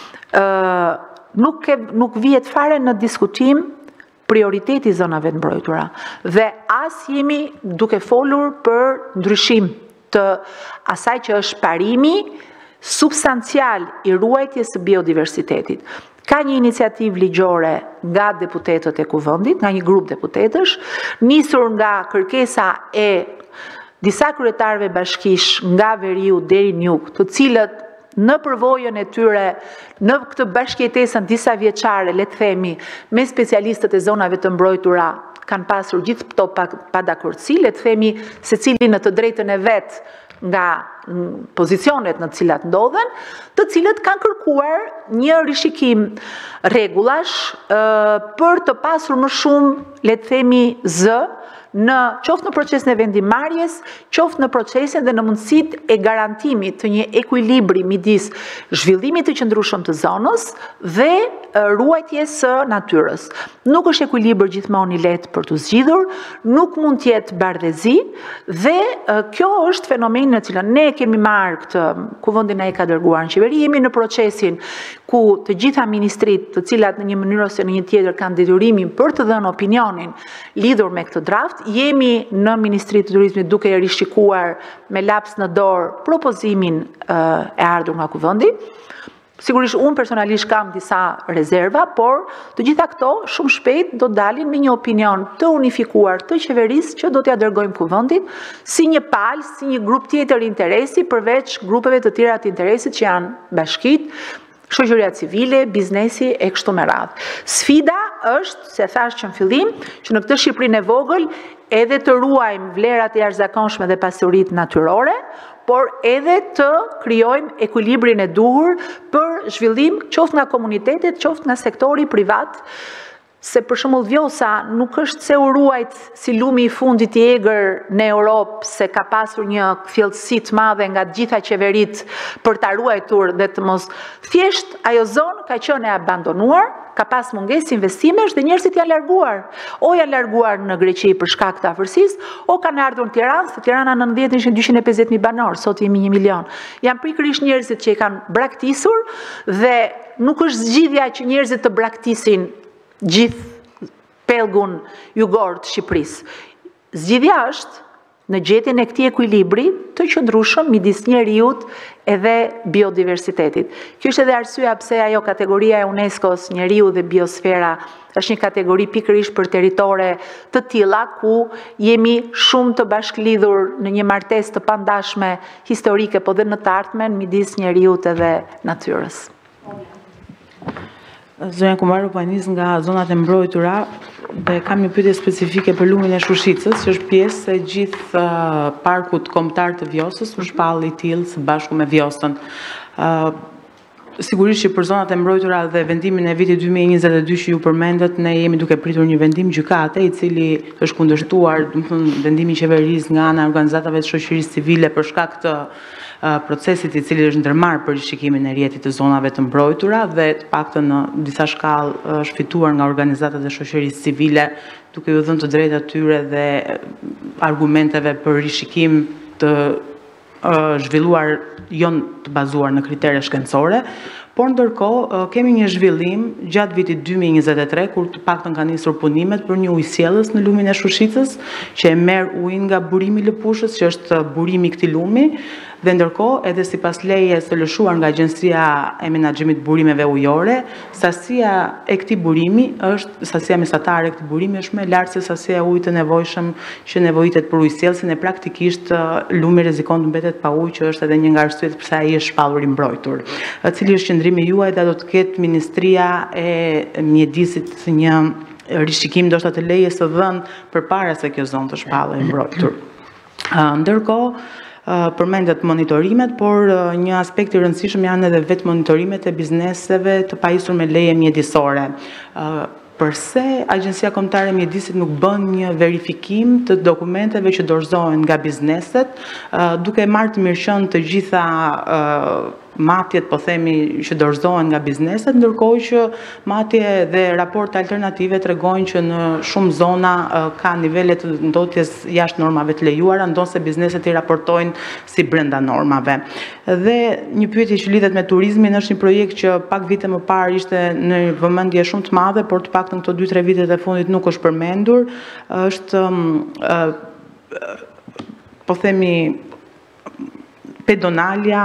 Uh, nuk, e, nuk vihet fare në diskutim prioriteti i zonave të mbrojtura. Dhe as jemi duke folur për ndryshim të asaj që është parimi substancial i ruajtjes së biodiversitetit. Ka një iniciativë ligjore nga deputetët e kuvendit, nga një grup deputetësh, nisur nga kërkesa e disa kryetarëve bashkish nga veriu deri në jug, të cilët në përvojën e tyre, në këtë bashkëjetesën disa vjeçare, le të themi, me specialistët e zonave të mbrojtura, kanë pasur gjithë këto padakortësi, le të themi, secili në të drejtën e vet nga pozicionet në të cilat ndodhen, të cilët kanë kërkuar një rishikim rregullash për të pasur më shumë, le të themi, zë në qoftë në procesin e vendimarrjes, qoftë në procesin dhe në mundësitë e garantimit të një ekuilibri midis zhvillimit të qëndrueshëm të zonës dhe ruajtjes së natyrës. Nuk është ekuilibër gjithmonë i lehtë për të zgjidhur, nuk mund të jetë bardhëzi dhe kjo është fenomeni në cilën ne kemi marrë këtë kuvendin ai ka dërguar në qeveri, jemi në procesin ku të gjitha ministritë, të cilat në një mënyrë ose në një tjetër kanë detyrimin për të dhënë opinionin lidhur me këtë draft, jemi në Ministrinë të Turizmit duke e rishikuar me laps në dorë propozimin uh, e ardhur nga kuvendi. Sigurisht unë personalisht kam disa rezerva, por të gjitha këto shumë shpejt do dalin me një opinion të unifikuar të qeverisë që do t'ja dërgojmë kuvendit si një palë, si një grup tjetër interesi përveç grupeve të tjera të interesit që janë bashkitë, shoqëria civile, biznesi e kështu me radhë. Sfida është, se thash që në fillim, që në këtë Shqipërinë e vogël edhe të ruajmë vlerat e jashtëzakonshme dhe pasuritë natyrore, por edhe të krijojmë ekuilibrin e duhur për zhvillim qoftë nga komunitetet, qoftë nga sektori privat, se për shembull Vjosa nuk është se u ruajt si lumi i fundit i egër në Europë, se ka pasur një kthjellësi të madhe nga të gjitha qeveritë për ta ruajtur dhe të mos, thjesht ajo zonë ka qenë e abandonuar, ka pas mungesë investimesh dhe njerëzit janë larguar. O janë larguar në Greqi për shkak të afërsisë, o kanë ardhur në Tiranë, se Tirana në nëntëdhjetë ishin dyqind e pesëdhjetë mijë banor, sot jemi një milion. Janë pikërisht njerëzit që i kanë braktisur dhe nuk është zgjidhja që njerëzit të braktisin gjithë pellgun jugor të Shqipërisë. Zgjidhja është në gjetjen e këtij ekuilibri të qëndrueshëm midis njeriut edhe biodiversitetit. Kjo është edhe arsyeja pse ajo kategoria e UNESCO-s njeriu dhe biosfera është një kategori pikërisht për territore të tilla ku jemi shumë të bashklidhur në një martesë të pandashme historike, po dhe në të ardhmen midis njeriut edhe natyrës. Zonja Kumaru po nis nga zonat e mbrojtura dhe kam një pyetje specifike për lumin e Shushicës, që është pjesë e gjithë uh, parkut kombëtar të Vjosës, u shpall i tillë së bashku me Vjosën. Uh, Sigurisht që për zonat e mbrojtura dhe vendimin e vitit dy mijë e njëzet e dy që ju përmendët, ne jemi duke pritur një vendim gjykate i cili është kundërshtuar, do të thënë, vendimi i qeverisë nga ana e organizatave të shoqërisë civile për shkak të uh, procesit i cili është ndërmarrë për rishikimin e rjetit të zonave të mbrojtura dhe të paktën në disa shkallë është fituar nga organizatat e shoqërisë civile, duke ju dhënë të drejtë atyre dhe argumenteve për rishikim të zhvilluar jonë të bazuar në kritere shkencore, por ndërkohë kemi një zhvillim gjatë vitit dy mijë e njëzet e tre, kur të paktën kanë nisur punimet për një ujësjellës në lumin e Shushicës, që e merr ujin nga burimi i Lëpushës, që është burimi i këtij lumi, dhe ndërkohë edhe sipas lejes së lëshuar nga Agjencia e Menaxhimit të Burimeve Ujore, sasia e këtij burimi është sasia mesatare e këtij burimi është më e lartë se sasia e ujit të nevojshëm që nevojitet për ujësjellsin, e praktikisht lumi rrezikon të mbetet pa ujë, që është edhe një nga arsyet pse ai është shpallur i mbrojtur. Cili është qëndrimi juaj dhe do të ketë Ministria e Mjedisit një rishikim ndoshta të lejes së dhënë përpara se kjo zonë të shpallë e mbrojtur. Ndërkohë përmendet monitorimet, por një aspekt i rëndësishëm janë edhe vetë monitorimet e bizneseve të pajisur me leje mjedisore. Përse Agjencia Kombëtare e Mjedisit nuk bën një verifikim të dokumenteve që dorëzohen nga bizneset, duke marrë të mirëqen të gjitha matjet, po themi, që dorëzohen nga bizneset, ndërkohë që matje dhe raporte alternative tregojnë që në shumë zona ka nivele të ndotjes jashtë normave të lejuara, ndonse bizneset i raportojnë si brenda normave. Dhe një pyetje që lidhet me turizmin është një projekt që pak vite më parë ishte në vëmendje shumë të madhe, por të paktën këto dy tre vitet e fundit nuk është përmendur. Është po themi pedonalia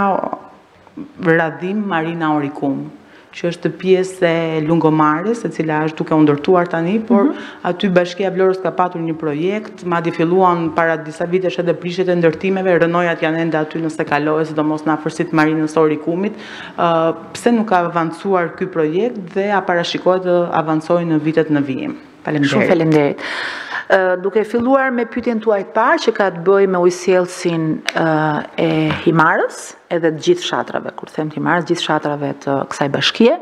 Radhim Marina Orikum, që është pjesë e Lungomares, e cila është duke u ndërtuar tani, por aty Bashkia Vlorës ka patur një projekt, madje filluan para disa vitesh edhe prishjet e ndërtimeve, rënojat janë ende aty nëse kalohet, sidomos në afërsitë Marinës Orikumit. Pse nuk ka avancuar ky projekt dhe a parashikohet të avancojë në vitet në vijim? Faleminderit. Shumë faleminderit. Duke filluar me pyetjen tuaj të parë që ka të bëjë me ujësjellsin e Himarës, edhe të gjithë fshatrave, kur them Himarës, gjithë fshatrave të kësaj bashkie,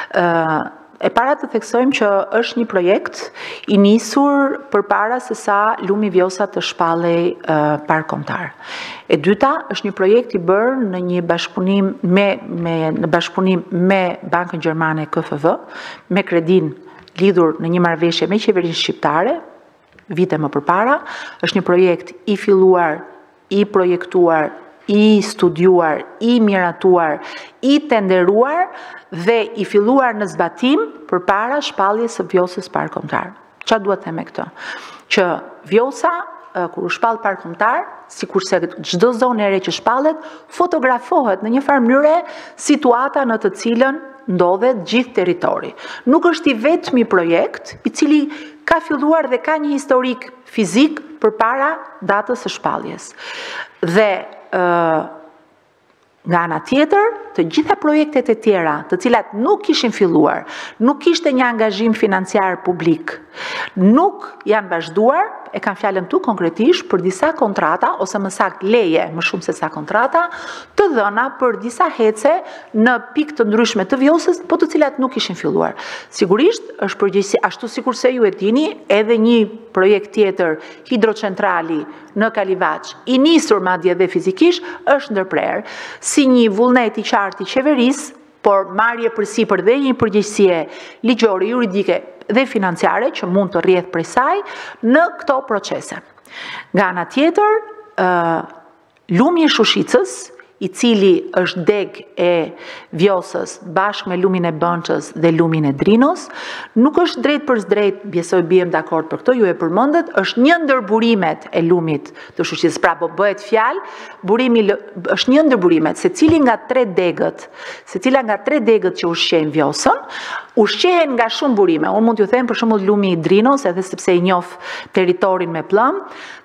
e para të theksojmë që është një projekt i nisur përpara se sa lumi Vjosa të shpallej park kombëtar. E dyta është një projekt i bërë në një bashkëpunim me, me në bashkëpunim me Bankën Gjermane K F V, me kredin lidhur në një marrëveshje me qeverinë shqiptare, vite më përpara. Është një projekt i filluar, i projektuar, i studiuar, i miratuar, i tenderuar dhe i filluar në zbatim përpara shpalljes së Vjosës park kombëtar. Çfarë duhet të them me këtë? Që Vjosa, kur u shpall park kombëtar, sikurse çdo zonë e re që shpallet, fotografohet në një farë mënyre situata në të cilën ndodhet gjithë territori. Nuk është i vetmi projekt i cili ka filluar dhe ka një historik fizik përpara datës së shpalljes. Dhe uh, nga ana tjetër, të gjitha projektet e tjera, të cilat nuk kishin filluar, nuk kishte një angazhim financiar publik, nuk janë vazhduar, e kam fjalën tu konkretisht për disa kontrata, ose më saktë leje, më shumë se sa kontrata, të dhëna për disa hece në pikë të ndryshme të Vjosës, po të cilat nuk ishin filluar. Sigurisht, është përgjegjësi, ashtu sikurse ju e dini, edhe një projekt tjetër, hidrocentrali në Kalivaç, i nisur madje dhe fizikisht, është ndërprer, si një vullnet i qartë i qeverisë por marrje përsipër dhe një përgjegjësie ligjore, juridike dhe financiare që mund të rrjedh prej saj në këto procese. Nga ana tjetër, lumi i Shushicës, i cili është deg e Vjosës bashkë me lumin e Bënçës dhe lumin e Drinos, nuk është drejt për drejt, besoj bijem dakord për këto, ju e përmendet, është një ndër burimet e lumit të Shushicës. Pra po bëhet fjalë, burimi është një ndër burimet, secili nga tre degët, secila nga tre degët që ushqejnë Vjosën, ushqehen nga shumë burime. Unë mund t'ju them për shembull lumi i Drinos, edhe sepse i njoh territorin me plëm,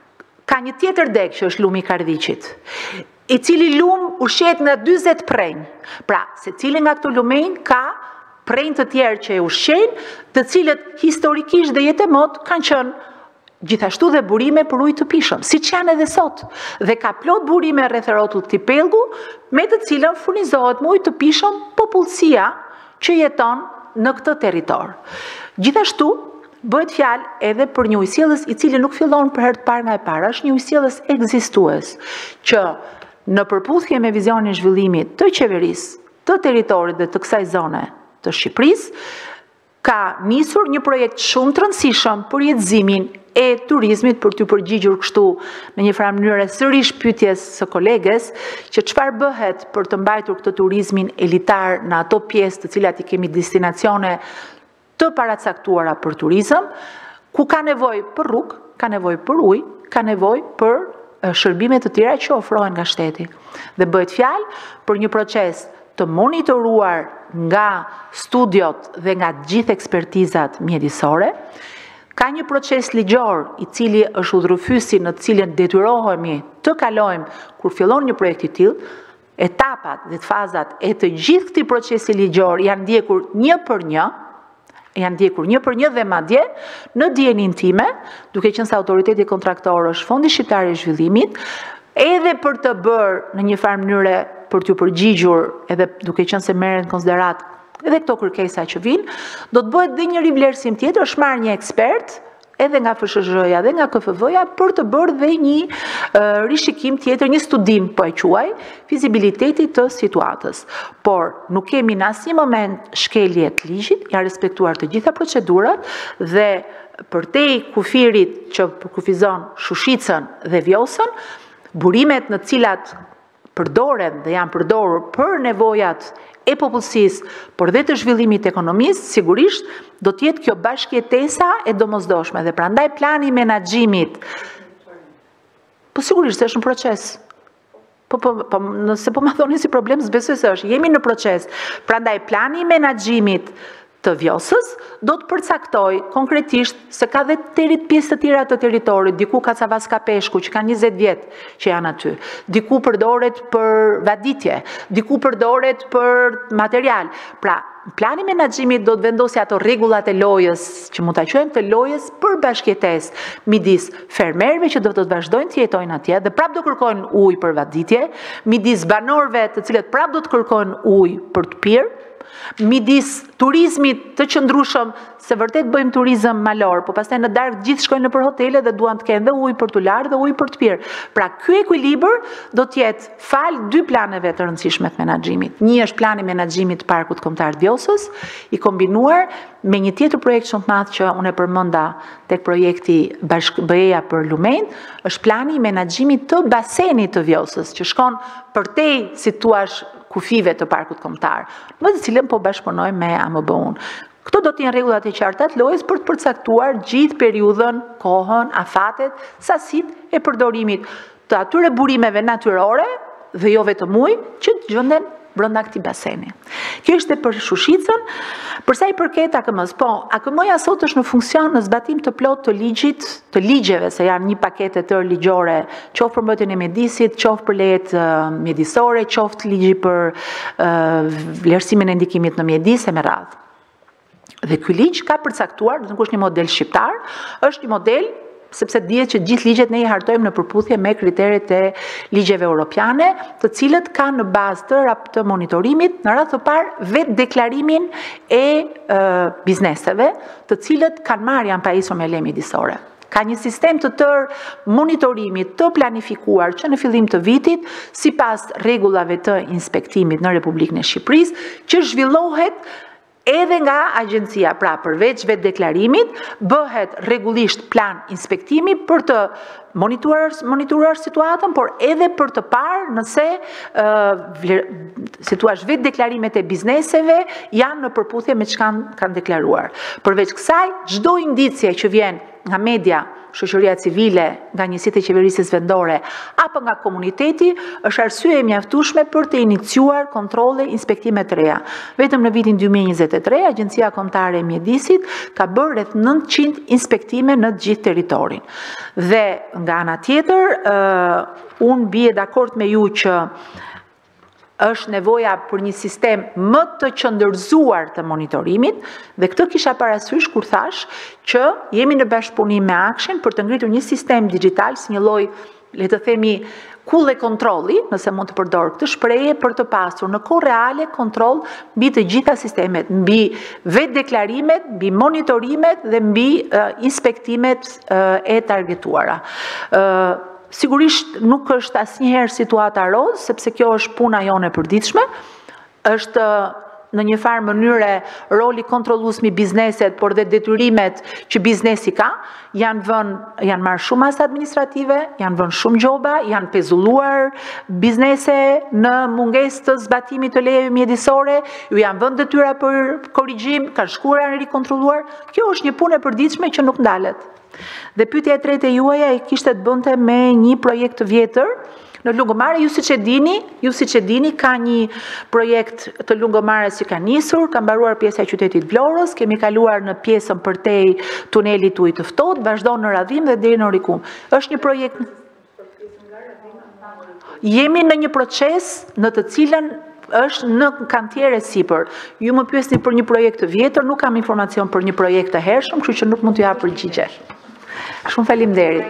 ka një tjetër deg që është lumi i Kardhiqit, i cili lum ushqehet nga dyzet prenj. Pra, se cili nga këto lumenj ka prenj të tjerë që e ushqejnë, të cilët historikisht dhe jetë e mot kanë qenë gjithashtu dhe burime për ujë të pishëm, si që janë edhe sot. Dhe ka plot burime rreth rrotullt këtij pellgu, me të cilën furnizohet me ujë të pishëm popullsia që jeton në këtë territor. Gjithashtu, bëhet fjalë edhe për një ujësjellës i cili nuk fillon për herë të parë nga e para, është një ujësjellës ekzistues, që në përputhje me vizionin e zhvillimit të qeverisë, të territorit dhe të kësaj zone të Shqipërisë, ka nisur një projekt shumë të rëndësishëm për jetëzimin e turizmit, për t'u përgjigjur kështu në një farë mënyrë sërish pyetjes së koleges, që çfarë bëhet për të mbajtur këtë turizmin elitar në ato pjesë të cilat i kemi destinacione të paracaktuara për turizëm, ku ka nevojë për rrugë, ka nevojë për ujë, ka nevojë për shërbime të tjera që ofrohen nga shteti. Dhe bëhet fjalë për një proces të monitoruar nga studiot dhe nga gjithë ekspertizat mjedisore. Ka një proces ligjor i cili është udhërfysi në të cilën detyrohemi të kalojmë kur fillon një projekt i tillë. Etapat dhe fazat e të gjithë këtij procesi ligjor janë ndjekur një për një, janë ndjekur një për një dhe madje në dijenin time, duke qenë se autoriteti kontraktor është Fondi Shqiptar i Zhvillimit, edhe për të bërë në një farë mënyre për t'ju përgjigjur, edhe duke qenë se merren në konsiderat edhe këto kërkesa që vinë, do të bëhet dhe një rivlerësim tjetër, është marrë një ekspert edhe nga F S Z ja dhe nga K F V-ja për të bërë dhe një uh, rishikim tjetër, një studim, po e quaj, fizibilitetit të situatës. Por nuk kemi në asnjë moment shkelje të ligjit, janë respektuar të gjitha procedurat dhe përtej kufirit që kufizon Shushicën dhe Vjosën, burimet në cilat përdoren dhe janë përdorur për nevojat e popullsisë, por dhe të zhvillimit të ekonomisë, sigurisht do të jetë kjo bashkëjetesa e domosdoshme dhe prandaj plani i menaxhimit. Po sigurisht është në proces. Po, po, po, nëse po ma thoni si problem, s'besoj se është, jemi në proces. Prandaj plani i menaxhimit të Vjosës do të përcaktoj konkretisht se ka dhe terit pjesë të tjera të teritorit, diku ka Cavas ka Peshku që ka njëzet vjet që janë aty, diku përdoret për vaditje, diku përdoret për material. Pra, plani i menaxhimit do të vendosë ato rregullat e lojës, që mund ta quajmë të lojës për bashkëjetesë midis fermerëve që do të vazhdojnë të jetojnë atje dhe prap do kërkojnë ujë për vaditje, midis banorëve të cilët prap do të kërkojnë ujë për të pirë, midis turizmit të qëndrueshëm, se vërtet bëjmë turizëm malor, po pastaj në darkë gjithë shkojnë në për hotele dhe duan të kenë dhe ujë për të larë dhe ujë për të pirë. Pra ky ekuilibër do të jetë fal dy planeve të rëndësishme të menaxhimit. Një është plani i menaxhimit të Parkut Kombëtar të Vjosës, i kombinuar me një tjetër projekt shumë të madh që unë e përmenda tek projekti Bashkë-BE-ja për Lumen, është plani i menaxhimit të basenit të Vjosës, që shkon përtej, si thua, kufive të Parkut Kombëtar, me të cilën po bashkëpunojmë me A M B-un. Këto do të jenë rregullat e qarta të lojës për të përcaktuar gjithë periudhën, kohën, afatet, sasitë e përdorimit të atyre burimeve natyrore dhe jo vetëm ujë që gjenden brenda këtij baseni. Kjo është për Shushicën. Për sa i përket A K M-s, po, A K M-ja sot është në funksion në zbatim të plot të ligjit, të ligjeve, se janë një paketë të tërë ligjore, qoftë për mbrojtjen e mjedisit, qoftë për lejet uh, mjedisore, qoftë ligji për uh, vlerësimin e ndikimit në mjedis e me radhë. Dhe ky ligj ka përcaktuar, do të thosh një model shqiptar, është një model sepse dihet që gjithë ligjet ne i hartojmë në përputhje me kriteret e ligjeve europiane, të cilët kanë në bazë të rap të monitorimit në radhë të parë vetë deklarimin e uh, bizneseve, të cilët kanë marrë janë pajisur me lejë mjedisore. Ka një sistem të tërë monitorimit të planifikuar që në fillim të vitit, sipas rregullave të inspektimit në Republikën e Shqipërisë, që zhvillohet edhe nga agjencia, pra përveç vetë deklarimit, bëhet rregullisht plan inspektimi për të monitoruar, monitoruar situatën, por edhe për të parë nëse uh, si thua vetë deklarimet e bizneseve janë në përputhje me çka kanë deklaruar. Përveç kësaj, çdo indicie që vjen nga media, shoqëria civile, nga njësitë e qeverisjes vendore apo nga komuniteti, është arsye e mjaftueshme për të iniciuar kontrolle inspektime të reja. Vetëm në vitin dy mijë e njëzet e tre, Agjencia Kombëtare e Mjedisit ka bërë rreth nëntëqind inspektime në të gjithë territorin. Dhe nga ana tjetër, uh, unë bie dakord me ju që është nevoja për një sistem më të qëndërzuar të monitorimit, dhe këtë kisha parasysh kur thash që jemi në bashkëpunim me Akshin për të ngritur një sistem digital si një lloj, le të themi, kulle kontrolli, nëse mund të përdor këtë shprehje, për të pasur në kohë reale kontroll mbi të gjitha sistemet, mbi vetë deklarimet, mbi monitorimet dhe mbi uh, inspektimet uh, e targetuara. Uh, Sigurisht nuk është asnjëherë situata roz, sepse kjo është puna jone e përditshme, është në një farë mënyre roli kontrollues mbi bizneset, por dhe detyrimet që biznesi ka, janë vënë, janë marrë shumë masë administrative, janë vënë shumë gjoba, janë pezulluar biznese në mungesë të zbatimit të lejeve mjedisore, ju janë vënë detyra për korrigjim, kanë shkuar janë rikontrolluar. Kjo është një punë e përditshme që nuk ndalet. Dhe pyetja e tretë e juaja e kishte të bënte me një projekt të vjetër në Lungomare. Ju siç e dini, ju siç e dini ka një projekt të Lungomares që ka nisur, ka mbaruar pjesa e qytetit Vlorës, kemi kaluar në pjesën përtej tunelit Ujë të Ftohtë, vazhdon në Radhim dhe deri në Orikum. Është një projekt. Jemi në një proces në të cilën është në kantiere sipër. Ju më pyesni për një projekt të vjetër, nuk kam informacion për një projekt të hershëm, kështu që nuk mund t'ju jap përgjigje. Shumë faleminderit.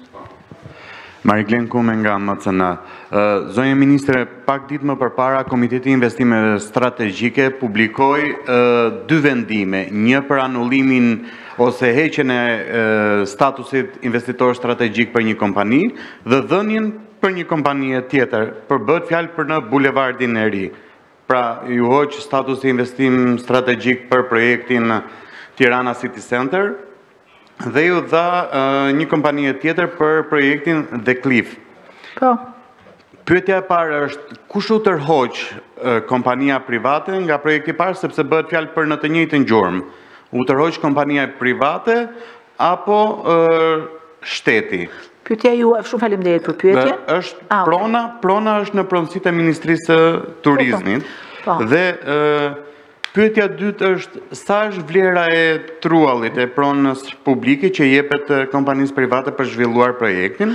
Mariglen Kume nga M C N. Zonja Ministre, pak ditë më përpara, Komiteti i Investimeve Strategjike publikoi dy vendime, një për anullimin ose heqjen e statusit investitor strategjik për një kompani dhe dhënien për një kompani tjetër, për bëhet fjalë për në Bulevardin e Ri. Pra, ju hoq statusi investim strategjik për projektin Tirana City Center, dhe ju dha uh, një kompani tjetër për projektin The Cliff. Po. Pyetja e parë është, kush u tërhoq uh, kompania private nga projekti i parë, sepse bëhet fjalë për në të njëjtën gjurmë. U tërhoq kompania private apo uh, shteti? Pyetja ju, shumë faleminderit për pyetjen. Është ah, okay. prona, prona është në pronësitë e Ministrisë së Turizmit. Po, po. Dhe uh, pyetja dytë është, sa është vlera e truallit e pronës publike që jepet kompanisë private për zhvilluar projektin?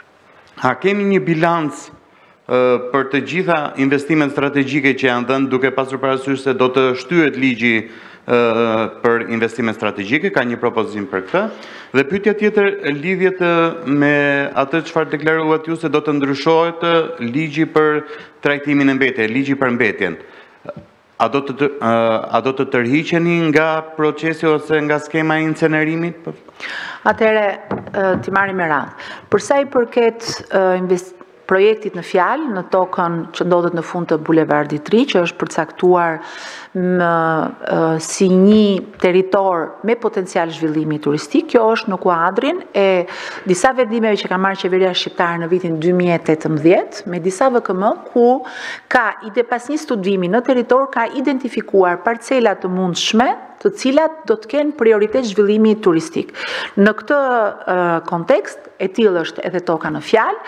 A kemi një bilanc uh, për të gjitha investimet strategjike që janë dhënë, duke pasur parasysh se do të shtyhet ligji uh, për investimet strategjike, ka një propozim për këtë? Dhe pyetja tjetër lidhjet me atë çfarë deklaruat ju se do të ndryshohet ligji për trajtimin e mbetjes, ligji për mbetjen. A do të, a do të tërhiqeni nga procesi ose nga skema e incinerimit? Atëre, t'i marrim me radhë. Për sa i përket projektit në fjalë, në tokën që ndodhet në fund të Bulevardit Ri, që është përcaktuar më, si një territor me potencial zhvillimi turistik, kjo është në kuadrin e disa vendimeve që ka marrë qeveria shqiptare në vitin dy mijë e tetëmbëdhjetë, me disa V K M ku ka ide pas një studimi në territor ka identifikuar parcela të mundshme të cilat do të kenë prioritet zhvillimi turistik. Në këtë uh, kontekst, e tillë është edhe toka në fjalë,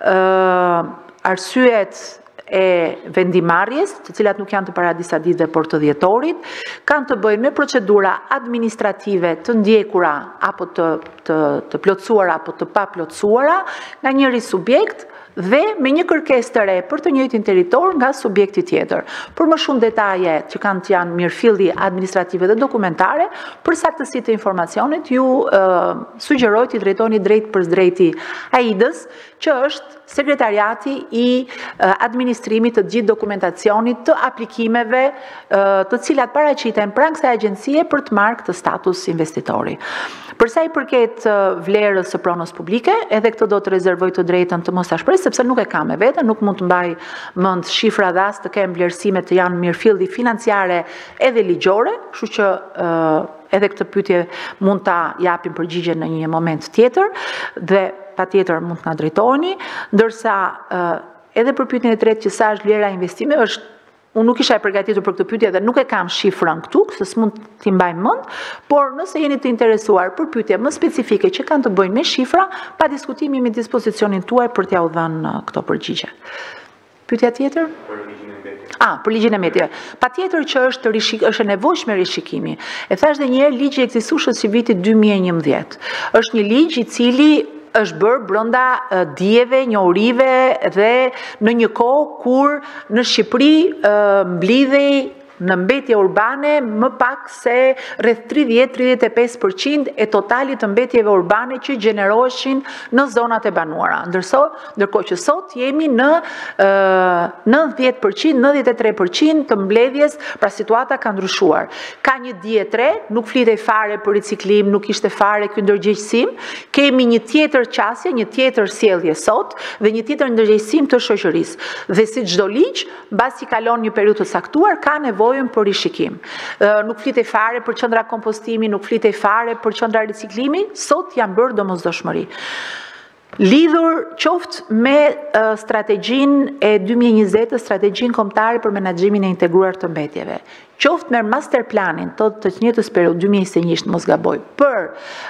uh, arsyet e vendimarrjes, të cilat nuk janë të para disa ditëve por të dhjetorit, kanë të bëjnë me procedura administrative të ndjekura apo të, të, të plotësuara apo të pa plotësuara nga njëri subjekt dhe me një kërkesë të re për të njëjtin territor nga subjekti tjetër. Për më shumë detaje që kanë të janë mirëfilli administrative dhe dokumentare, për saktësitë të informacionit ju uh, sugjeroj të drejtoni drejt për drejti A I D-s, që është sekretariati i uh, administrimit të gjithë dokumentacionit të aplikimeve uh, të cilat paraqiten pranë kësaj agjencie për të marrë këtë status investitori. Përsa i përket vlerës së pronës publike, edhe këtë do të rezervoj të drejtën të mos ta shpreh, sepse nuk e kam me vete, nuk mund të mbaj mend shifra dhe as të kem vlerësime të janë mirëfilli financiare edhe ligjore, kështu që uh, edhe këtë pyetje mund ta japim përgjigje në një moment tjetër dhe patjetër mund të na drejtoheni, ndërsa uh, edhe për pyetjen e tretë që sa është vlera e investimeve, është unë nuk isha e përgatitur për këtë pyetje dhe nuk e kam shifrën këtu, se s'mund t'i mbaj mend, por nëse jeni të interesuar për pyetje më specifike që kanë të bëjnë me shifra, pa diskutim jemi në dispozicionin tuaj për t'ja u dhënë këto përgjigje. Pyetja tjetër? Ah, për ligjin e mbetjeve. Patjetër që është rishik, është e nevojshme rishikimi. E thash edhe një herë, ligji ekzistueshëm si viti dy mijë e njëmbëdhjetë. Është një ligj i cili është bërë brenda dijeve, njohurive dhe në një kohë kur në Shqipëri mblidhej në mbetje urbane më pak se rreth tridhjetë deri në tridhjetë e pesë përqind e totalit të mbetjeve urbane që gjeneroheshin në zonat e banuara. Ndërkohë që sot jemi në nëntëdhjetë përqind, nëntëdhjetë e tre përqind të mbledhjes, pra situata ka ndryshuar. Ka një dije tre, nuk flitej fare për riciklim, nuk ishte fare ky ndërgjegjësim, kemi një tjetër qasje, një tjetër sjellje sot dhe një tjetër ndërgjegjësim të shoqërisë. Dhe si çdo ligj, mbasi kalon një periudhë të caktuar, ka nevojë për rishikim. Nuk flitej fare për qendra kompostimi, nuk flitej fare për qendra riciklimi, sot janë bërë domosdoshmëri. Lidhur qoftë me strategjinë e dy mijë e njëzet, strategjinë kombëtare për menaxhimin e integruar të mbetjeve, qoftë me master planin të të njëjtës periudhë dy mijë e njëzet e një, mos gaboj, për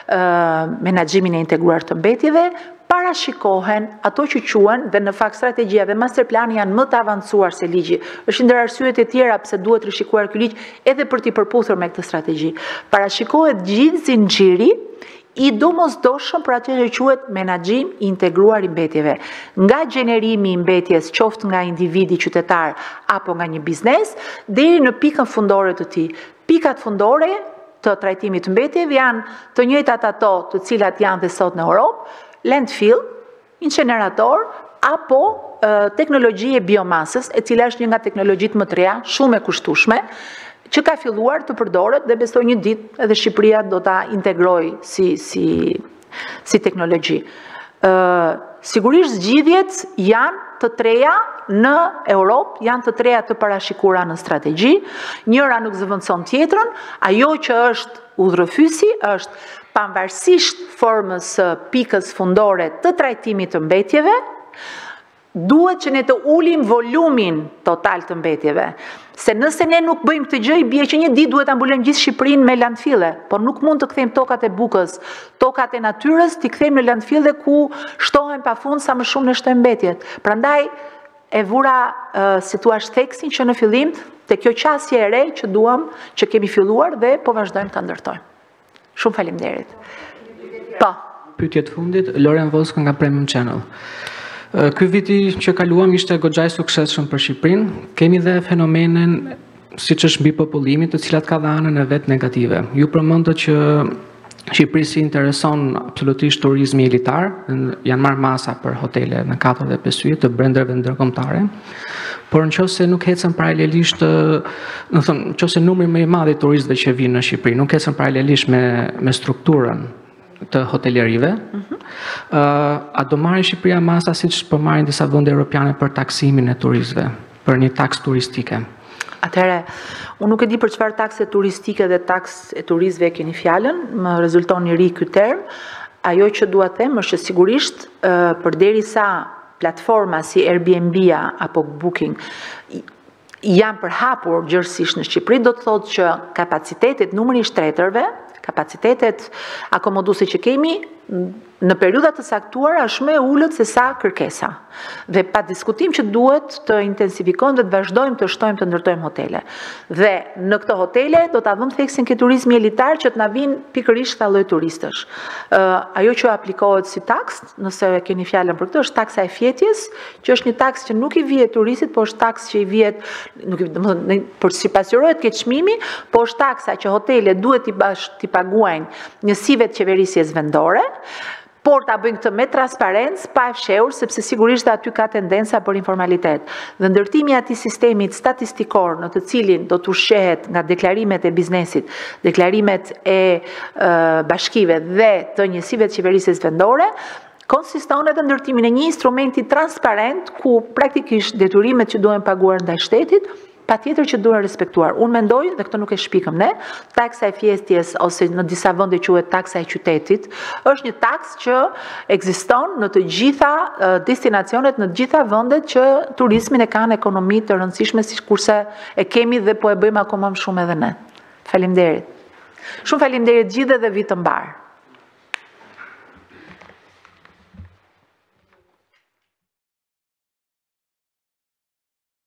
menaxhimin e integruar të mbetjeve, parashikohen ato që quhen, dhe në fakt strategjia dhe master plani janë më të avancuar se ligji. Është ndër arsyet e tjera pse duhet rishikuar ky ligj edhe për t'i përputhur me këtë strategji. Parashikohet gjithë zinxhiri i domosdoshëm për atë që quhet menaxhim i integruar i mbetjeve. Nga gjenerimi i mbetjes, qoftë nga individi qytetar apo nga një biznes, deri në pikën fundore të tij. Pikat fundore të trajtimit të mbetjeve janë të njëjtat ato të cilat janë dhe sot në Europë, landfill, incinerator, apo e, teknologji e biomasës, e cila është një nga teknologjitë më të reja, shumë e kushtueshme, që ka filluar të përdoret dhe besoj një ditë edhe Shqipëria do ta integrojë si si si teknologji. Ë sigurisht zgjidhjet janë të treja në Europë, janë të treja të parashikuara në strategji, njëra nuk zëvendëson tjetrën, ajo që është udhërëfysi është pavarësisht formës së pikës fundore të trajtimit të mbetjeve, duhet që ne të ulim volumin total të mbetjeve. Se nëse ne nuk bëjmë këtë gjë, bie që një ditë duhet ta mbulojmë gjithë Shqipërinë me landfille, por nuk mund të kthejmë tokat e bukës, tokat e natyrës, t'i kthejmë në landfille ku shtohen pafund sa më shumë në shtojmë mbetjet. Prandaj e vura uh, si thua theksin që në fillim te kjo qasje e re që duam, që kemi filluar dhe po vazhdojmë ta ndërtojmë. Shumë faleminderit. Po. Pyetje të fundit, Loren Voska nga Premium Channel. Ky viti që kaluam ishte goxha i suksesshëm për Shqipërinë. Kemi dhe fenomenen siç është mbi popullimit, të cilat ka dhe anën e vet negative. Ju përmendët që Shqipërisë intereson absolutisht turizmi elitar, janë marrë masa për hotele në katër dhe pesë yje të brenderve ndërkombëtare. Por nëse nuk ecën paralelisht, do të thonë, nëse numri më i madh i turistëve që vinë në Shqipëri nuk ecën paralelisht me me strukturën të hotelerive, uh-huh. uh, a do marrë Shqipëria masa siç po marrin disa vende europiane për taksimin e turistëve, për një taks turistike? Atëherë, unë nuk e di për çfarë takse turistike dhe taks e turistëve keni fjalën, më rezulton i ri ky term. Ajo që dua të them është që sigurisht uh, përderisa platforma si Airbnb-a apo Booking janë përhapur gjërësisht në Shqipëri, do të thotë që kapacitetet, numri i shtretërve, kapacitetet akomoduese që kemi në periudat të saktuara është më e ullët se sa kërkesa. Dhe pa diskutim që duhet të intensifikojmë dhe të vazhdojmë të shtojmë të ndërtojmë hotele. Dhe në këto hotele do të avëm theksin ke turizmi elitar që të na vinë pikërisht këta lloj turistësh. Ajo që aplikohet si taks, nëse keni fjalën për këtë, është taksa e fjetjes, që është një taks që nuk i vihet turistit, po është taks që i vihet, nuk i, domethënë, për si pasqyrohet ke çmimi, po është taksa që hotelet duhet t'i bash t'i paguajnë njësive të qeverisjes vendore, por ta bëjnë këtë me transparencë, pa e fshehur, sepse sigurisht aty ka tendenca për informalitet. Dhe ndërtimi i atij sistemit statistikor në të cilin do të ushqehet nga deklarimet e biznesit, deklarimet e bashkive dhe të njësive të qeverisjes vendore, konsiston edhe ndërtimin e një instrumenti transparent ku praktikisht detyrimet që duhen paguar ndaj shtetit pa tjetër që duhen respektuar. Unë mendoj, dhe këtë nuk e shpikëm ne, taksa e fjetjes, ose në disa vende quhet taksa e qytetit, është një taks që ekziston në të gjitha destinacionet, në të gjitha vendet që turizmin e kanë ekonomi të rëndësishme, si kurse e kemi dhe po e bëjmë akoma më shumë edhe ne. Faleminderit. Shumë faleminderit gjithë dhe vit të mbar.